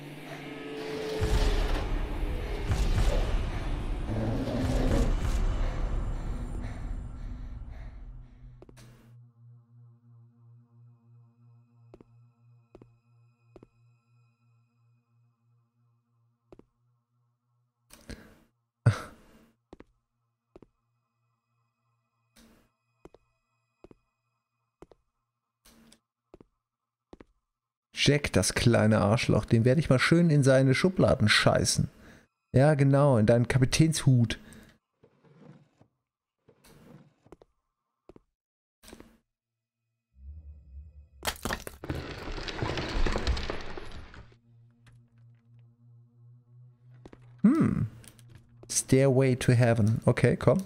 Jack, das kleine Arschloch, den werde ich mal schön in seine Schubladen scheißen. Ja, genau, in deinen Kapitänshut. Stairway to Heaven. Okay, komm.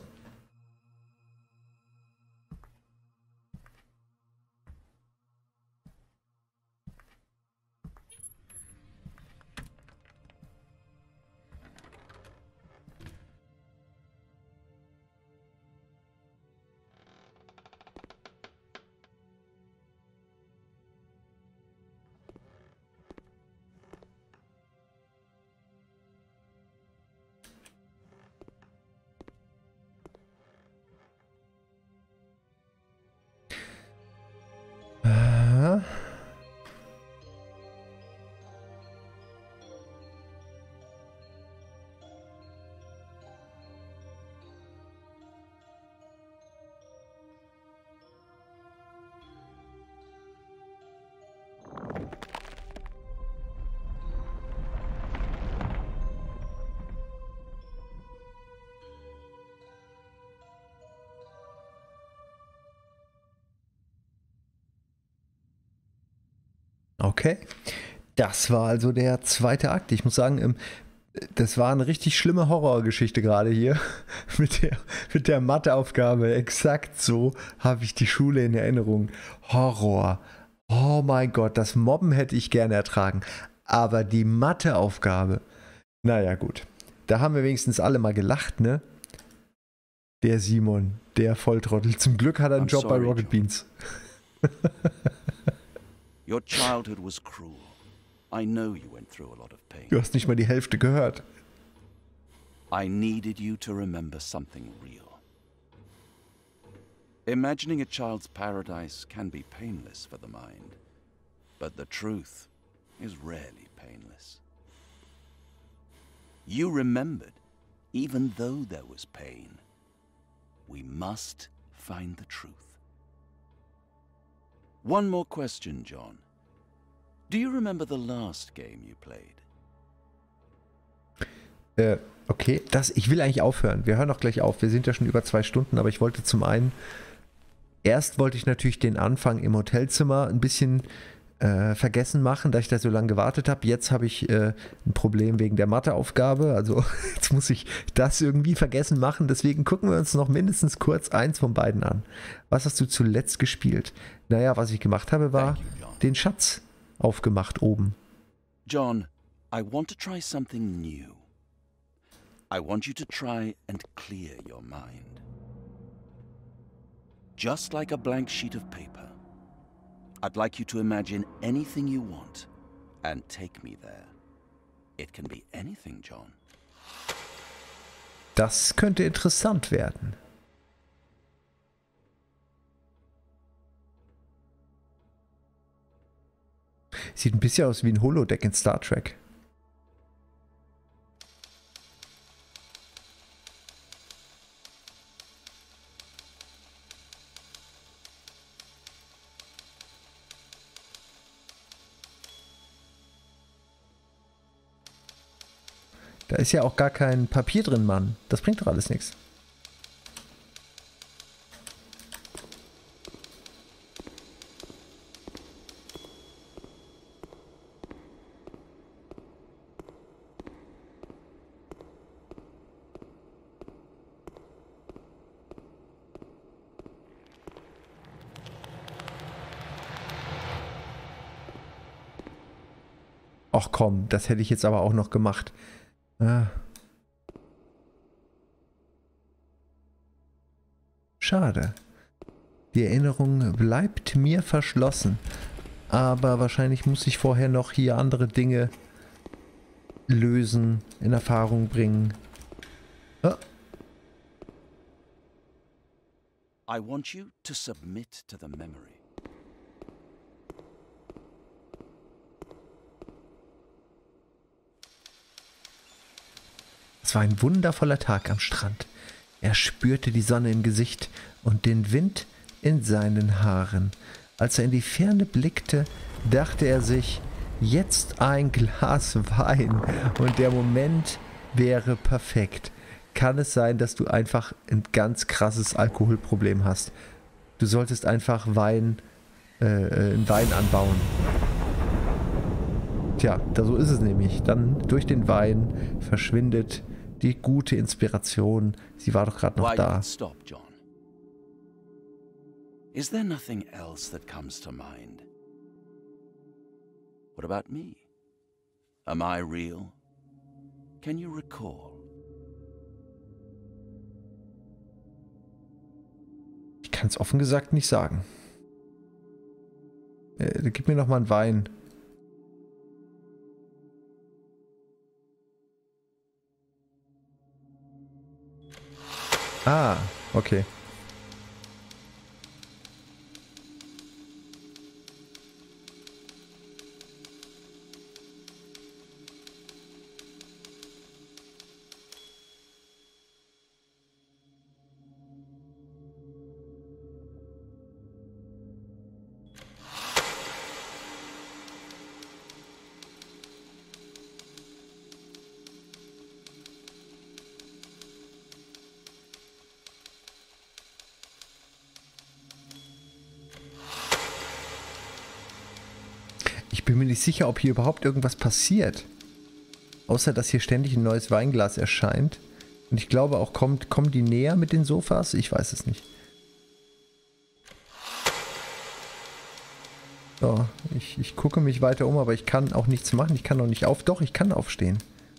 Okay. Das war also der zweite Akt. Ich muss sagen, das war eine richtig schlimme Horrorgeschichte gerade hier mit der Matheaufgabe. Exakt so habe ich die Schule in Erinnerung. Horror. Oh mein Gott, das Mobben hätte ich gerne ertragen. Aber die Matheaufgabe, naja gut. Da haben wir wenigstens alle mal gelacht, ne? Der Simon, der Volltrottel. Zum Glück hat er einen Job bei Rocket Beans.
Your childhood was cruel. I know you went through a lot of pain.
Du hast nicht mal die Hälfte gehört.
I needed you to remember something real. Imagining a child's paradise can be painless for the mind, but the truth is rarely painless. You remembered, even though there was pain. We must find the truth. One more question, John. Do you remember the last game you played?
Okay, ich will eigentlich aufhören. Wir hören auch gleich auf. Wir sind ja schon über 2 Stunden, aber ich wollte zum einen, erst wollte ich natürlich den Anfang im Hotelzimmer ein bisschen vergessen machen, da ich da so lange gewartet habe. Jetzt habe ich ein Problem wegen der Matheaufgabe. Also jetzt muss ich das irgendwie vergessen machen. Deswegen gucken wir uns noch mindestens kurz eins von beiden an. Was hast du zuletzt gespielt? Naja, was ich gemacht habe, war den Schatz aufgemacht oben.
John, I want to try something new. I want you to try and clear your mind. Just like a blank sheet of paper. I'd like you to imagine anything you want and take me there. It can be anything, John.
Das könnte interessant werden. Sieht ein bisschen aus wie ein Holodeck in Star Trek. Da ist ja auch gar kein Papier drin, Mann. Das bringt doch alles nichts. Ach komm, das hätte ich jetzt aber auch noch gemacht. Schade. Die Erinnerung bleibt mir verschlossen. Aber wahrscheinlich muss ich vorher noch hier andere Dinge lösen, in Erfahrung bringen. Oh.
I want you to submit to the memory.
Es war ein wundervoller Tag am Strand. Er spürte die Sonne im Gesicht und den Wind in seinen Haaren. Als er in die Ferne blickte, dachte er sich, jetzt ein Glas Wein und der Moment wäre perfekt. Kann es sein, dass du einfach ein ganz krasses Alkoholproblem hast? Du solltest einfach einen Wein anbauen. Tja, so ist es nämlich. Dann durch den Wein verschwindet die gute Inspiration. Sie war doch gerade noch da.
Stop, John. Is there nothing else that comes to mind? What about me? Am I real? Can you recall?
Ich kann es offen gesagt nicht sagen. Gib mir noch mal einen Wein. Ah, okay. Ich bin mir nicht sicher, ob hier überhaupt irgendwas passiert. Außer, dass hier ständig ein neues Weinglas erscheint. Und ich glaube auch, kommen die näher mit den Sofas? Ich weiß es nicht. So, ich gucke mich weiter um, aber ich kann auch nichts machen. Ich kann auch nicht auf... Doch, ich kann aufstehen.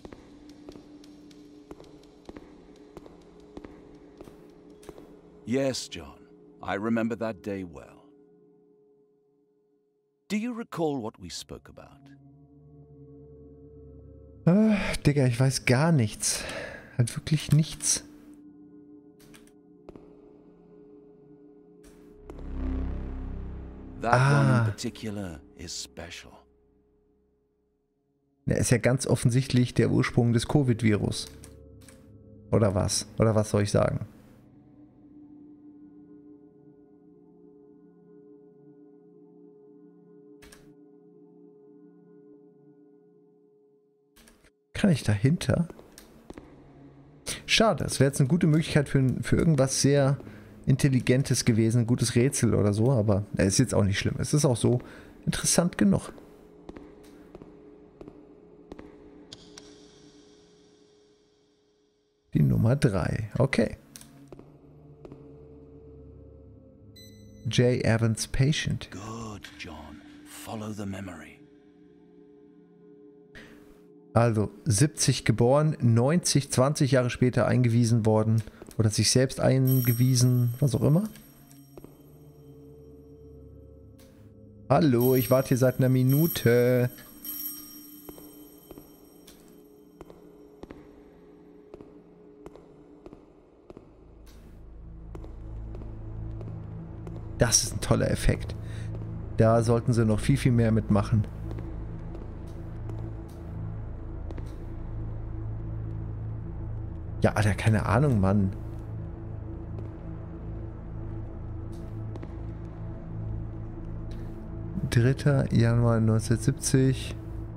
Yes, John. I remember that day well. Do you recall what we spoke about?
Digga, ich weiß gar nichts. Halt wirklich nichts.
That one in particular is special.
Der ist ja ganz offensichtlich der Ursprung des Covid-Virus. Oder was? Oder was soll ich sagen? Kann ich dahinter? Schade, es wäre jetzt eine gute Möglichkeit für irgendwas sehr Intelligentes gewesen, ein gutes Rätsel oder so, aber ist jetzt auch nicht schlimm. Es ist auch so interessant genug. Die Nummer 3, okay. J. Evans Patient.
Good, John. Follow the memory.
Also 70 geboren, 90, 20 Jahre später eingewiesen worden oder sich selbst eingewiesen, was auch immer. Hallo, ich warte hier seit einer Minute. Das ist ein toller Effekt. Da sollten sie noch viel, viel mehr mitmachen. Ja, Alter, keine Ahnung, Mann. Dritter Januar 1970.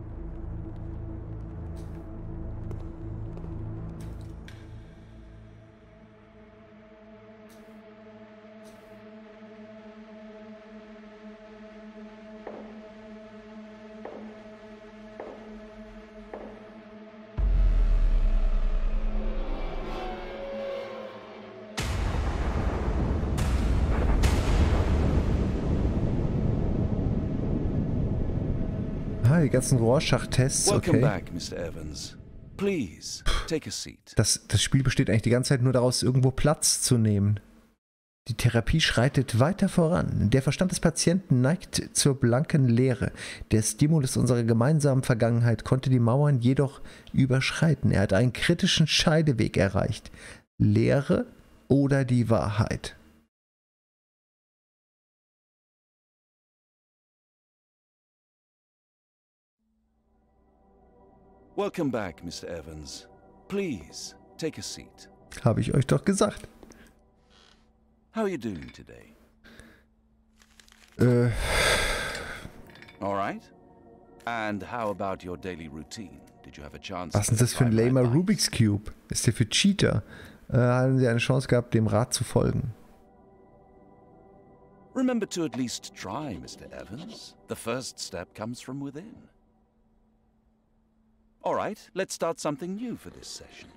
Die ganzen Rorschach-Tests,
Welcome
okay.
back, Mr. Evans. Please, take a seat.
Das Spiel besteht eigentlich die ganze Zeit nur daraus, irgendwo Platz zu nehmen. Die Therapie schreitet weiter voran. Der Verstand des Patienten neigt zur blanken Leere. Der Stimulus unserer gemeinsamen Vergangenheit konnte die Mauern jedoch überschreiten. Er hat einen kritischen Scheideweg erreicht. Lehre oder die Wahrheit?
Welcome back, Mr. Evans. Please, take a seat.
Habe ich euch doch gesagt.
How are you doing today? All right. And how about your daily routine? Did you have a chance?
Was ist das für ein lamer Rubik's Cube? Ist der für Cheater? Haben Sie eine Chance gehabt, dem Rat zu folgen?
Remember to at least try, Mr. Evans. The first step comes from within. All right, let's start something new for this session.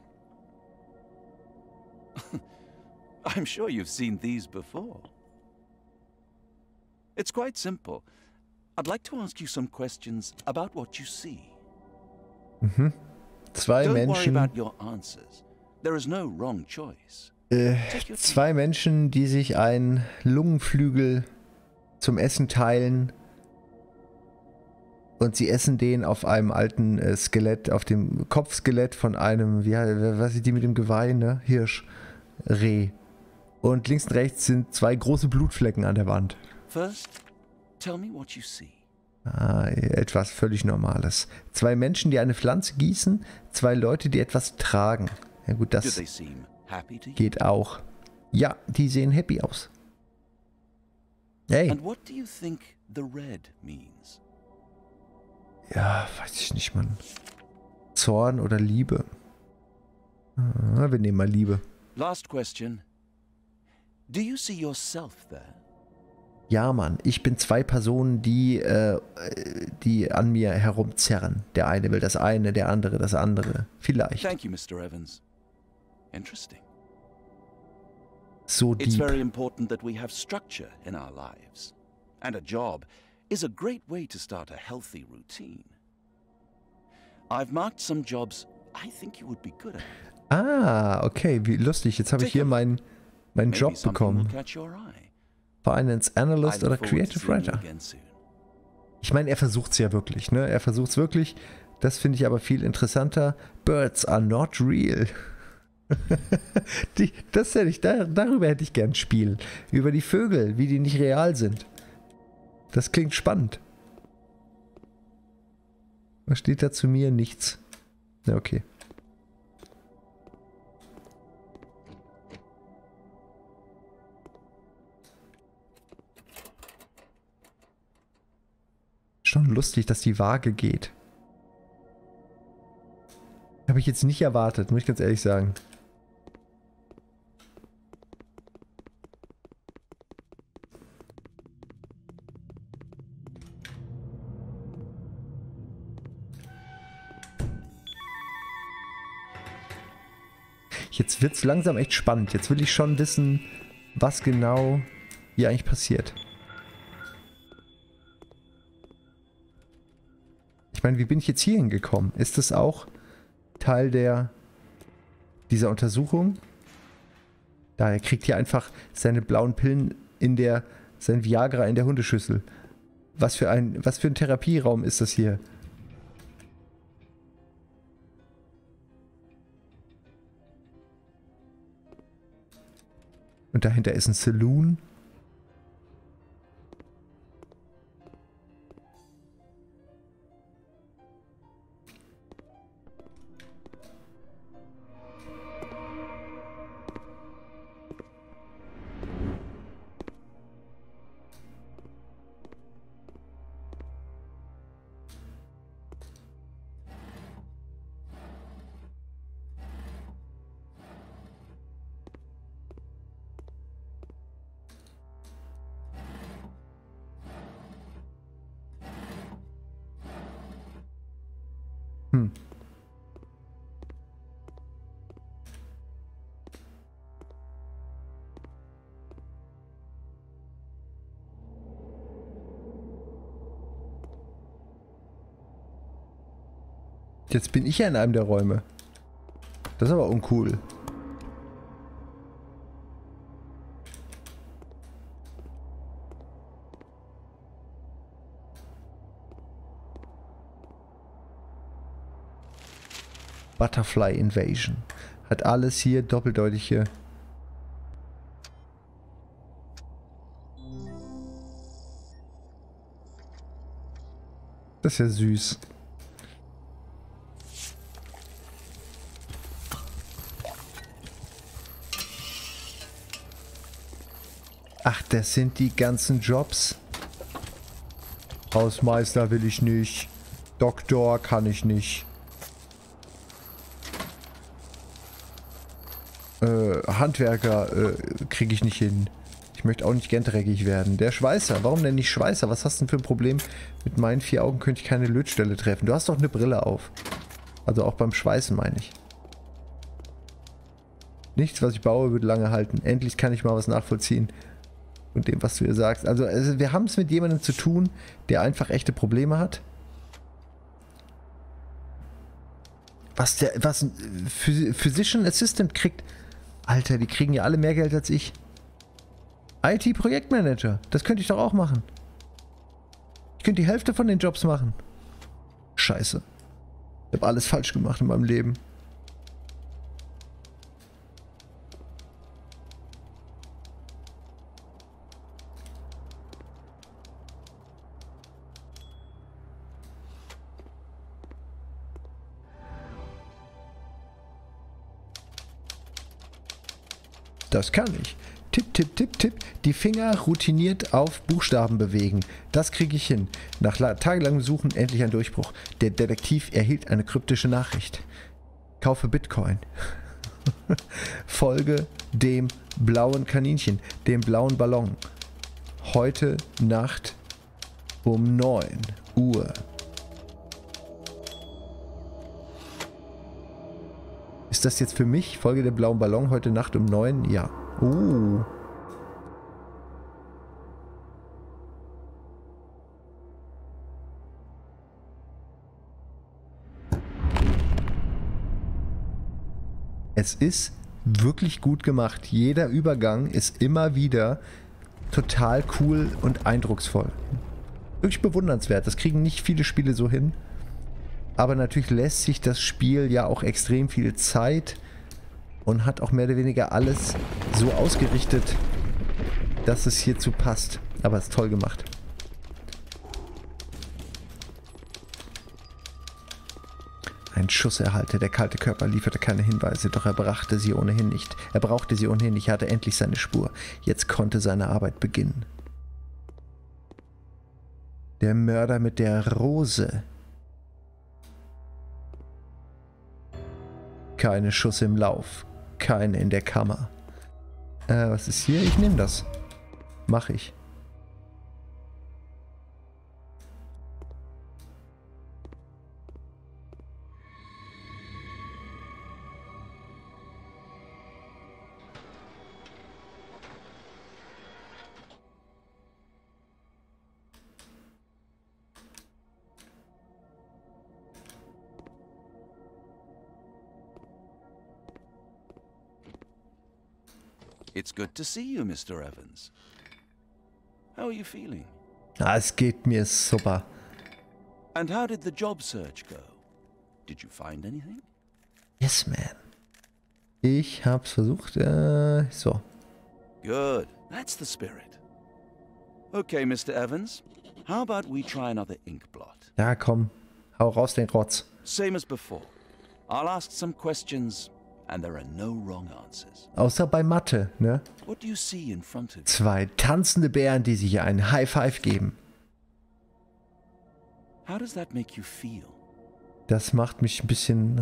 I'm sure you've seen these before. It's quite simple. I'd like to ask you some questions about what you see.
Mhm. Zwei
Don't worry
Menschen.
about your answers. There is no wrong choice.
Zwei Menschen, die sich einen Lungenflügel zum Essen teilen. Und sie essen den auf einem alten Skelett, auf dem Kopfskelett von einem, was ist die mit dem Geweih, ne? Hirsch, Reh. Und links und rechts sind zwei große Blutflecken an der Wand.
First, tell me what you see.
Etwas völlig Normales. Zwei Menschen, die eine Pflanze gießen, zwei Leute, die etwas tragen. Ja gut,
Do
das
they seem happy to you?
geht auch. Ja, die sehen happy aus. Hey.
And what do you think the red means?
Ja, weiß ich nicht, Mann. Zorn oder Liebe? Wir nehmen mal Liebe.
Last question. Do you see yourself there?
Ja, Mann, ich bin zwei Personen, die an mir herumzerren. Der eine will das eine, der andere das andere. Vielleicht.
Thank you, Mr. Evans. Interesting.
So
It's
deep.
very important that we have structure in our lives. And a job is a great way to start a healthy routine. I've marked some jobs I think you would be good at.
Ah, okay, wie lustig. Jetzt habe ich hier meinen
Maybe
Job
something will
bekommen.
catch your eye.
Finance Analyst
I
oder
look forward to
Creative
seeing you
Writer.
again soon.
Ich meine, er versucht es ja wirklich, ne? Er versucht es wirklich. Das finde ich aber viel interessanter. Birds are not real. Darüber hätte ich gern ein Spiel. Über die Vögel, wie die nicht real sind. Das klingt spannend. Was steht da zu mir? Nichts. Ja, okay. Schon lustig, dass die Waage geht. Habe ich jetzt nicht erwartet, muss ich ganz ehrlich sagen. Jetzt wird es langsam echt spannend. Jetzt will ich schon wissen, was genau hier eigentlich passiert. Ich meine, wie bin ich jetzt hier hingekommen? Ist das auch Teil dieser Untersuchung? Da, er kriegt hier einfach seine blauen Pillen sein Viagra in der Hundeschüssel. Was für ein Therapieraum ist das hier? Und dahinter ist ein Saloon. Jetzt bin ich ja in einem der Räume. Das ist aber uncool. Butterfly Invasion. Hat alles hier doppeldeutige. Das ist ja süß. Ach, das sind die ganzen Jobs. Hausmeister will ich nicht. Doktor kann ich nicht. Handwerker kriege ich nicht hin. Ich möchte auch nicht gern dreckig werden. Der Schweißer. Warum denn nicht Schweißer? Was hast du denn für ein Problem? Mit meinen 4 Augen könnte ich keine Lötstelle treffen. Du hast doch eine Brille auf. Also auch beim Schweißen meine ich. Nichts, was ich baue, wird lange halten. Endlich kann ich mal was nachvollziehen. Und dem, was du hier sagst. Also wir haben es mit jemandem zu tun, der einfach echte Probleme hat. Was ein Physician Assistant kriegt. Alter, die kriegen ja alle mehr Geld als ich. IT-Projektmanager. Das könnte ich doch auch machen. Ich könnte die Hälfte von den Jobs machen. Scheiße. Ich habe alles falsch gemacht in meinem Leben. Das kann ich. Tipp, tipp, tipp, tipp. Die Finger routiniert auf Buchstaben bewegen. Das kriege ich hin. Nach tagelangem Suchen endlich ein Durchbruch. Der Detektiv erhielt eine kryptische Nachricht. Kaufe Bitcoin. Folge dem blauen Kaninchen, dem blauen Ballon. heute Nacht um 9 Uhr. Ist das jetzt für mich? Folge der blauen Ballon heute Nacht um 9? Ja. Es ist wirklich gut gemacht. Jeder Übergang ist immer wieder total cool und eindrucksvoll. Wirklich bewundernswert. Das kriegen nicht viele Spiele so hin. Aber natürlich lässt sich das Spiel ja auch extrem viel Zeit und hat auch mehr oder weniger alles so ausgerichtet, dass es hierzu passt. Aber es ist toll gemacht. Ein Schusserhalte, der kalte Körper lieferte keine Hinweise, doch er brauchte sie ohnehin nicht. Er hatte endlich seine Spur. Jetzt konnte seine Arbeit beginnen. Der Mörder mit der Rose. Keine Schuss im Lauf. Keine in der Kammer. Was ist hier? Ich nehme das. Mach ich.
It's good to see you, Mr. Evans. How are you feeling?
Es geht mir super.
And how did the job search go? Did you find anything?
Yes, man. Ich hab's versucht. So.
Good. That's the spirit. Okay, Mr. Evans. How about we try another ink blot?
Ja, komm. Hau raus den Rotz.
Same as before. I'll ask some questions. And there are no wrong answers.
Außer bei Mathe, ne?
What do you see in front of you?
2 tanzende Bären, die sich einen High Five geben.
How does that make you feel?
Das macht mich ein bisschen...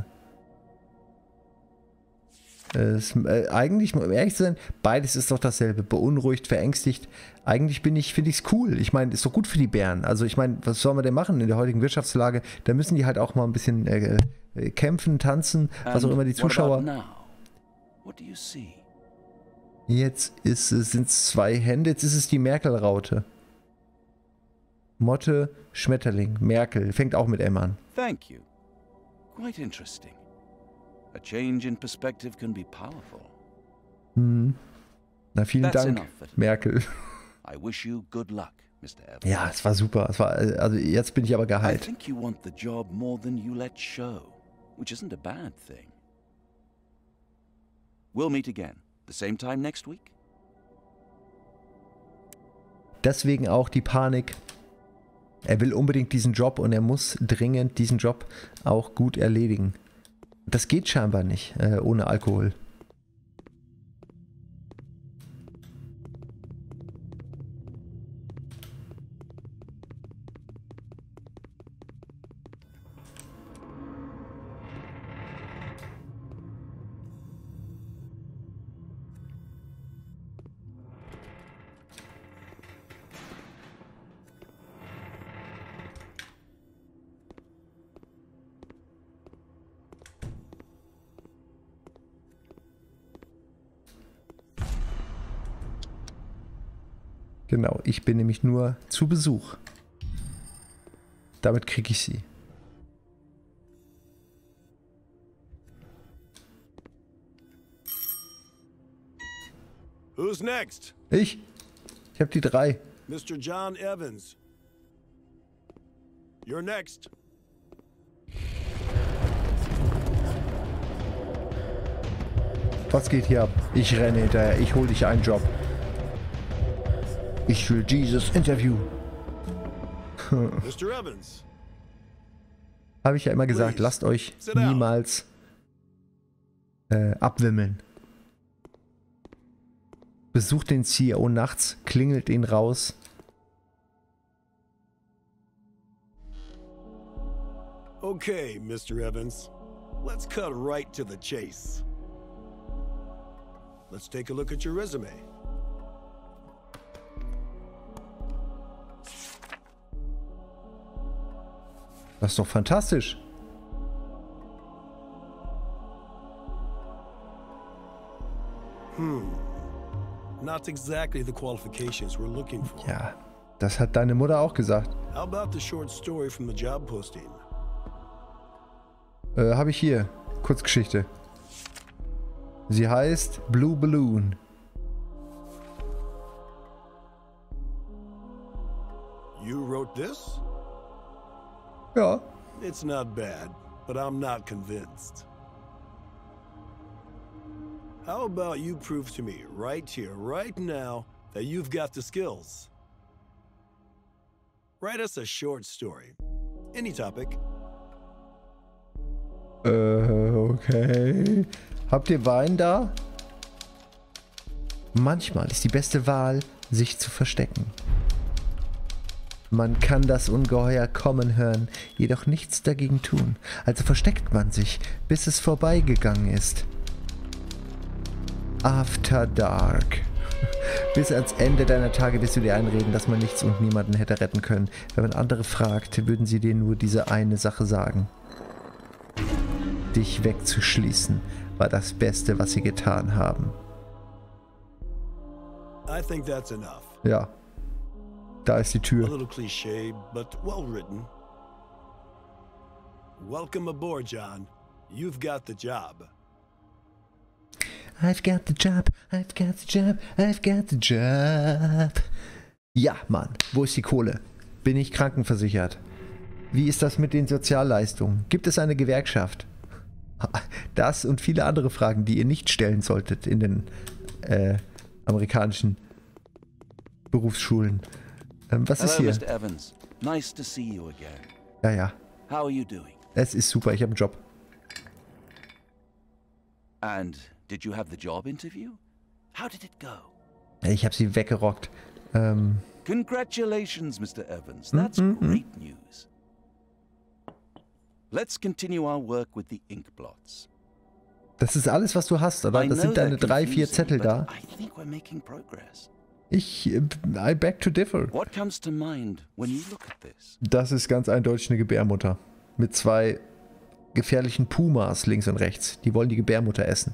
eigentlich, um ehrlich zu sein, beides ist doch dasselbe. Beunruhigt, verängstigt. Eigentlich finde ich es cool. Ich meine, ist doch gut für die Bären. Also ich meine, was soll man denn machen in der heutigen Wirtschaftslage? Da müssen die halt auch mal ein bisschen kämpfen, tanzen, was auch immer die Zuschauer...
What do you see?
Jetzt sind es 2 Hände, jetzt ist es die Merkel-Raute. Motte, Schmetterling, Merkel, fängt auch mit M an.
Thank you. Quite interesting. A change in perspective can be powerful.
Na, vielen Dank, Merkel.
I wish you good luck, Mr. Evans.
Ja, es war super. Also jetzt bin ich aber
I
geheilt.
think you want the job more than you let show, which isn't a bad thing. We'll meet again, the same time next week.
Deswegen auch die Panik. Er will unbedingt diesen Job und er muss dringend diesen Job auch gut erledigen. Das geht scheinbar nicht ohne Alkohol. Genau, ich bin nämlich nur zu Besuch. Damit kriege ich sie.
Who's next?
Ich habe die 3.
Mr. John Evans. You're next.
Was geht hier ab? Ich renne hinterher, ich hole dich einen Job. Ich will dieses Interview.
Mr. Evans.
Habe ich ja immer gesagt, lasst euch niemals abwimmeln. Besucht den CEO nachts, klingelt ihn raus.
Okay, Mr. Evans. Let's cut right to the chase. Let's take a look at your resume.
Das ist doch fantastisch.
Not exactly the qualifications we're looking for.
Ja, das hat deine Mutter auch gesagt.
How about the short story from the job posting?
Habe ich hier. Kurzgeschichte. Sie heißt Blue Balloon.
You wrote this?
Ja.
It's not bad, but I'm not convinced. How about you prove to me, right here, right now, that you've got the skills? Write us a short story. Any topic.
Okay. Habt ihr Wein da? Manchmal ist die beste Wahl, sich zu verstecken. Man kann das Ungeheuer kommen hören, jedoch nichts dagegen tun. Also versteckt man sich, bis es vorbeigegangen ist. After Dark. Bis ans Ende deiner Tage wirst du dir einreden, dass man nichts und niemanden hätte retten können. Wenn man andere fragt, würden sie dir nur diese eine Sache sagen. Dich wegzuschließen war das Beste, was sie getan haben.
I think that's enough.
Ja. Da ist die
A
Tür.
little cliché, but well written. Welcome aboard, John. You've got the job.
I've got the job, I've got the job, I've got the job. Ja, Mann, wo ist die Kohle? Bin ich krankenversichert? Wie ist das mit den Sozialleistungen? Gibt es eine Gewerkschaft? Das und viele andere Fragen, die ihr nicht stellen solltet in den amerikanischen Berufsschulen. Was ist
Hello,
hier?
Mr. Evans. Nice to see you again.
Ja, ja.
How are you doing?
Es ist super, ich habe einen Job.
And did you have the job interview? How did it go?
Ich habe sie weggerockt.
Congratulations, Mr. Evans. That's great news. Let's continue our work with the ink blots.
Das ist alles, was du hast, oder? Das sind deine 3, 4 Zettel da.
I think we're making progress.
I beg to differ.
What comes to mind when you look at this?
Das ist ganz eindeutig eine Gebärmutter. Mit 2 gefährlichen Pumas links und rechts. Die wollen die Gebärmutter essen.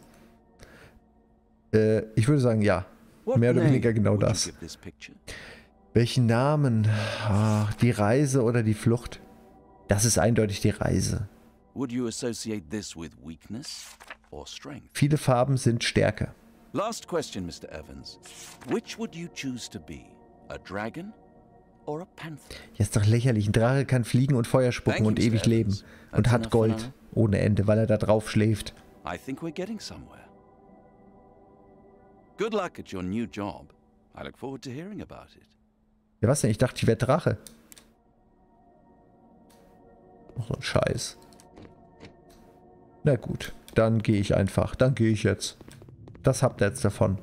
Ich würde sagen, ja. Mehr oder weniger genau das. Welchen Namen? Ach, die Reise oder die Flucht? Das ist eindeutig die Reise.
Would you associate this with weakness or strength?
Viele Farben sind Stärke.
Last question, Mr. Evans. Which would you choose to be? A dragon or a panther?
Ja, ist doch lächerlich. Ein Drache kann fliegen und Feuer spucken und ewig leben. Und hat Gold ohne Ende, weil er da drauf schläft.
I think we're getting somewhere. Good luck at your new job. I look forward to hearing about it.
Ja, was denn? Ich dachte, ich wäre Drache. Ach, so ein Scheiß. Na gut, dann gehe ich einfach. Dann gehe ich jetzt. Das habt ihr jetzt davon.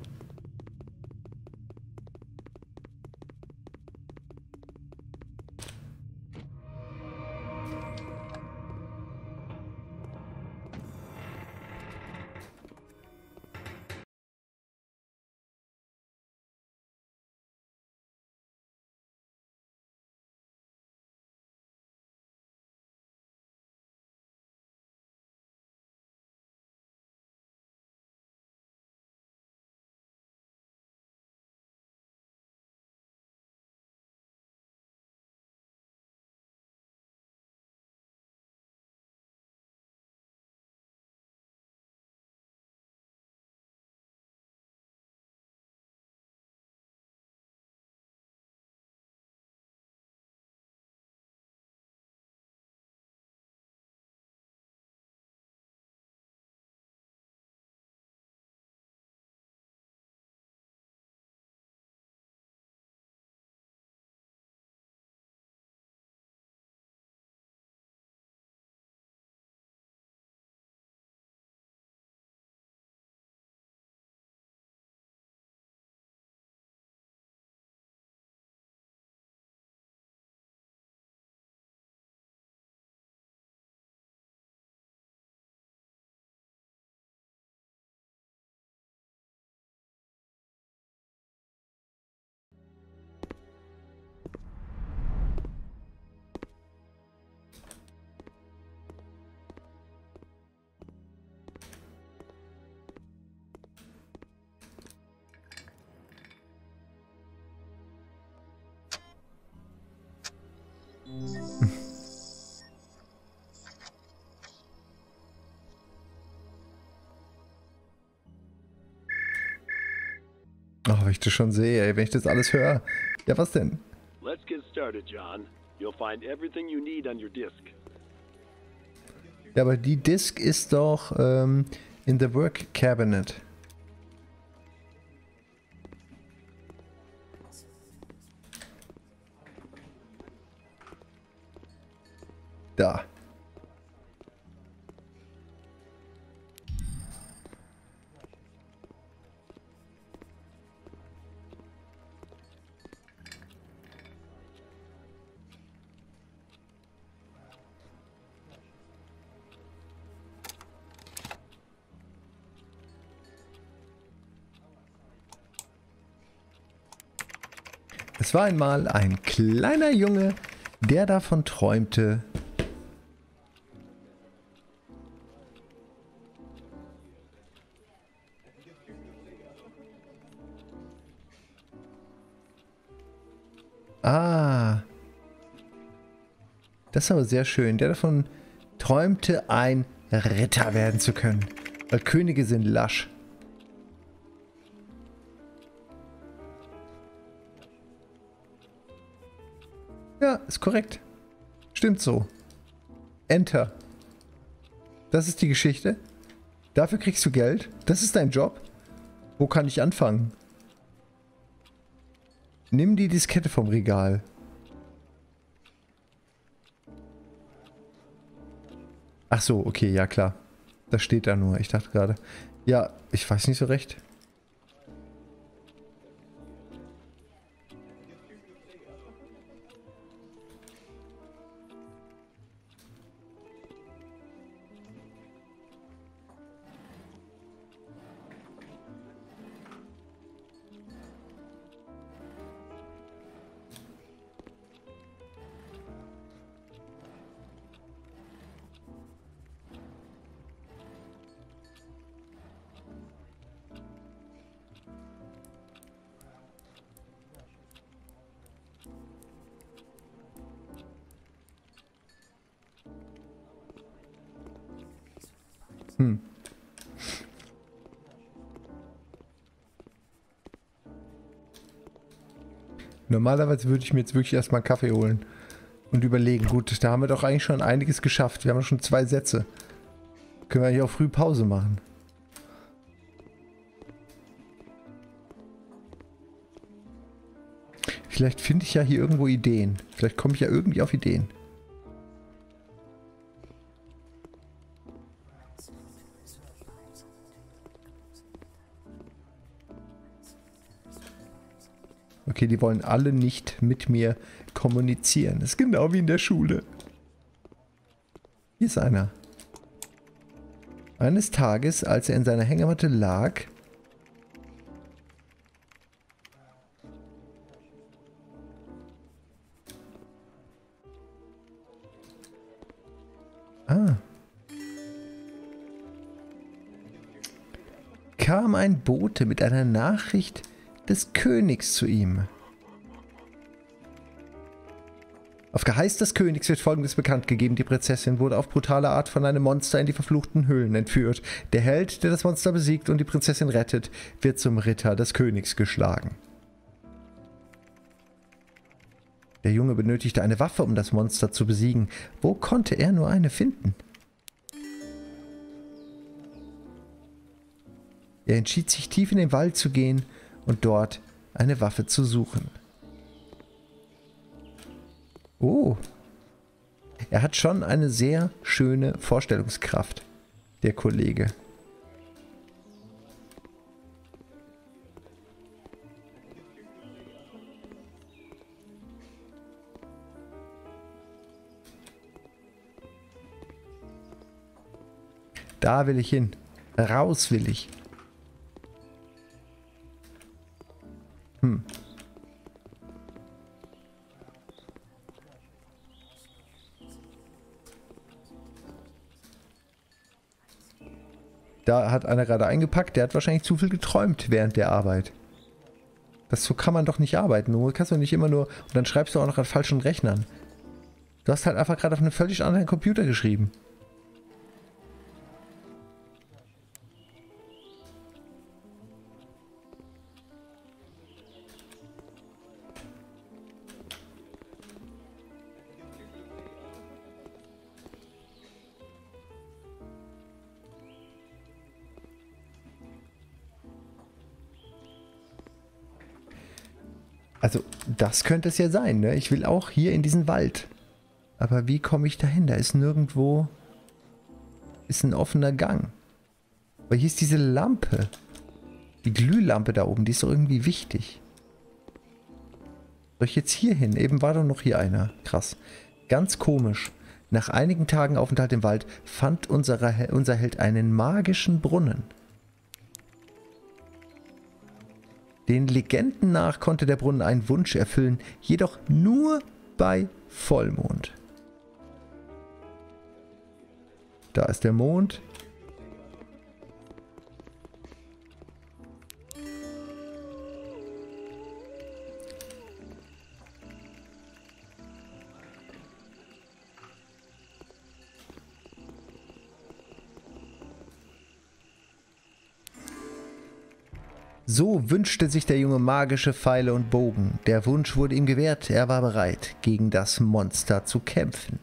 Ach, wenn ich das schon sehe, ey, wenn ich das alles höre. Ja, was denn?
Let's get started, John. You'll find everything you need on your disk.
Ja, aber die Disk ist doch in the Work Cabinet. Da. Es war einmal ein kleiner Junge, der davon träumte, das ist aber sehr schön, der davon träumte, ein Ritter werden zu können, weil Könige sind lasch. Ja, ist korrekt. Stimmt so. Enter. Das ist die Geschichte. Dafür kriegst du Geld. Das ist dein Job. Wo kann ich anfangen? Nimm die Diskette vom Regal. Ach so, okay, ja klar. Das steht da nur. Ich dachte gerade. Ja, ich weiß nicht so recht. Normalerweise würde ich mir jetzt wirklich erstmal einen Kaffee holen und überlegen. Gut, da haben wir doch eigentlich schon einiges geschafft. Wir haben schon 2 Sätze. Können wir eigentlich auch früh Pause machen. Vielleicht finde ich ja hier irgendwo Ideen. Vielleicht komme ich ja irgendwie auf Ideen. Okay, die wollen alle nicht mit mir kommunizieren. Das ist genau wie in der Schule. Hier ist einer. Eines Tages, als er in seiner Hängematte lag, kam ein Bote mit einer Nachricht des Königs zu ihm. Auf Geheiß des Königs wird Folgendes bekannt gegeben: Die Prinzessin wurde auf brutale Art von einem Monster in die verfluchten Höhlen entführt. Der Held, der das Monster besiegt und die Prinzessin rettet, wird zum Ritter des Königs geschlagen. Der Junge benötigte eine Waffe, um das Monster zu besiegen. Wo konnte er nur eine finden? Er entschied sich, tief in den Wald zu gehen und dort eine Waffe zu suchen. Oh. Er hat schon eine sehr schöne Vorstellungskraft, der Kollege. Da will ich hin. Raus will ich. Da hat einer gerade eingepackt, der hat wahrscheinlich zu viel geträumt während der Arbeit. So kann man doch nicht arbeiten. Du kannst doch nicht immer nur... Und dann schreibst du auch noch an falschen Rechnern. Du hast halt einfach gerade auf einem völlig anderen Computer geschrieben. Also, das könnte es ja sein, ne? Ich will auch hier in diesen Wald. Aber wie komme ich dahin? Da ist nirgendwo... Ist ein offener Gang. Aber hier ist diese Lampe. Die Glühlampe da oben, die ist doch irgendwie wichtig. Soll ich jetzt hier hin? Eben war doch noch hier einer. Krass. Ganz komisch. Nach einigen Tagen Aufenthalt im Wald fand unser Held einen magischen Brunnen. Den Legenden nach konnte der Brunnen einen Wunsch erfüllen, jedoch nur bei Vollmond. Da ist der Mond. So wünschte sich der Junge magische Pfeile und Bogen. Der Wunsch wurde ihm gewährt, er war bereit, gegen das Monster zu kämpfen.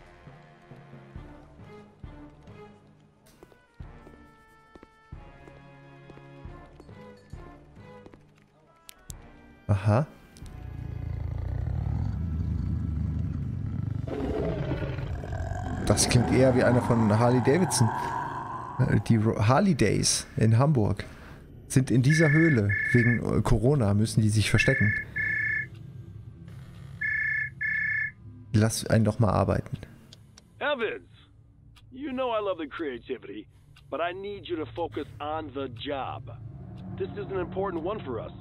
Aha. Das klingt eher wie einer von Harley Davidson. Die Harley Days in Hamburg sind in dieser Höhle. Wegen Corona müssen die sich verstecken. Lass einen doch mal arbeiten.
Evans, you know I love the creativity, but I need you to focus on the job. This is an important one for us.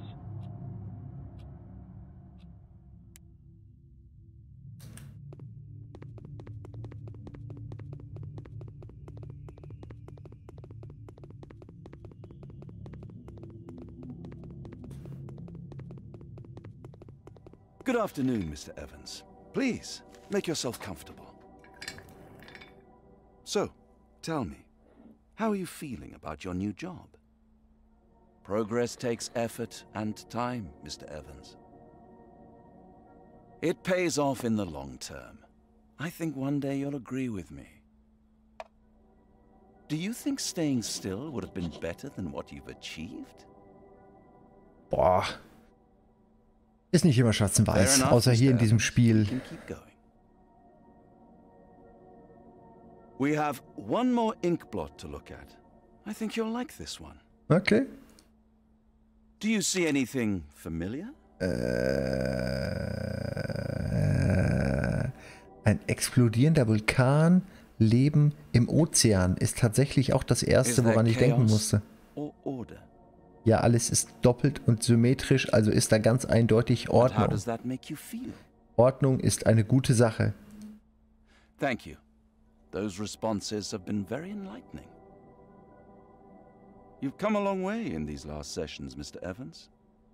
Good afternoon, Mr. Evans. Please, make yourself comfortable. So, tell me, how are you feeling about your new job? Progress takes effort and time, Mr. Evans. It pays off in the long term. I think one day you'll agree with me. Do you think staying still would have been better than what you've achieved?
Boah. Ist nicht immer schwarz und weiß, außer hier in diesem Spiel.
We have one more ink blot to look at. I think you'll like this one.
Okay.
Do you see anything familiar?
Ein explodierender Vulkan, Leben im Ozean ist tatsächlich auch das erste, woran ich denken musste. Ja, alles ist doppelt und symmetrisch, also ist da ganz eindeutig Ordnung. Ordnung ist eine gute Sache.
Thank you. Those responses have been very enlightening. You've come a long way in these last sessions, Mr. Evans.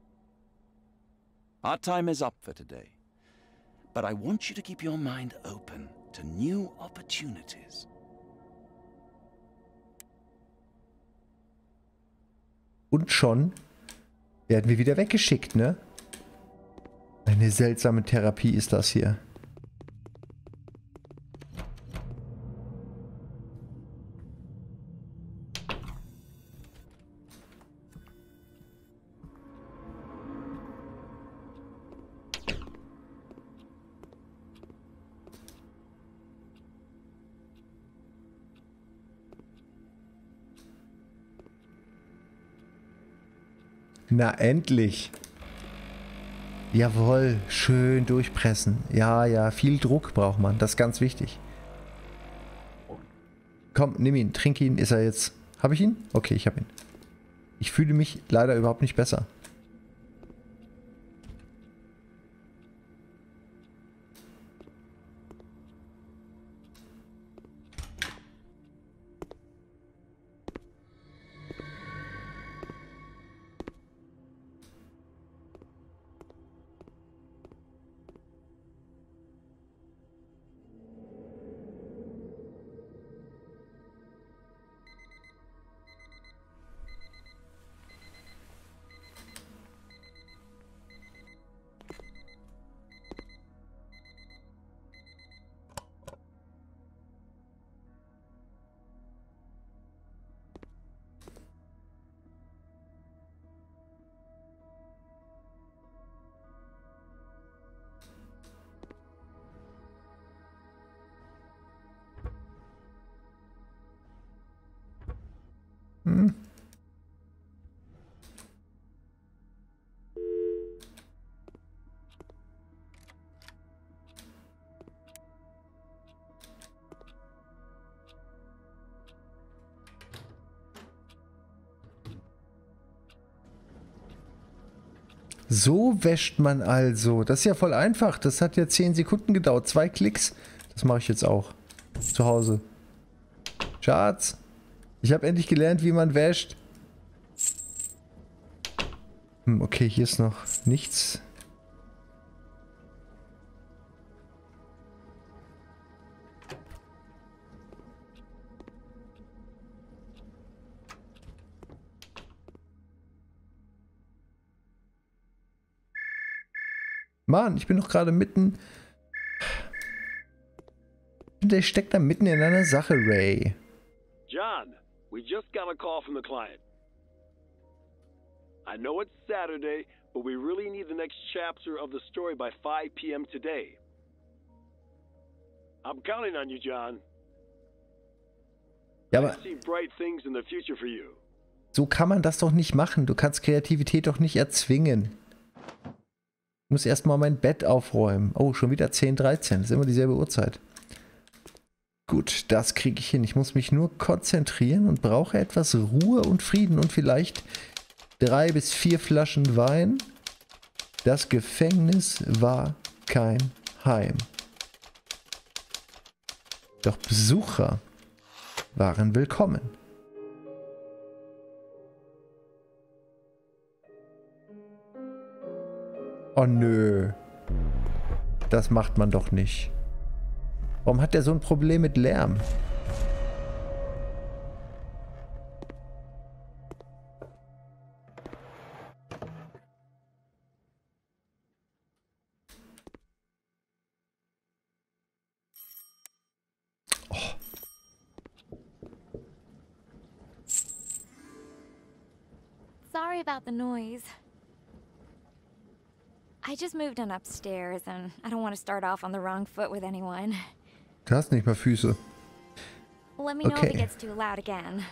Our time is up for today, but I want you to keep your mind open to new opportunities.
Und schon werden wir wieder weggeschickt, ne? Eine seltsame Therapie ist das hier. Na, endlich. Jawohl, schön durchpressen. Ja, ja, viel Druck braucht man. Das ist ganz wichtig. Komm, nimm ihn, trink ihn. Ist er jetzt... Habe ich ihn? Okay, ich habe ihn. Ich fühle mich leider überhaupt nicht besser. So wäscht man also. Das ist ja voll einfach. Das hat ja 10 Sekunden gedauert. 2 Klicks. Das mache ich jetzt auch. Zu Hause. Schatz. Ich habe endlich gelernt, wie man wäscht. Okay, hier ist noch nichts. Mann, ich bin doch gerade mitten... Der steckt da mitten in einer Sache, Ray.
John, we just got a call from the client. I know it's Saturday, but we really need the next chapter of the story by 5 p.m. today. I'm counting on you, John.
Ja, aber
I see bright things in the future for you.
so kann man das doch nicht machen. Du kannst Kreativität doch nicht erzwingen. Ich muss erstmal mein Bett aufräumen. Oh, schon wieder 10:13. Das ist immer dieselbe Uhrzeit. Gut, das kriege ich hin. Ich muss mich nur konzentrieren und brauche etwas Ruhe und Frieden und vielleicht 3 bis 4 Flaschen Wein. Das Gefängnis war kein Heim. Doch Besucher waren willkommen. Oh nö. Das macht man doch nicht. Warum hat der so ein Problem mit Lärm?
Sorry about the noise. I just moved on upstairs and I don't want to start off on the wrong foot with anyone.
Du hast nicht mal Füße.
Let me know if
Okay.
it gets too loud again.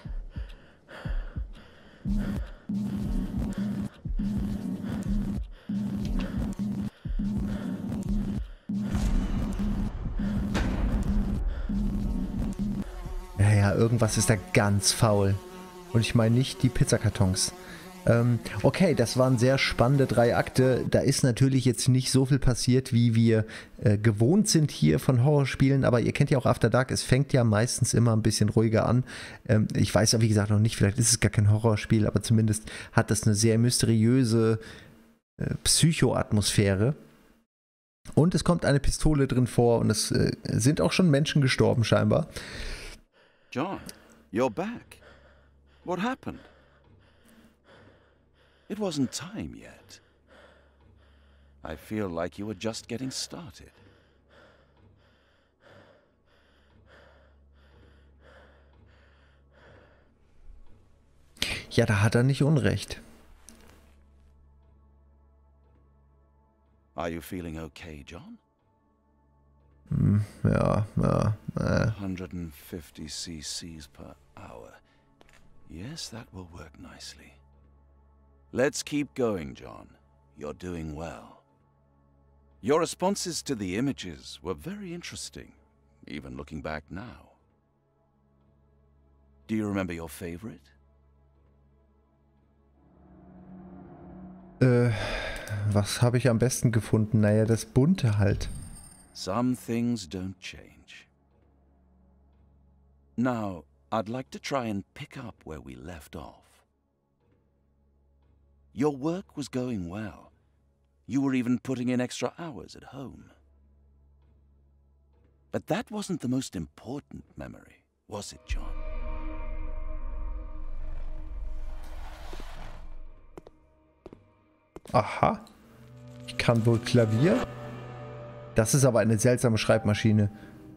Ja, irgendwas ist da ganz faul. Und ich meine nicht die Pizzakartons. Okay, das waren sehr spannende 3 Akte. Da ist natürlich jetzt nicht so viel passiert, wie wir gewohnt sind hier von Horrorspielen. Aber ihr kennt ja auch After Dark. Es fängt ja meistens immer ein bisschen ruhiger an. Ich weiß ja, wie gesagt, noch nicht. Vielleicht ist es gar kein Horrorspiel. Aber zumindest hat das eine sehr mysteriöse Psycho-Atmosphäre. Und es kommt eine Pistole drin vor. Und es sind auch schon Menschen gestorben scheinbar.
John, you're back. What happened? It wasn't time yet. I feel like you were just getting started.
Ja, da hat er nicht Unrecht.
Are you feeling okay, John?
Ja.
150 cc's per hour. Yes, that will work nicely. Let's keep going, John. You're doing well. Your responses to the images were very interesting, even looking back now. Do you remember your favorite?
Was habe ich am besten gefunden? Naja, das Bunte halt.
Some things don't change. Now, I'd like to try and pick up where we left off. Your work was going well. You were even putting in extra hours at home. But that wasn't the most important memory, was it, John?
Aha. Ich kann wohl Klavier? Das ist aber eine seltsame Schreibmaschine.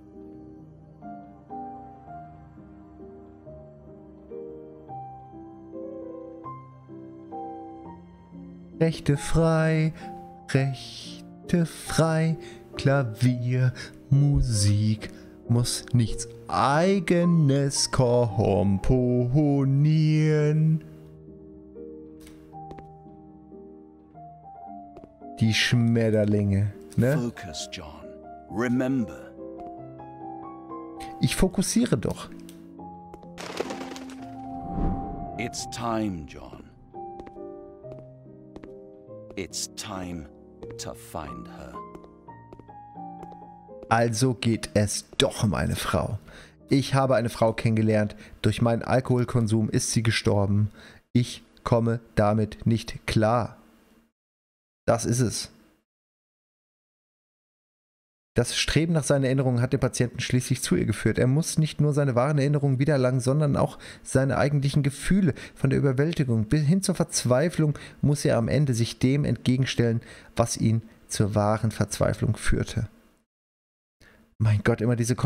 Rechte frei, Klavier, Musik, muss nichts Eigenes komponieren. Die Schmetterlinge, ne?
Focus, John. Remember.
Ich fokussiere doch.
It's time, John. It's time to find her.
Also geht es doch um eine Frau. Ich habe eine Frau kennengelernt. Durch meinen Alkoholkonsum ist sie gestorben. Ich komme damit nicht klar. Das ist es. Das Streben nach seinen Erinnerungen hat den Patienten schließlich zu ihr geführt. Er muss nicht nur seine wahren Erinnerungen wiedererlangen, sondern auch seine eigentlichen Gefühle. Von der Überwältigung bis hin zur Verzweiflung muss er am Ende sich dem entgegenstellen, was ihn zur wahren Verzweiflung führte. Mein Gott, immer diese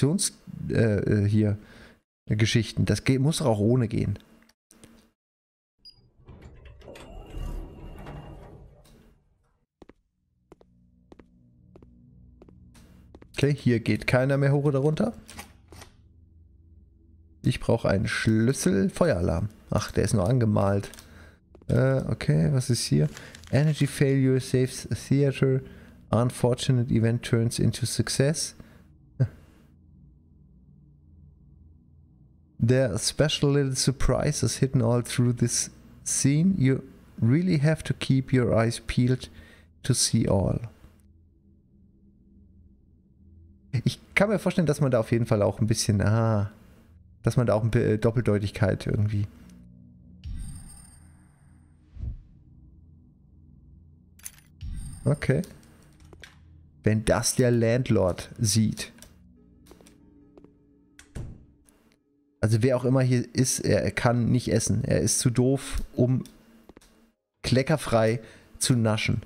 Geschichten. Das muss auch ohne gehen. Okay, hier geht keiner mehr hoch oder runter. Ich brauche einen Schlüssel. Feueralarm. Ach, der ist nur angemalt. Okay, was ist hier? Energy failure saves a theater. Unfortunate event turns into success. There are special little surprises hidden all through this scene. You really have to keep your eyes peeled to see all. Ich kann mir vorstellen, dass man da auf jeden Fall auch ein bisschen, dass man da auch eine Doppeldeutigkeit irgendwie. Okay. Wenn das der Landlord sieht. Also wer auch immer hier ist, er kann nicht essen. Er ist zu doof, um kleckerfrei zu naschen.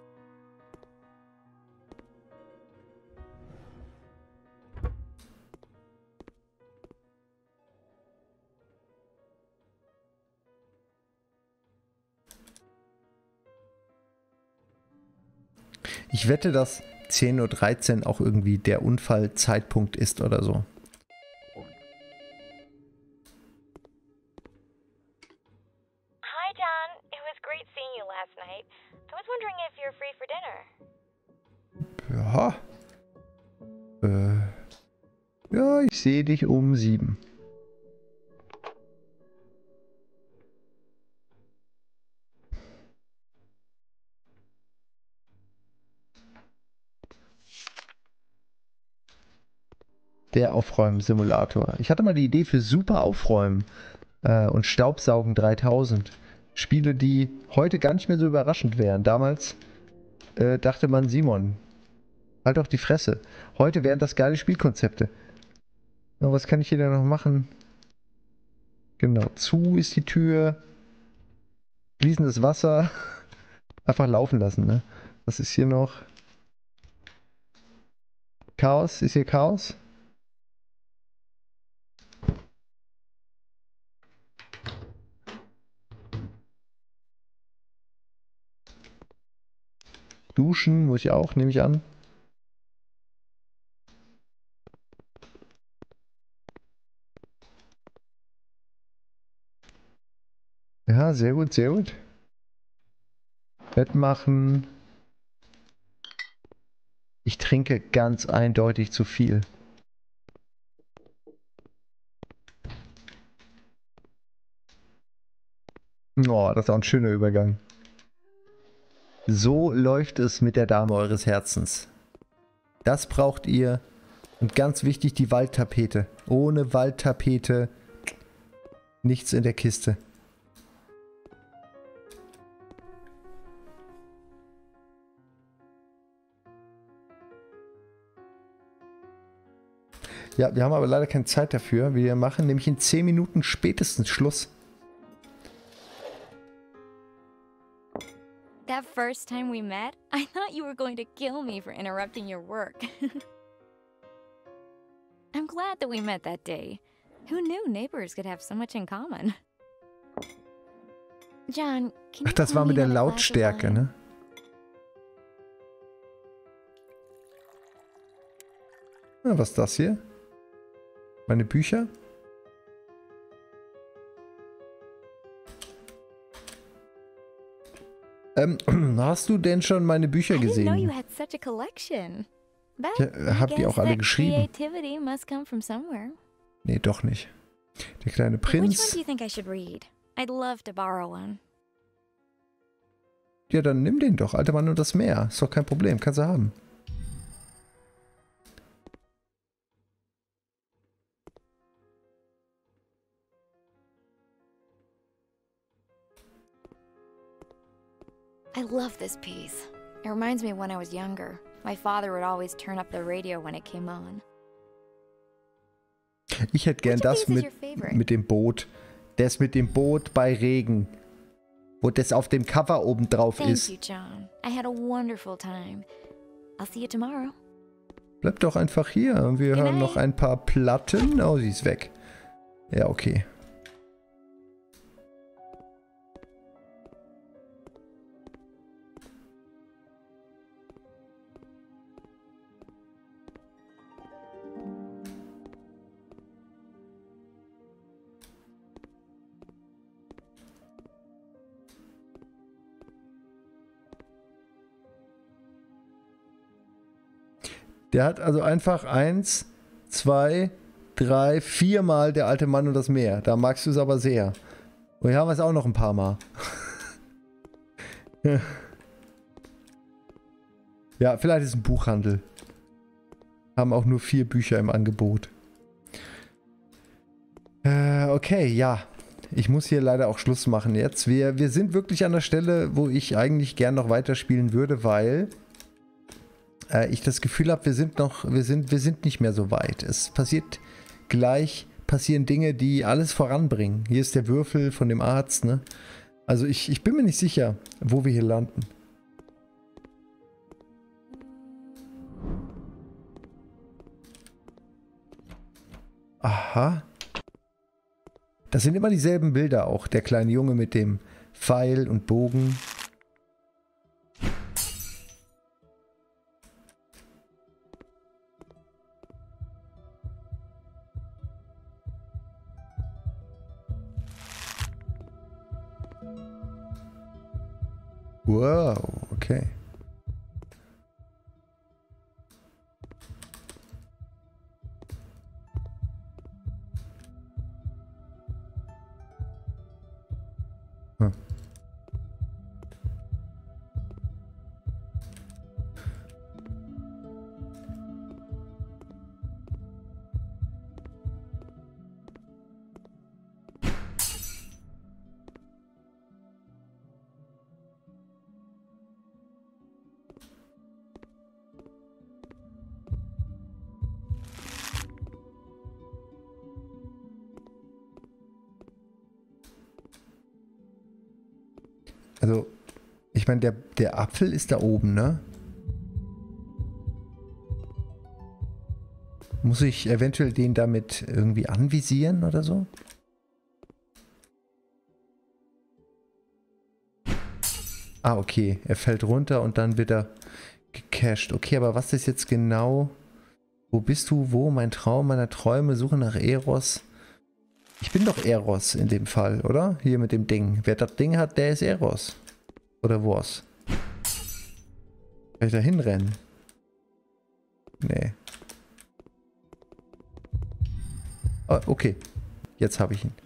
Ich wette, dass 10:13 Uhr auch irgendwie der Unfallzeitpunkt ist oder so.
Hi, John. It was great seeing you last night. I was wondering if you're free for dinner.
Ja, ich sehe dich um 7. Der Aufräumen-Simulator. Ich hatte mal die Idee für Super Aufräumen und Staubsaugen 3000. Spiele, die heute gar nicht mehr so überraschend wären. Damals dachte man, Simon, halt doch die Fresse. Heute wären das geile Spielkonzepte. Aber was kann ich hier denn noch machen? Genau, zu ist die Tür. Fließendes Wasser. Einfach laufen lassen, ne? Was ist hier noch? Chaos? Ist hier Chaos? Duschen muss ich auch, nehme ich an. Ja, sehr gut, sehr gut. Bett machen. Ich trinke ganz eindeutig zu viel. Oh, das ist auch ein schöner Übergang. So läuft es mit der Dame eures Herzens. Das braucht ihr. Und ganz wichtig, die Waldtapete. Ohne Waldtapete nichts in der Kiste. Ja, wir haben aber leider keine Zeit dafür. Wir machen nämlich in 10 Minuten spätestens Schluss.
That first time we met, I thought you were going to kill me for interrupting your work. I'm glad that we met that day. Who knew neighbors could have so much in common? John, can you
Ach, das war mit der Lautstärke, ne? Ja, was ist das hier? Meine Bücher? Hast du denn schon meine Bücher gesehen?
I didn't know you had such a collection. But
Ja, hab die auch alle geschrieben.
Creativity must come from somewhere.
Nee, doch nicht. Der kleine
Which one
Prinz.
do you think I should read? I'd love to borrow one.
Ja, dann nimm den doch. Alter Mann und das Meer. Ist doch kein Problem. Kannst du haben.
I love this piece. It reminds me of when I was younger. My father would always turn up the radio when it came on.
Ich hätte gern das mit dem Boot. Das mit dem Boot bei Regen. Wo das auf dem Cover oben drauf ist.
Thank you, John. I had a wonderful time. I'll see you tomorrow.
Bleib doch einfach hier. Wir hören noch ein paar Platten. Oh, sie ist weg. Ja, okay. Der hat also einfach 1, 2, 3, 4 Mal der alte Mann und das Meer. Da magst du es aber sehr. Und hier haben wir es auch noch ein paar Mal. Ja, vielleicht ist es ein Buchhandel. Haben auch nur 4 Bücher im Angebot. Okay, ja. Ich muss hier leider auch Schluss machen jetzt. Wir sind wirklich an der Stelle, wo ich eigentlich gern noch weiterspielen würde, weil ich das Gefühl habe, wir sind nicht mehr so weit. Es passieren Dinge, die alles voranbringen. Hier ist der Würfel von dem Arzt, ne? Also ich bin mir nicht sicher, wo wir hier landen. Aha. Das sind immer dieselben Bilder auch. Der kleine Junge mit dem Pfeil und Bogen. Wow, okay. Hm. Also, ich meine, der Apfel ist da oben, ne? Muss ich eventuell den damit irgendwie anvisieren oder so? Ah, okay. Er fällt runter und dann wird er gecached. Okay, aber was ist jetzt genau? Wo bist du? Wo? Mein Traum meiner Träume. Suche nach Eros. Ich bin doch Eros in dem Fall, oder? Hier mit dem Ding. Wer das Ding hat, der ist Eros. Oder was? Kann ich da hinrennen? Nee. Oh, okay. Jetzt habe ich ihn.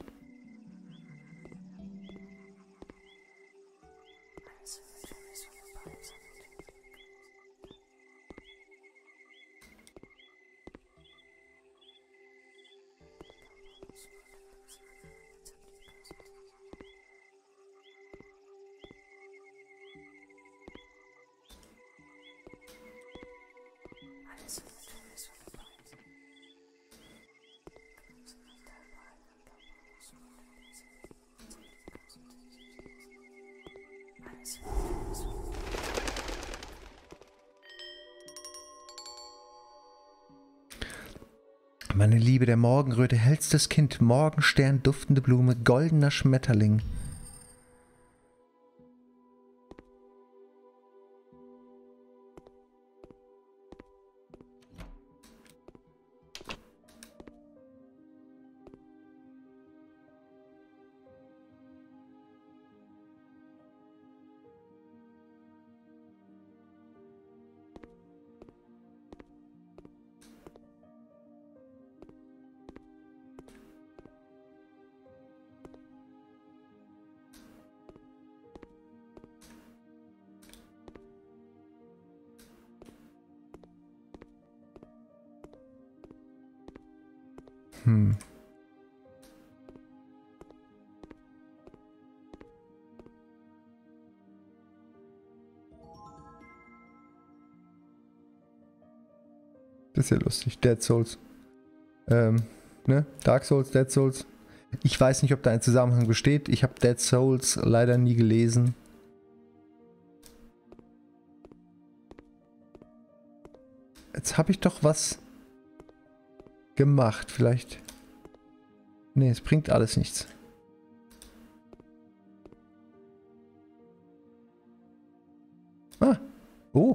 Meine Liebe, der Morgenröte, hellstes Kind, Morgenstern, duftende Blume, goldener Schmetterling. Das ist ja lustig. Dead Souls. Ne? Dark Souls, Dead Souls. Ich weiß nicht, ob da ein Zusammenhang besteht. Ich habe Dead Souls leider nie gelesen. Jetzt habe ich doch was gemacht. Vielleicht. Nee, es bringt alles nichts. Ah. Oh.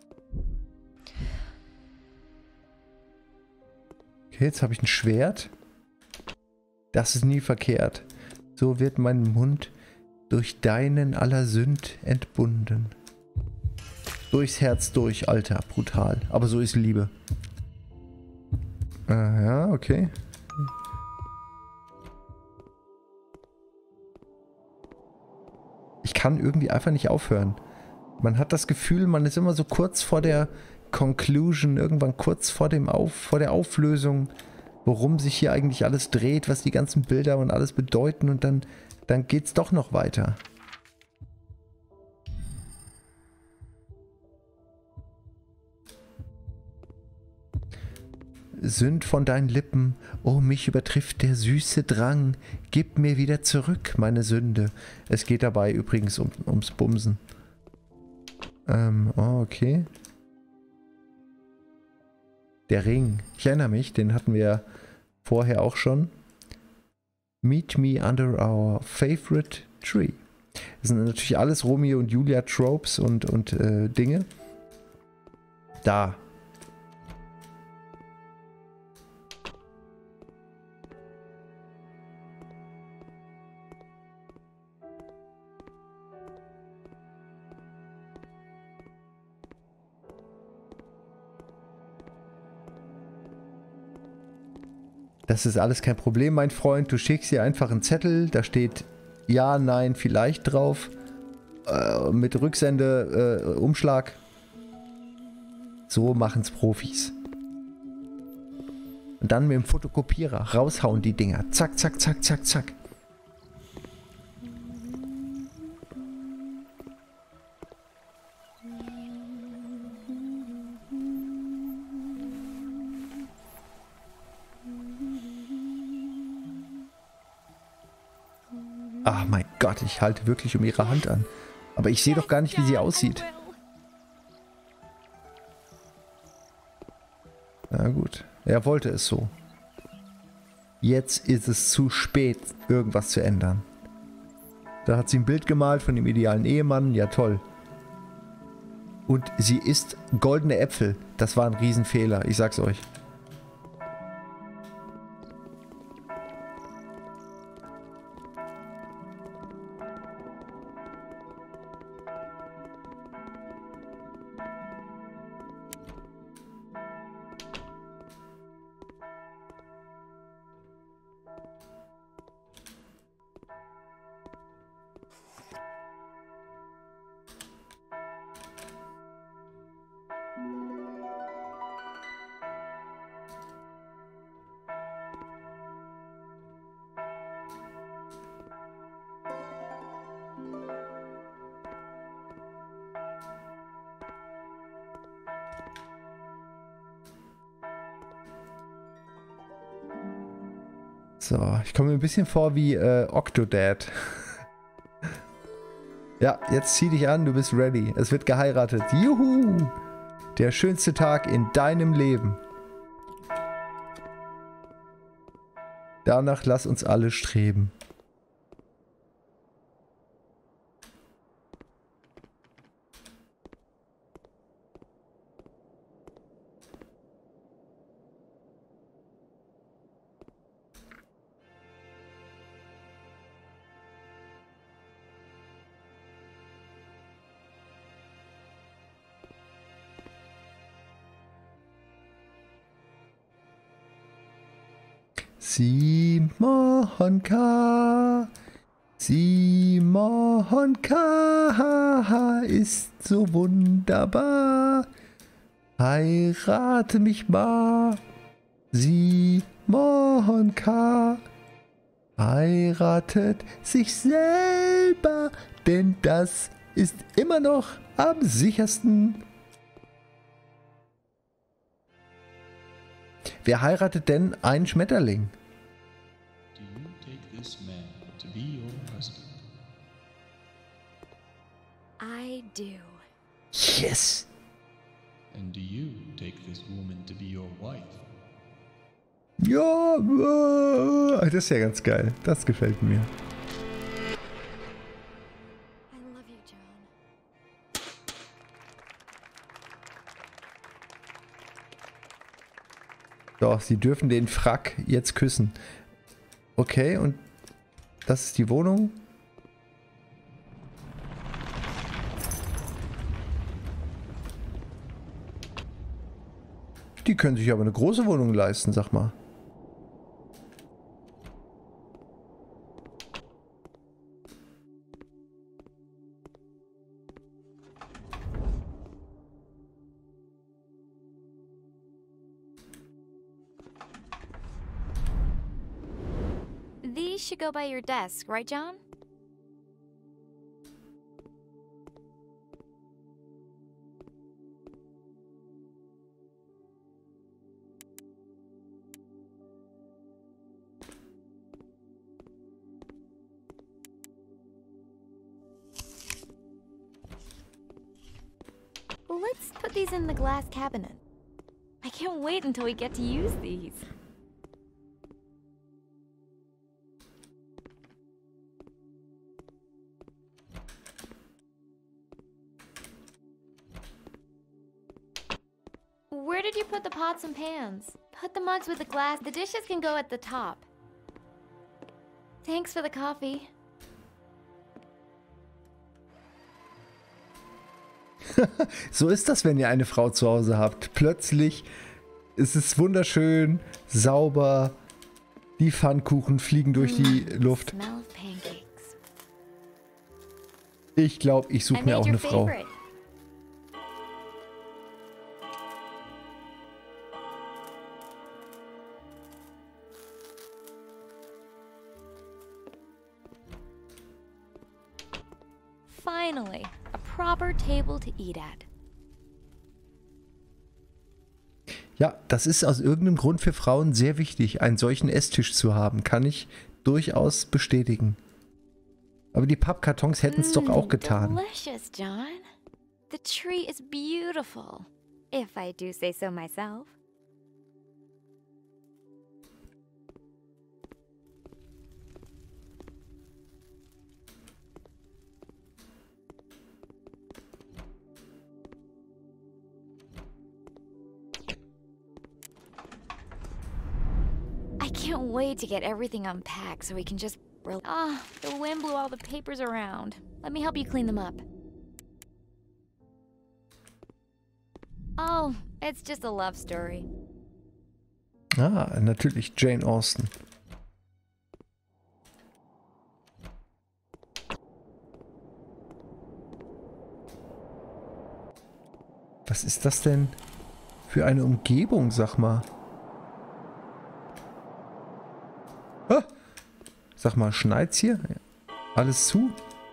Okay, jetzt habe ich ein Schwert. Das ist nie verkehrt. So wird mein Mund durch deinen aller Sünd entbunden. Durchs Herz durch, Alter. Brutal. Aber so ist Liebe. Ja, okay. Ich kann irgendwie einfach nicht aufhören. Man hat das Gefühl, man ist immer so kurz vor der Conclusion, irgendwann kurz vor der Auflösung, worum sich hier eigentlich alles dreht, was die ganzen Bilder und alles bedeuten, und dann geht's doch noch weiter. Sünd von deinen Lippen, oh, mich übertrifft der süße Drang, gib mir wieder zurück meine Sünde. Es geht dabei übrigens ums Bumsen. Oh, okay. Der Ring. Ich erinnere mich, den hatten wir vorher auch schon. Meet me under our favorite tree. Das sind natürlich alles Romeo und Julia Tropes und Dinge. Da. Das ist alles kein Problem, mein Freund. Du schickst dir einfach einen Zettel, da steht ja, nein, vielleicht drauf. Mit Rücksende, Umschlag. So machen's Profis. Und dann mit dem Fotokopierer raushauen die Dinger. Zack, zack, zack, zack, zack. Ach mein Gott, ich halte wirklich um ihre Hand an. Aber ich sehe doch gar nicht, wie sie aussieht. Na gut, er wollte es so. Jetzt ist es zu spät, irgendwas zu ändern. Da hat sie ein Bild gemalt von dem idealen Ehemann. Ja, toll. Und sie isst goldene Äpfel. Das war ein Riesenfehler, ich sag's euch. So, ich komme mir ein bisschen vor wie Octodad. Ja, jetzt zieh dich an, du bist ready. Es wird geheiratet. Juhu! Der schönste Tag in deinem Leben. Danach lass uns alle streben. Simon K. Simon K. ist so wunderbar. Heirate mich mal. Simon Mohnka heiratet sich selber, denn das ist immer noch am sichersten. Wer heiratet denn einen Schmetterling?
Do you take this man to be your husband?
I do.
Yes!
And do you take this woman to be your wife?
Ja, das ist ja ganz geil. Das gefällt mir.
I love you, John.
Doch, sie dürfen den Frack jetzt küssen. Okay, und das ist die Wohnung. Die können sich aber eine große Wohnung leisten, sag mal.
These should go by your desk, right, John? Let's put these in the glass cabinet. I can't wait until we get to use these. Where did you put the pots and pans? Put the mugs with the glass. The dishes can go at the top. Thanks for the coffee.
So ist das, wenn ihr eine Frau zu Hause habt. Plötzlich ist es wunderschön, sauber. Die Pfannkuchen fliegen durch die Luft.
Smell of pancakes.
Ich glaube, ich suche
I
mir
made
auch
your
eine Frau.
favorite. Finally, a proper table to eat at.
Ja, das ist aus irgendeinem Grund für Frauen sehr wichtig, einen solchen Esstisch zu haben. Kann ich durchaus bestätigen. Aber die Pappkartons hätten es doch auch getan.
Delicious, John. The tree is beautiful, if I do say so myself. I can't wait to get everything unpacked so we can just the wind blew all the papers around. Let me help you clean them up. Oh, it's just a love story.
Ah, natürlich Jane Austen. Was ist das denn für eine Umgebung, sag mal? Ah, sag mal, schneit's hier? Alles zu?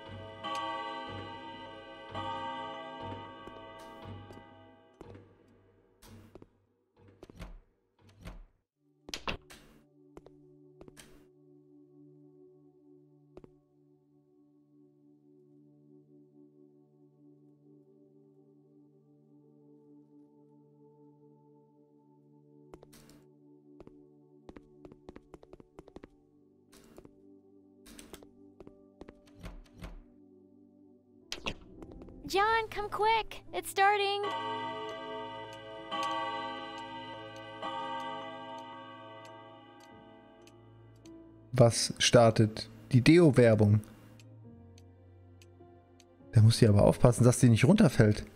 John, come quick. It's starting.
Was startet? Die Deo-Werbung. Da muss sie aber aufpassen, dass die nicht runterfällt.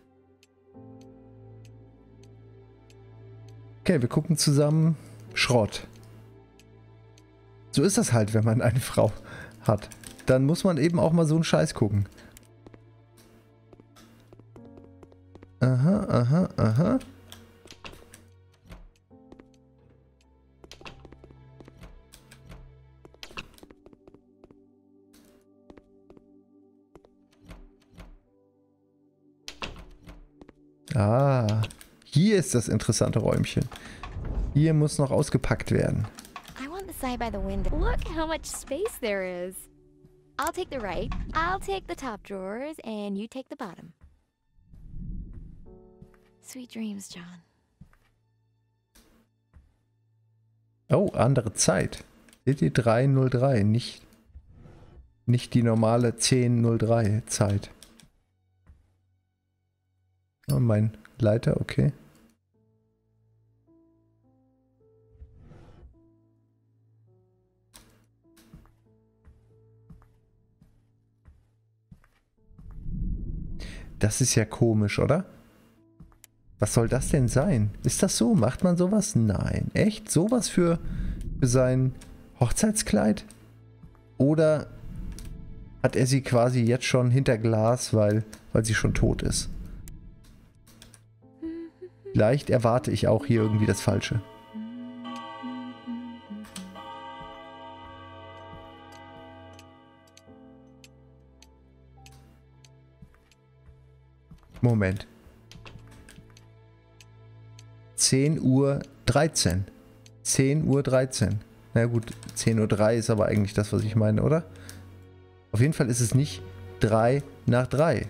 Okay, wir gucken zusammen. Schrott. So ist das halt, wenn man eine Frau hat. Dann muss man eben auch mal so einen Scheiß gucken. Aha, aha, aha. Ah, hier ist das interessante Räumchen. Hier muss noch ausgepackt werden.
I want the side by the window. Look how much space there is. I'll take the right, I'll take the top drawers, and you take the bottom. Sweet dreams, John.
Oh, andere Zeit. Seht ihr 3:03, nicht die normale 10:03 Zeit. Oh, mein Leiter, okay. Das ist ja komisch, oder? Was soll das denn sein? Ist das so? Macht man sowas? Nein. Echt? Sowas für sein Hochzeitskleid? Oder hat er sie quasi jetzt schon hinter Glas, weil sie schon tot ist? Vielleicht erwarte ich auch hier irgendwie das Falsche. Moment. 10:13 Uhr. 10:13 Uhr. Na gut, 10:03 Uhr ist aber eigentlich das, was ich meine, oder? Auf jeden Fall ist es nicht 3:03.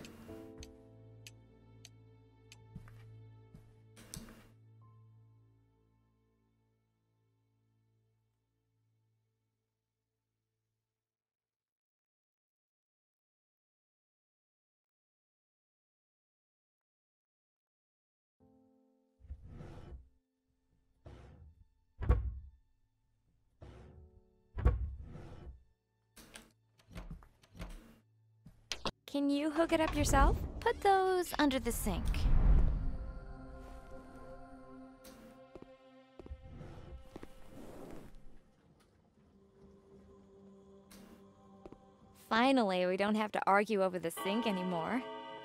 Can you hook it up yourself? Put those under the sink. Finally, we don't have to argue over the sink anymore.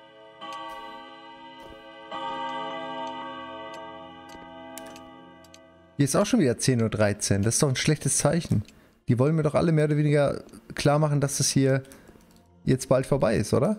Hier ist auch schon wieder 10:13 Uhr. Das ist doch ein schlechtes Zeichen. Die wollen mir doch alle mehr oder weniger klar machen, dass das hier jetzt bald vorbei ist, oder?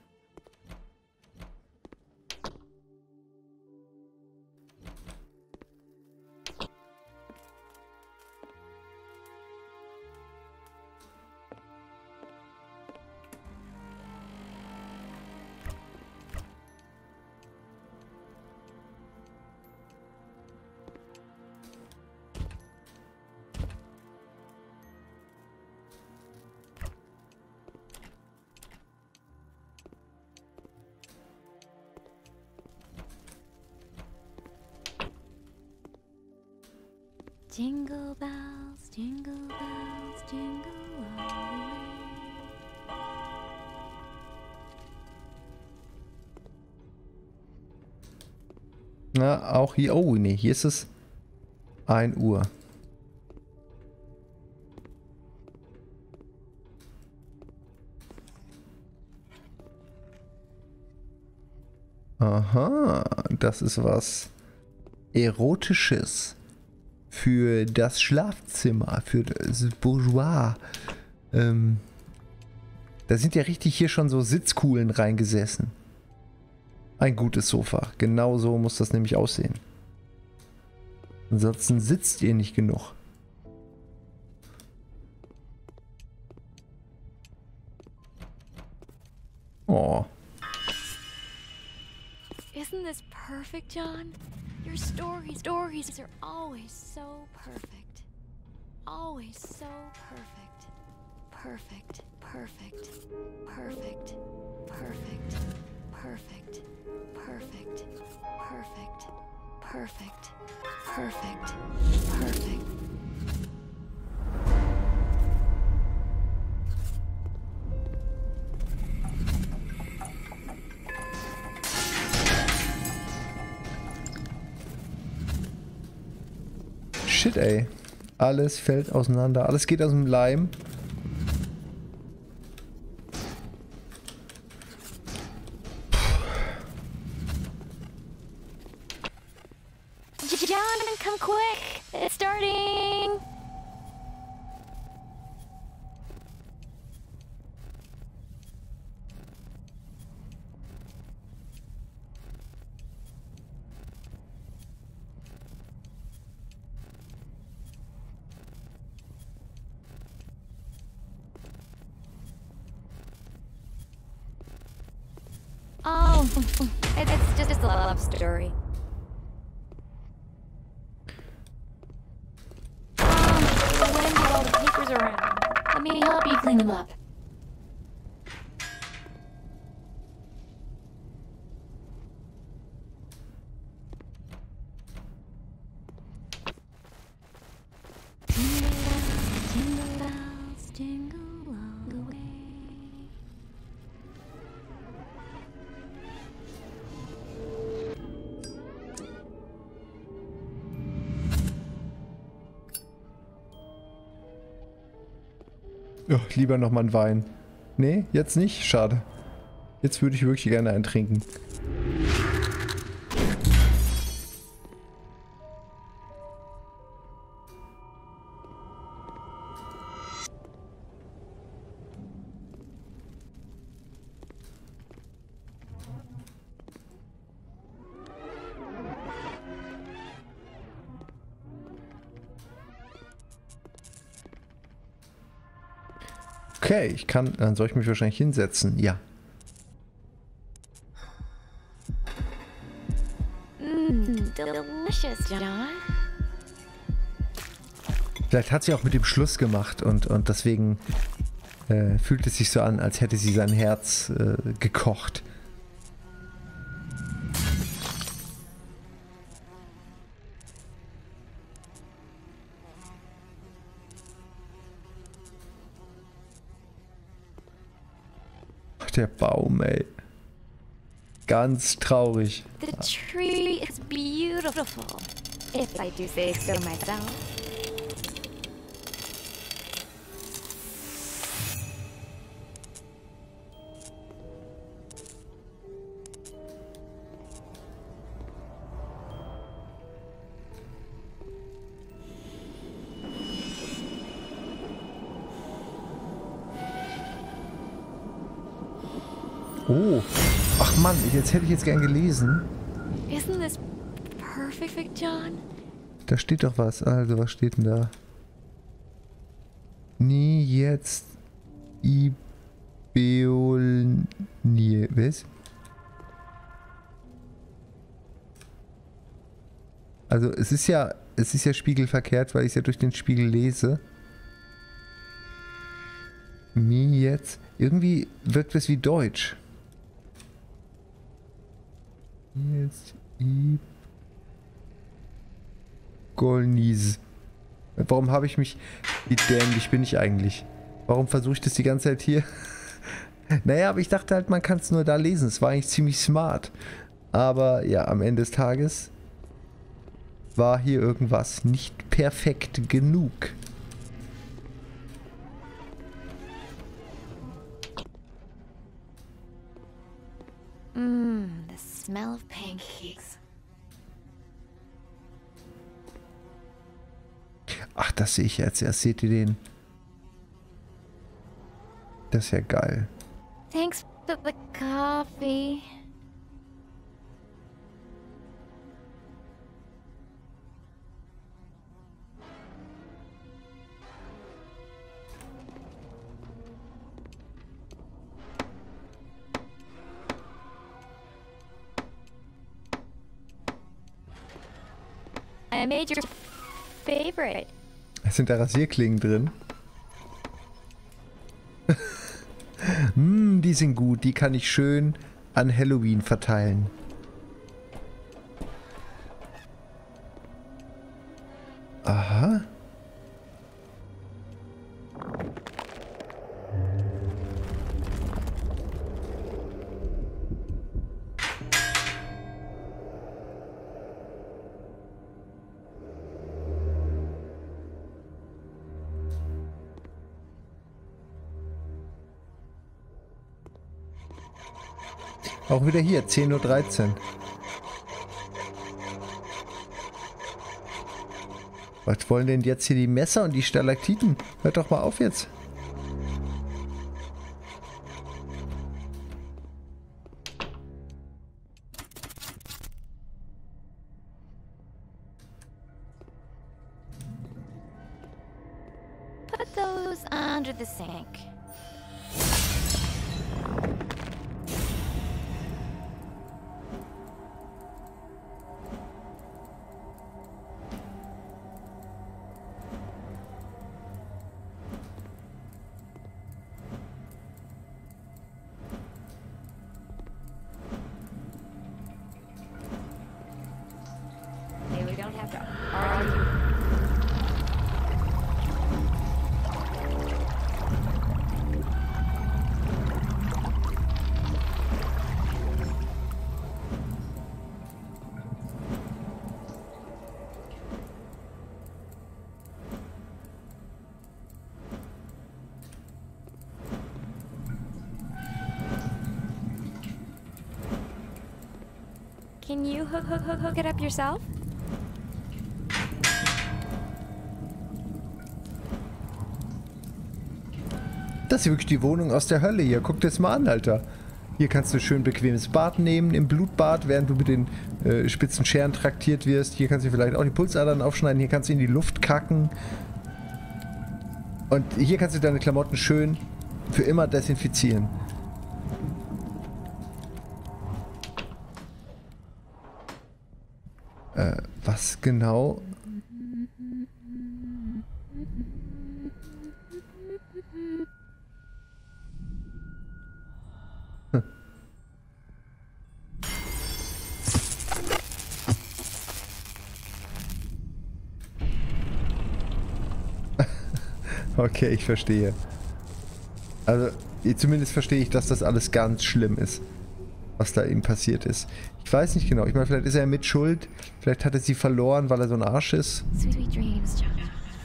Jingle bells, jingle all the way.
Na, auch hier. Oh, nee, hier ist es 1 Uhr. Aha, das ist was Erotisches. Für das Schlafzimmer, für das Bourgeois. Da sind ja richtig hier schon so Sitzkuhlen reingesessen. Ein gutes Sofa. Genau so muss das nämlich aussehen. Ansonsten sitzt ihr nicht genug. Oh.
Isn't this perfect, John? Your stories are always so perfect. Always so perfect. Perfect, perfect, perfect, perfect, perfect, perfect, perfect, perfect, perfect, perfect.
Shit, ey. Alles fällt auseinander. Alles geht aus dem Leim.
John, come quick! It's starting! It's just a love story. The wind got all the papers around. Let me help you clean them up. Jingle bells, jingle all the way.
Oh, lieber nochmal einen Wein. Nee, jetzt nicht? Schade. Jetzt würde ich wirklich gerne einen trinken. Okay, ich kann, dann soll ich mich wahrscheinlich hinsetzen. Ja.
Delicious, John.
Vielleicht hat sie auch mit dem Schluss gemacht und deswegen fühlt es sich so an, als hätte sie sein Herz gekocht. Der Baum, ey. Ganz traurig.
The tree is beautiful, if I do say so myself.
Oh, ach Mann, jetzt hätte ich jetzt gern gelesen.
Isn't this perfect, John?
Da steht doch was. Also, was steht denn da? Nie jetzt Ibeolnie. Was? Also, es ist ja spiegelverkehrt, weil ich es ja durch den Spiegel lese. Nie jetzt. Irgendwie wirkt es wie Deutsch. Jetzt Golnies. Warum habe ich mich... Wie dämlich bin ich eigentlich? Warum versuche ich das die ganze Zeit hier? Naja, aber ich dachte halt, man kann es nur da lesen. Es war eigentlich ziemlich smart. Aber ja, am Ende des Tages war hier irgendwas nicht perfekt genug.
The smell of pancakes.
Ach, das sehe ich jetzt erst. Seht ihr den? Das ist ja geil.
Thanks for the coffee. I made your favorite.
Es sind da Rasierklingen drin. Die sind gut. Die kann ich schön an Halloween verteilen. Aha. Auch wieder hier, 10:13 Uhr. Was wollen denn jetzt hier die Messer und die Stalaktiten? Hört doch mal auf jetzt.
Put those under the sink.
back up. Are you?
Can you hook it up yourself?
Das ist wirklich die Wohnung aus der Hölle hier. Guck dir das mal an, Alter. Hier kannst du schön bequemes Bad nehmen, im Blutbad, während du mit den spitzen Scheren traktiert wirst. Hier kannst du vielleicht auch die Pulsadern aufschneiden. Hier kannst du in die Luft kacken. Und hier kannst du deine Klamotten schön für immer desinfizieren. Was genau? Okay, ich verstehe. Also, zumindest verstehe ich, dass das alles ganz schlimm ist, was da ihm passiert ist. Ich weiß nicht genau. Ich meine, vielleicht ist er mit Schuld. Vielleicht hat er sie verloren, weil er so ein Arsch ist.
Sweet dreams, John.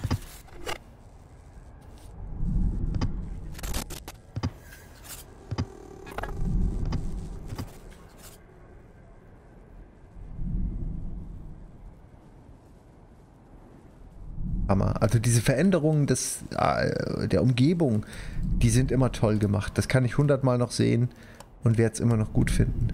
Hammer. Also diese Veränderungen der Umgebung, die sind immer toll gemacht. Das kann ich 100-mal noch sehen und werde es immer noch gut finden.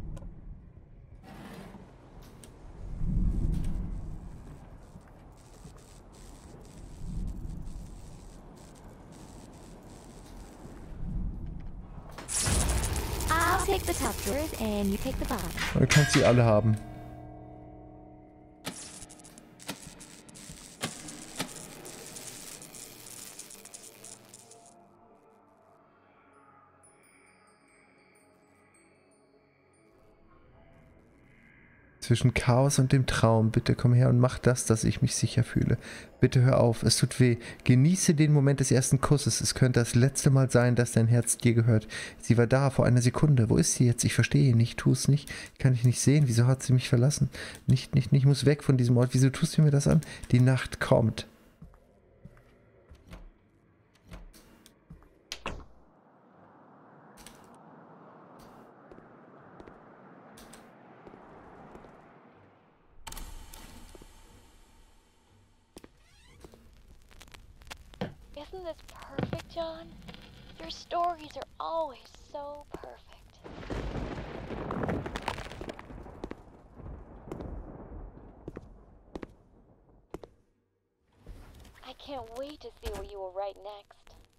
I'll take the top drawers and you take the bottom.
Du kannst sie alle haben. Zwischen Chaos und dem Traum. Bitte komm her und mach das, dass ich mich sicher fühle. Bitte hör auf, es tut weh. Genieße den Moment des ersten Kusses. Es könnte das letzte Mal sein, dass dein Herz dir gehört. Sie war da, vor einer Sekunde. Wo ist sie jetzt? Ich verstehe nicht. Tu es nicht. Kann ich nicht sehen. Wieso hat sie mich verlassen? Nicht. Ich muss weg von diesem Ort. Wieso tust du mir das an? Die Nacht kommt.
Isn't this perfect, John? Your stories are always so perfect. I can't wait to see what you will write next.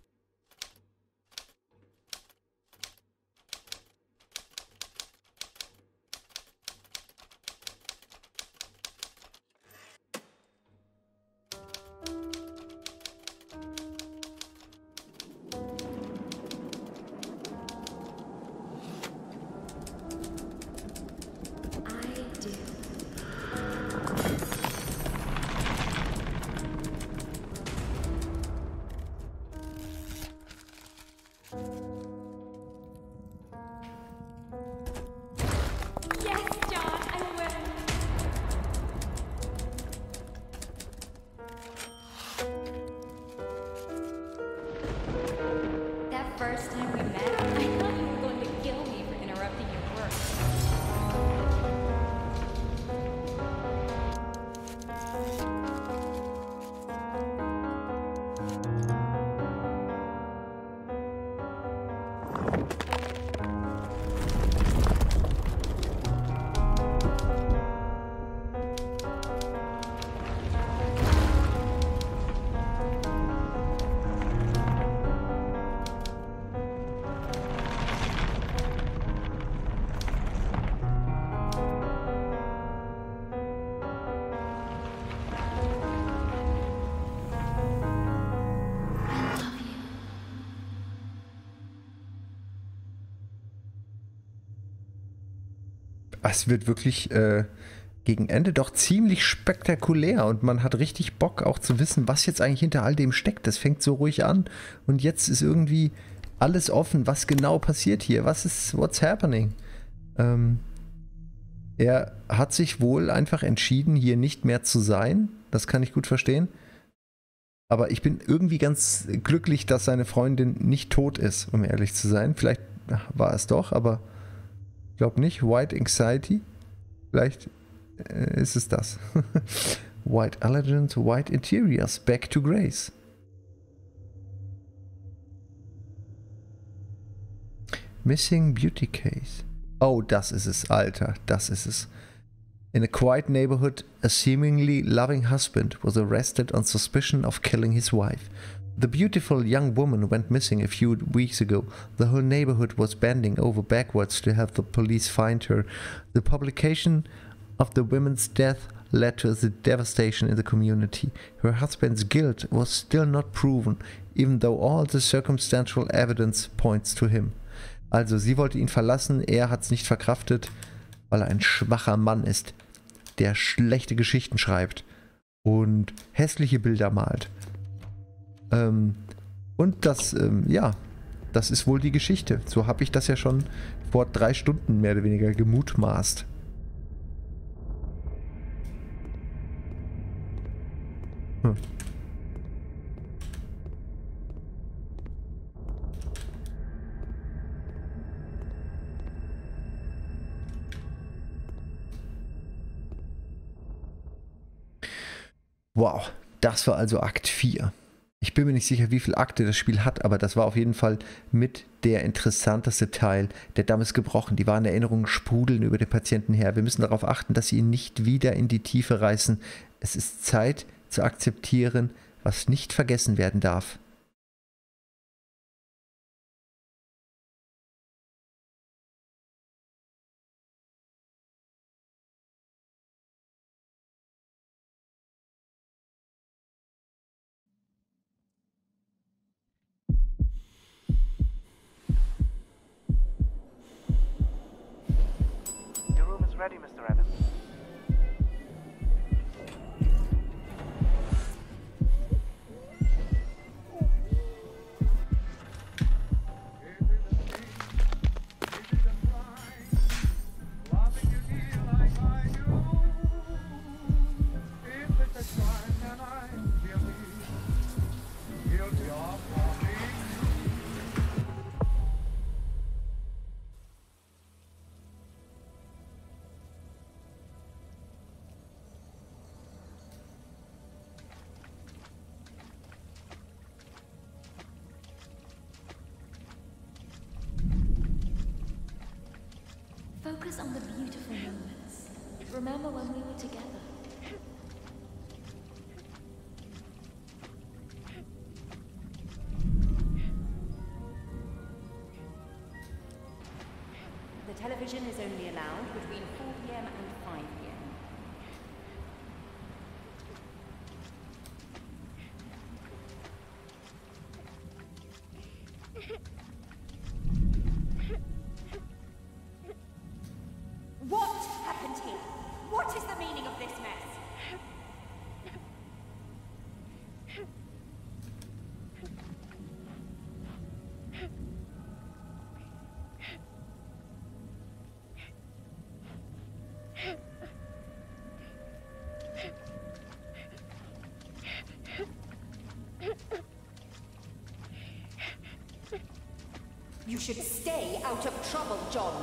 First time we met, I thought you were going to kill me for interrupting your work.
Es wird wirklich gegen Ende doch ziemlich spektakulär und man hat richtig Bock auch zu wissen, was jetzt eigentlich hinter all dem steckt. Das fängt so ruhig an und jetzt ist irgendwie alles offen, was genau passiert hier, what's happening? Er hat sich wohl einfach entschieden, hier nicht mehr zu sein, das kann ich gut verstehen, aber ich bin irgendwie ganz glücklich, dass seine Freundin nicht tot ist, um ehrlich zu sein. Vielleicht war es doch, aber ich glaube nicht. White Anxiety, vielleicht ist es das. White Elegance, White Interiors, Back to Grace. Missing Beauty Case. Oh, das ist es, Alter, das ist es. In a quiet neighborhood, a seemingly loving husband was arrested on suspicion of killing his wife. The beautiful young woman went missing a few weeks ago. The whole neighborhood was bending over backwards to have the police find her. The publication of the woman's death led to the devastation in the community. Her husband's guilt was still not proven, even though all the circumstantial evidence points to him. Also, sie wollte ihn verlassen, er hat es nicht verkraftet, weil er ein schwacher Mann ist, der schlechte Geschichten schreibt und hässliche Bilder malt. Und das, ja, das ist wohl die Geschichte. So habe ich das ja schon vor 3 Stunden mehr oder weniger gemutmaßt. Wow, das war also Akt 4. Ich bin mir nicht sicher, wie viele Akte das Spiel hat, aber das war auf jeden Fall mit der interessanteste Teil. Der Damm ist gebrochen, die wahren Erinnerungen sprudeln über den Patienten her. Wir müssen darauf achten, dass sie ihn nicht wieder in die Tiefe reißen. Es ist Zeit zu akzeptieren, was nicht vergessen werden darf.
Your room is ready, Mr. Evans.
Focus on the beautiful moments. Remember when we were together.
The television is only allowed between 4 p.m. and 5 p.m. What happened here? What is the meaning of this mess? You should stay out of trouble, John.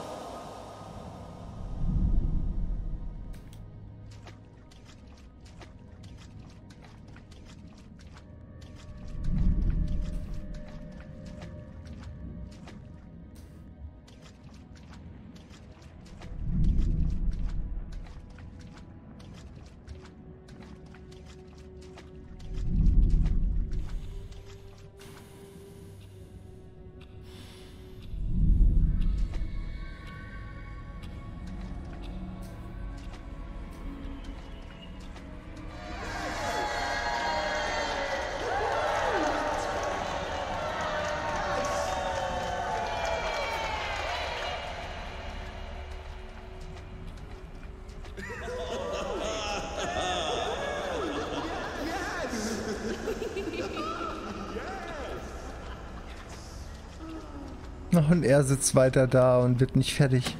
Und er sitzt weiter da und wird nicht fertig.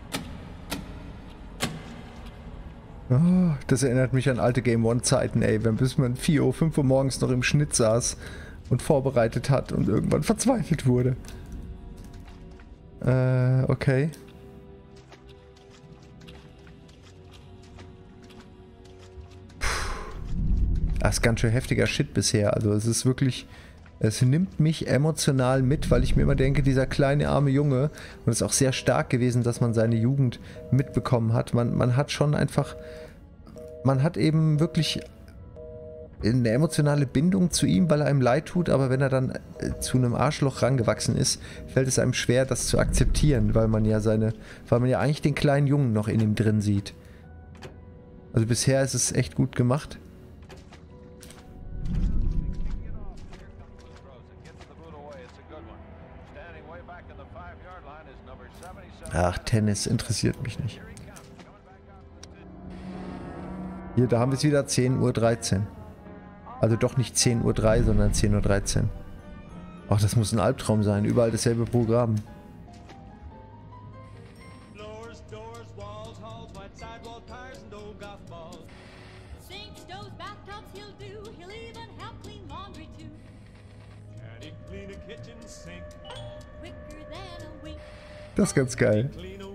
Oh, das erinnert mich an alte Game One Zeiten, ey, wenn bis man 4 Uhr, 5 Uhr morgens noch im Schnitt saß und vorbereitet hat und irgendwann verzweifelt wurde. Okay. Das ist ganz schön heftiger Shit bisher. Also es ist wirklich, es nimmt mich emotional mit, weil ich mir immer denke, dieser kleine arme Junge, und es ist auch sehr stark gewesen, dass man seine Jugend mitbekommen hat. Man hat schon einfach, man hat eben wirklich eine emotionale Bindung zu ihm, weil er einem leid tut, aber wenn er dann zu einem Arschloch rangewachsen ist, fällt es einem schwer, das zu akzeptieren, weil man ja eigentlich den kleinen Jungen noch in ihm drin sieht. Also bisher ist es echt gut gemacht. Ach, Tennis interessiert mich nicht. Hier, da haben wir es wieder, 10:13 Uhr. Also doch nicht 10:03 Uhr, sondern 10:13 Uhr. Ach, das muss ein Albtraum sein. Überall dasselbe Programm. Das ist ganz geil.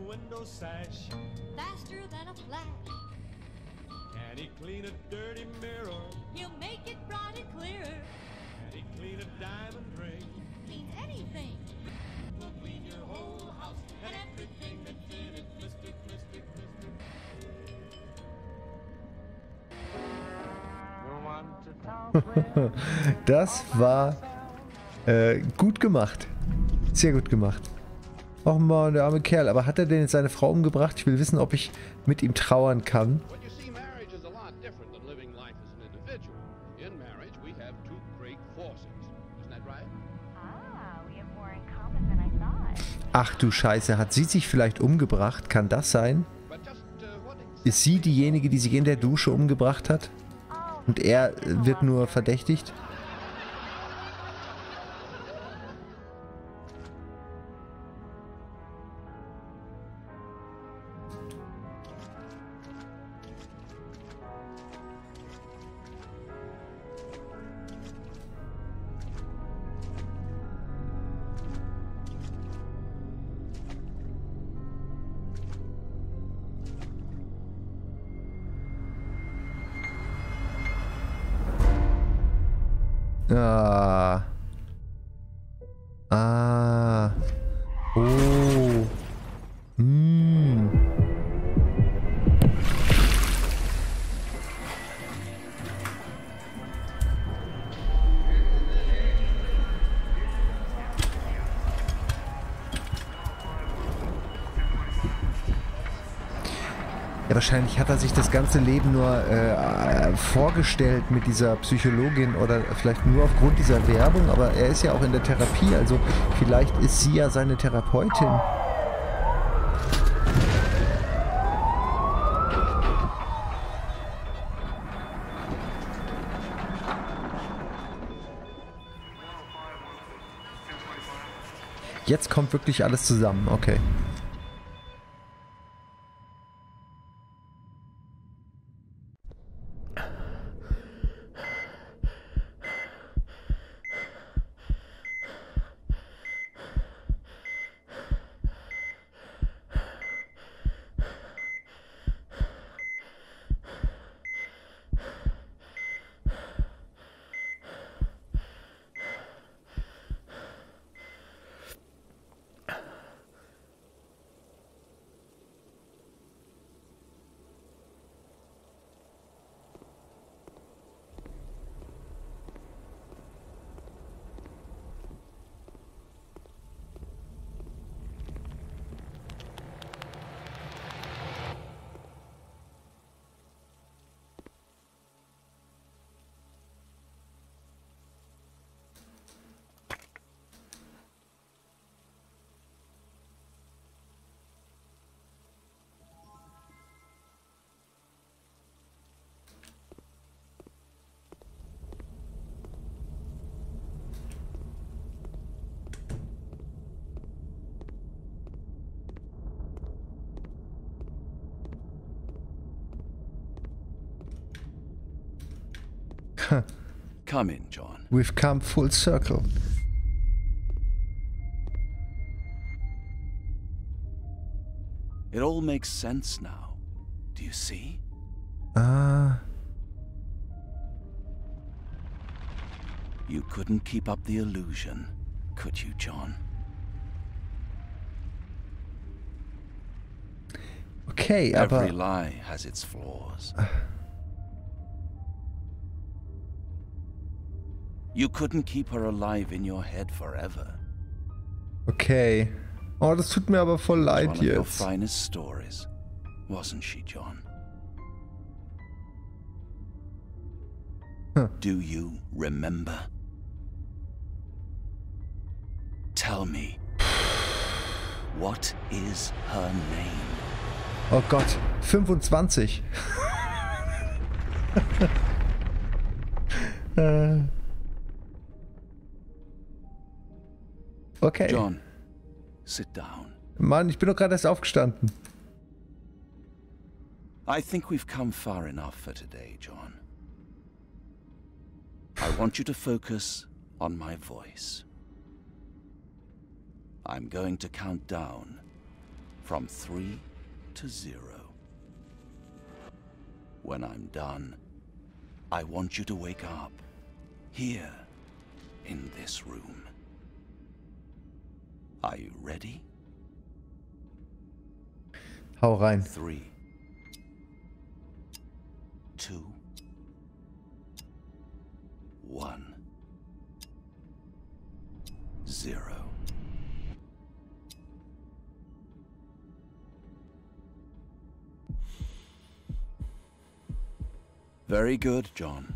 Das war gut gemacht. Sehr gut gemacht. Och man, der arme Kerl. Aber hat er denn jetzt seine Frau umgebracht? Ich will wissen, ob ich mit ihm trauern kann. Ach du Scheiße, hat sie sich vielleicht umgebracht? Kann das sein? Ist sie diejenige, die sich in der Dusche umgebracht hat? Und er wird nur verdächtigt? Ah. Ah. Oh. Hm. Ja, wahrscheinlich hat er sich das ganze Leben nur vorgestellt mit dieser Psychologin oder vielleicht nur aufgrund dieser Werbung, aber er ist ja auch in der Therapie, also vielleicht ist sie ja seine Therapeutin. Jetzt kommt wirklich alles zusammen, okay.
Come in, John.
We've come full circle.
It all makes sense now. Do you see?
Ah.
You couldn't keep up the illusion, could you, John?
Okay,
Every
aber...
lie has its flaws. You couldn't keep her alive in your head forever.
Okay. Oh, das tut mir aber voll leid
One of your
jetzt.
finest stories, wasn't she, John?
Huh.
Do you remember? Tell me, what is her name?
Oh Gott, 25. Okay.
John, sit down.
Mann, ich bin doch gerade erst aufgestanden.
I think we've come far enough for today, John. I want you to focus on my voice. I'm going to count down from 3 to 0. When I'm done, I want you to wake up here in this room. Are you ready?
Hau rein.
3, 2, 1, 0. Very good, John.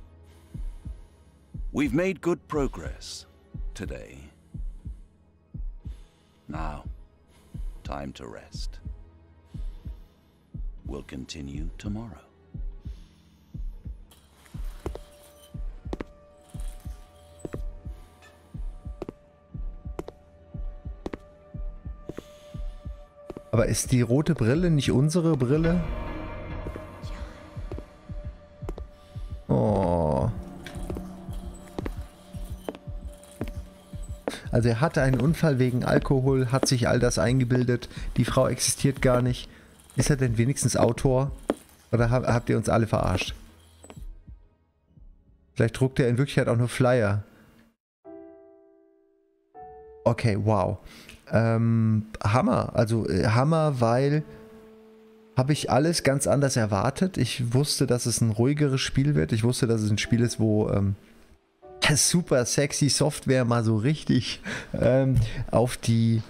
We've made good progress today. Now, time to rest. We'll continue tomorrow.
Aber ist die rote Brille nicht unsere Brille? Oh. Also er hatte einen Unfall wegen Alkohol, hat sich all das eingebildet. Die Frau existiert gar nicht. Ist er denn wenigstens Autor? Oder habt ihr uns alle verarscht? Vielleicht druckt er in Wirklichkeit auch nur Flyer. Okay, wow. Hammer. Also Hammer, weil habe ich alles ganz anders erwartet. Ich wusste, dass es ein ruhigeres Spiel wird. Ich wusste, dass es ein Spiel ist, wo super sexy Software mal so richtig auf die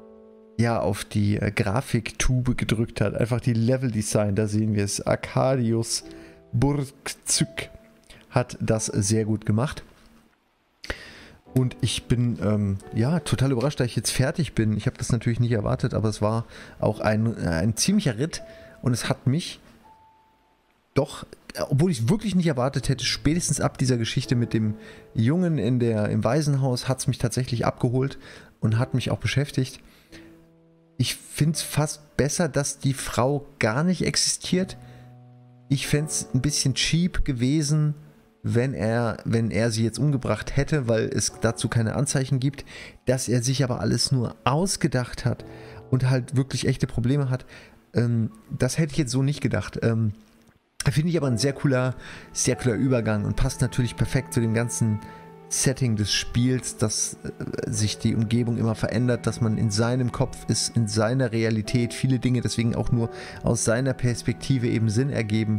Grafiktube gedrückt hat. Einfach die Level-Design, da sehen wir es. Arkadius Burgzück hat das sehr gut gemacht. Und ich bin total überrascht, da ich jetzt fertig bin. Ich habe das natürlich nicht erwartet, aber es war auch ein ziemlicher Ritt. Und es hat mich doch, obwohl ich es wirklich nicht erwartet hätte, spätestens ab dieser Geschichte mit dem Jungen im Waisenhaus, hat es mich tatsächlich abgeholt und hat mich auch beschäftigt. Ich finde es fast besser, dass die Frau gar nicht existiert. Ich fände es ein bisschen cheap gewesen, wenn er sie jetzt umgebracht hätte, weil es dazu keine Anzeichen gibt, dass er sich aber alles nur ausgedacht hat und halt wirklich echte Probleme hat. Das hätte ich jetzt so nicht gedacht. Finde ich aber ein sehr cooler Übergang und passt natürlich perfekt zu dem ganzen Setting des Spiels, dass sich die Umgebung immer verändert, dass man in seinem Kopf ist, in seiner Realität, viele Dinge deswegen auch nur aus seiner Perspektive eben Sinn ergeben.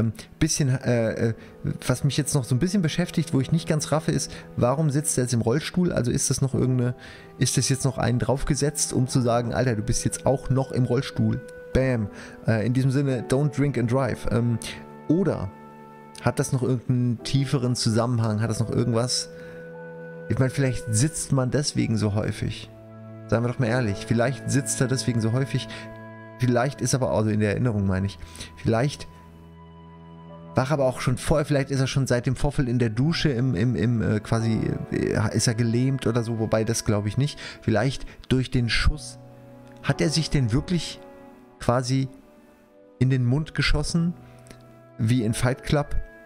Was mich jetzt noch so ein bisschen beschäftigt, wo ich nicht ganz raffe, ist, warum sitzt er jetzt im Rollstuhl? Also ist das jetzt noch einen draufgesetzt, um zu sagen, Alter, du bist jetzt auch noch im Rollstuhl. Bam. In diesem Sinne, don't drink and drive. Oder hat das noch irgendeinen tieferen Zusammenhang? Hat das noch irgendwas? Ich meine, vielleicht sitzt man deswegen so häufig. Seien wir doch mal ehrlich. Vielleicht sitzt er deswegen so häufig. Vielleicht ist aber, also in der Erinnerung meine ich, vielleicht war aber auch schon vorher, vielleicht ist er schon seit dem Vorfall in der Dusche quasi, ist er gelähmt oder so, wobei das glaube ich nicht. Vielleicht durch den Schuss. Hat er sich denn wirklich quasi in den Mund geschossen, wie in Fight Club?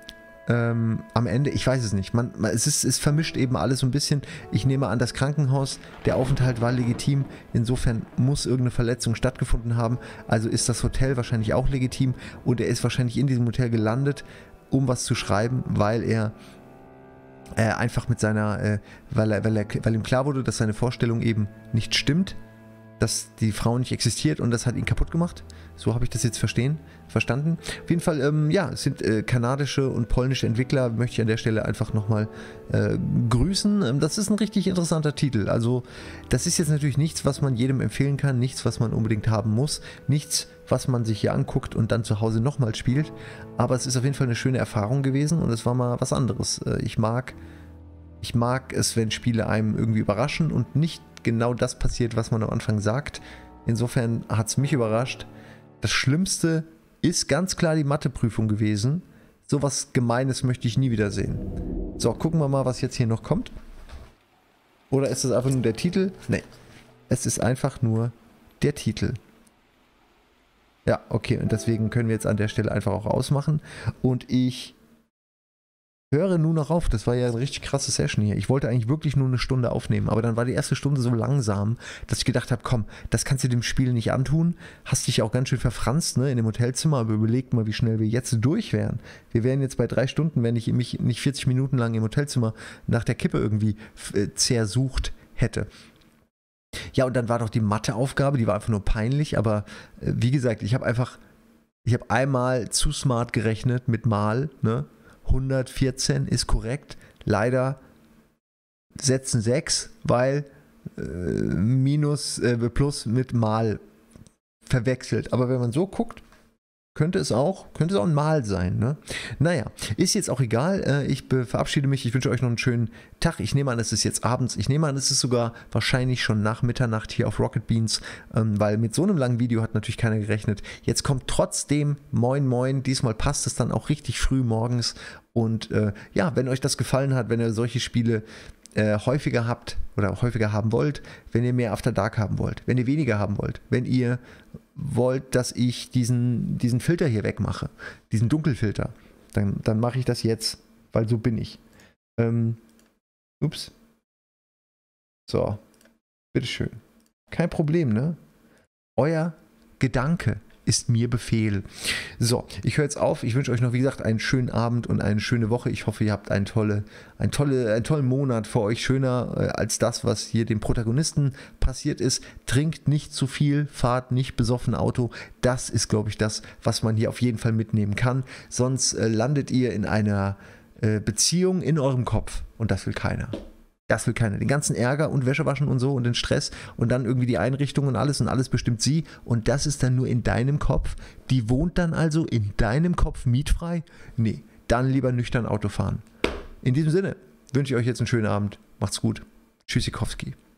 am Ende, ich weiß es nicht, es vermischt eben alles so ein bisschen. Ich nehme an, das Krankenhaus, der Aufenthalt war legitim, insofern muss irgendeine Verletzung stattgefunden haben, also ist das Hotel wahrscheinlich auch legitim und er ist wahrscheinlich in diesem Hotel gelandet, um was zu schreiben, weil er einfach mit seiner, weil ihm klar wurde, dass seine Vorstellung eben nicht stimmt, dass die Frau nicht existiert und das hat ihn kaputt gemacht. So habe ich das jetzt verstanden. Auf jeden Fall, ja, es sind kanadische und polnische Entwickler, möchte ich an der Stelle einfach nochmal grüßen. Das ist ein richtig interessanter Titel. Also das ist jetzt natürlich nichts, was man jedem empfehlen kann, nichts, was man unbedingt haben muss, nichts, was man sich hier anguckt und dann zu Hause nochmal spielt. Aber es ist auf jeden Fall eine schöne Erfahrung gewesen und es war mal was anderes. Ich mag es, wenn Spiele einem irgendwie überraschen und nicht genau das passiert, was man am Anfang sagt. Insofern hat es mich überrascht. Das Schlimmste ist ganz klar die Matheprüfung gewesen. So was Gemeines möchte ich nie wieder sehen. So, gucken wir mal, was jetzt hier noch kommt. Oder ist es einfach nur der Titel? Nee, es ist einfach nur der Titel. Ja, okay, und deswegen können wir jetzt an der Stelle einfach auch ausmachen. Und ich höre nun noch auf, das war ja eine richtig krasse Session hier. Ich wollte eigentlich wirklich nur eine Stunde aufnehmen, aber dann war die erste Stunde so langsam, dass ich gedacht habe, komm, das kannst du dem Spiel nicht antun. Hast dich auch ganz schön verfranst, ne, in dem Hotelzimmer, aber überlegt mal, wie schnell wir jetzt durch wären. Wir wären jetzt bei 3 Stunden, wenn ich mich nicht 40 Minuten lang im Hotelzimmer nach der Kippe irgendwie zersucht hätte. Ja, und dann war doch die Matheaufgabe, die war einfach nur peinlich, aber wie gesagt, ich habe einmal zu smart gerechnet mit Mal, ne? 114 ist korrekt. Leider setzen 6, weil plus mit Mal verwechselt. Aber wenn man so guckt, könnte es auch ein Mal sein. Ne? Naja, ist jetzt auch egal. Ich verabschiede mich. Ich wünsche euch noch einen schönen Tag. Ich nehme an, es ist jetzt abends. Ich nehme an, es ist sogar wahrscheinlich schon nach Mitternacht hier auf Rocket Beans, weil mit so einem langen Video hat natürlich keiner gerechnet. Jetzt kommt trotzdem Moin Moin. Diesmal passt es dann auch richtig früh morgens. Und ja, wenn euch das gefallen hat, wenn ihr solche Spiele häufiger habt oder häufiger haben wollt, wenn ihr mehr After Dark haben wollt, wenn ihr weniger haben wollt, wenn ihr wollt, dass ich diesen Filter hier wegmache, diesen Dunkelfilter, dann mache ich das jetzt, weil so bin ich. Ups. So, bitteschön. Kein Problem, ne? Euer Gedanke ist mir Befehl. So, ich höre jetzt auf. Ich wünsche euch noch, wie gesagt, einen schönen Abend und eine schöne Woche. Ich hoffe, ihr habt einen tollen Monat für euch. Schöner als das, was hier dem Protagonisten passiert ist. Trinkt nicht zu viel, fahrt nicht besoffen Auto. Das ist, glaube ich, das, was man hier auf jeden Fall mitnehmen kann. Sonst landet ihr in einer Beziehung in eurem Kopf. Und das will keiner. Das will keiner. Den ganzen Ärger und Wäschewaschen und so und den Stress und dann irgendwie die Einrichtung und alles bestimmt sie und das ist dann nur in deinem Kopf. Die wohnt dann also in deinem Kopf mietfrei? Nee, dann lieber nüchtern Auto fahren. In diesem Sinne wünsche ich euch jetzt einen schönen Abend. Macht's gut. Tschüssikowski.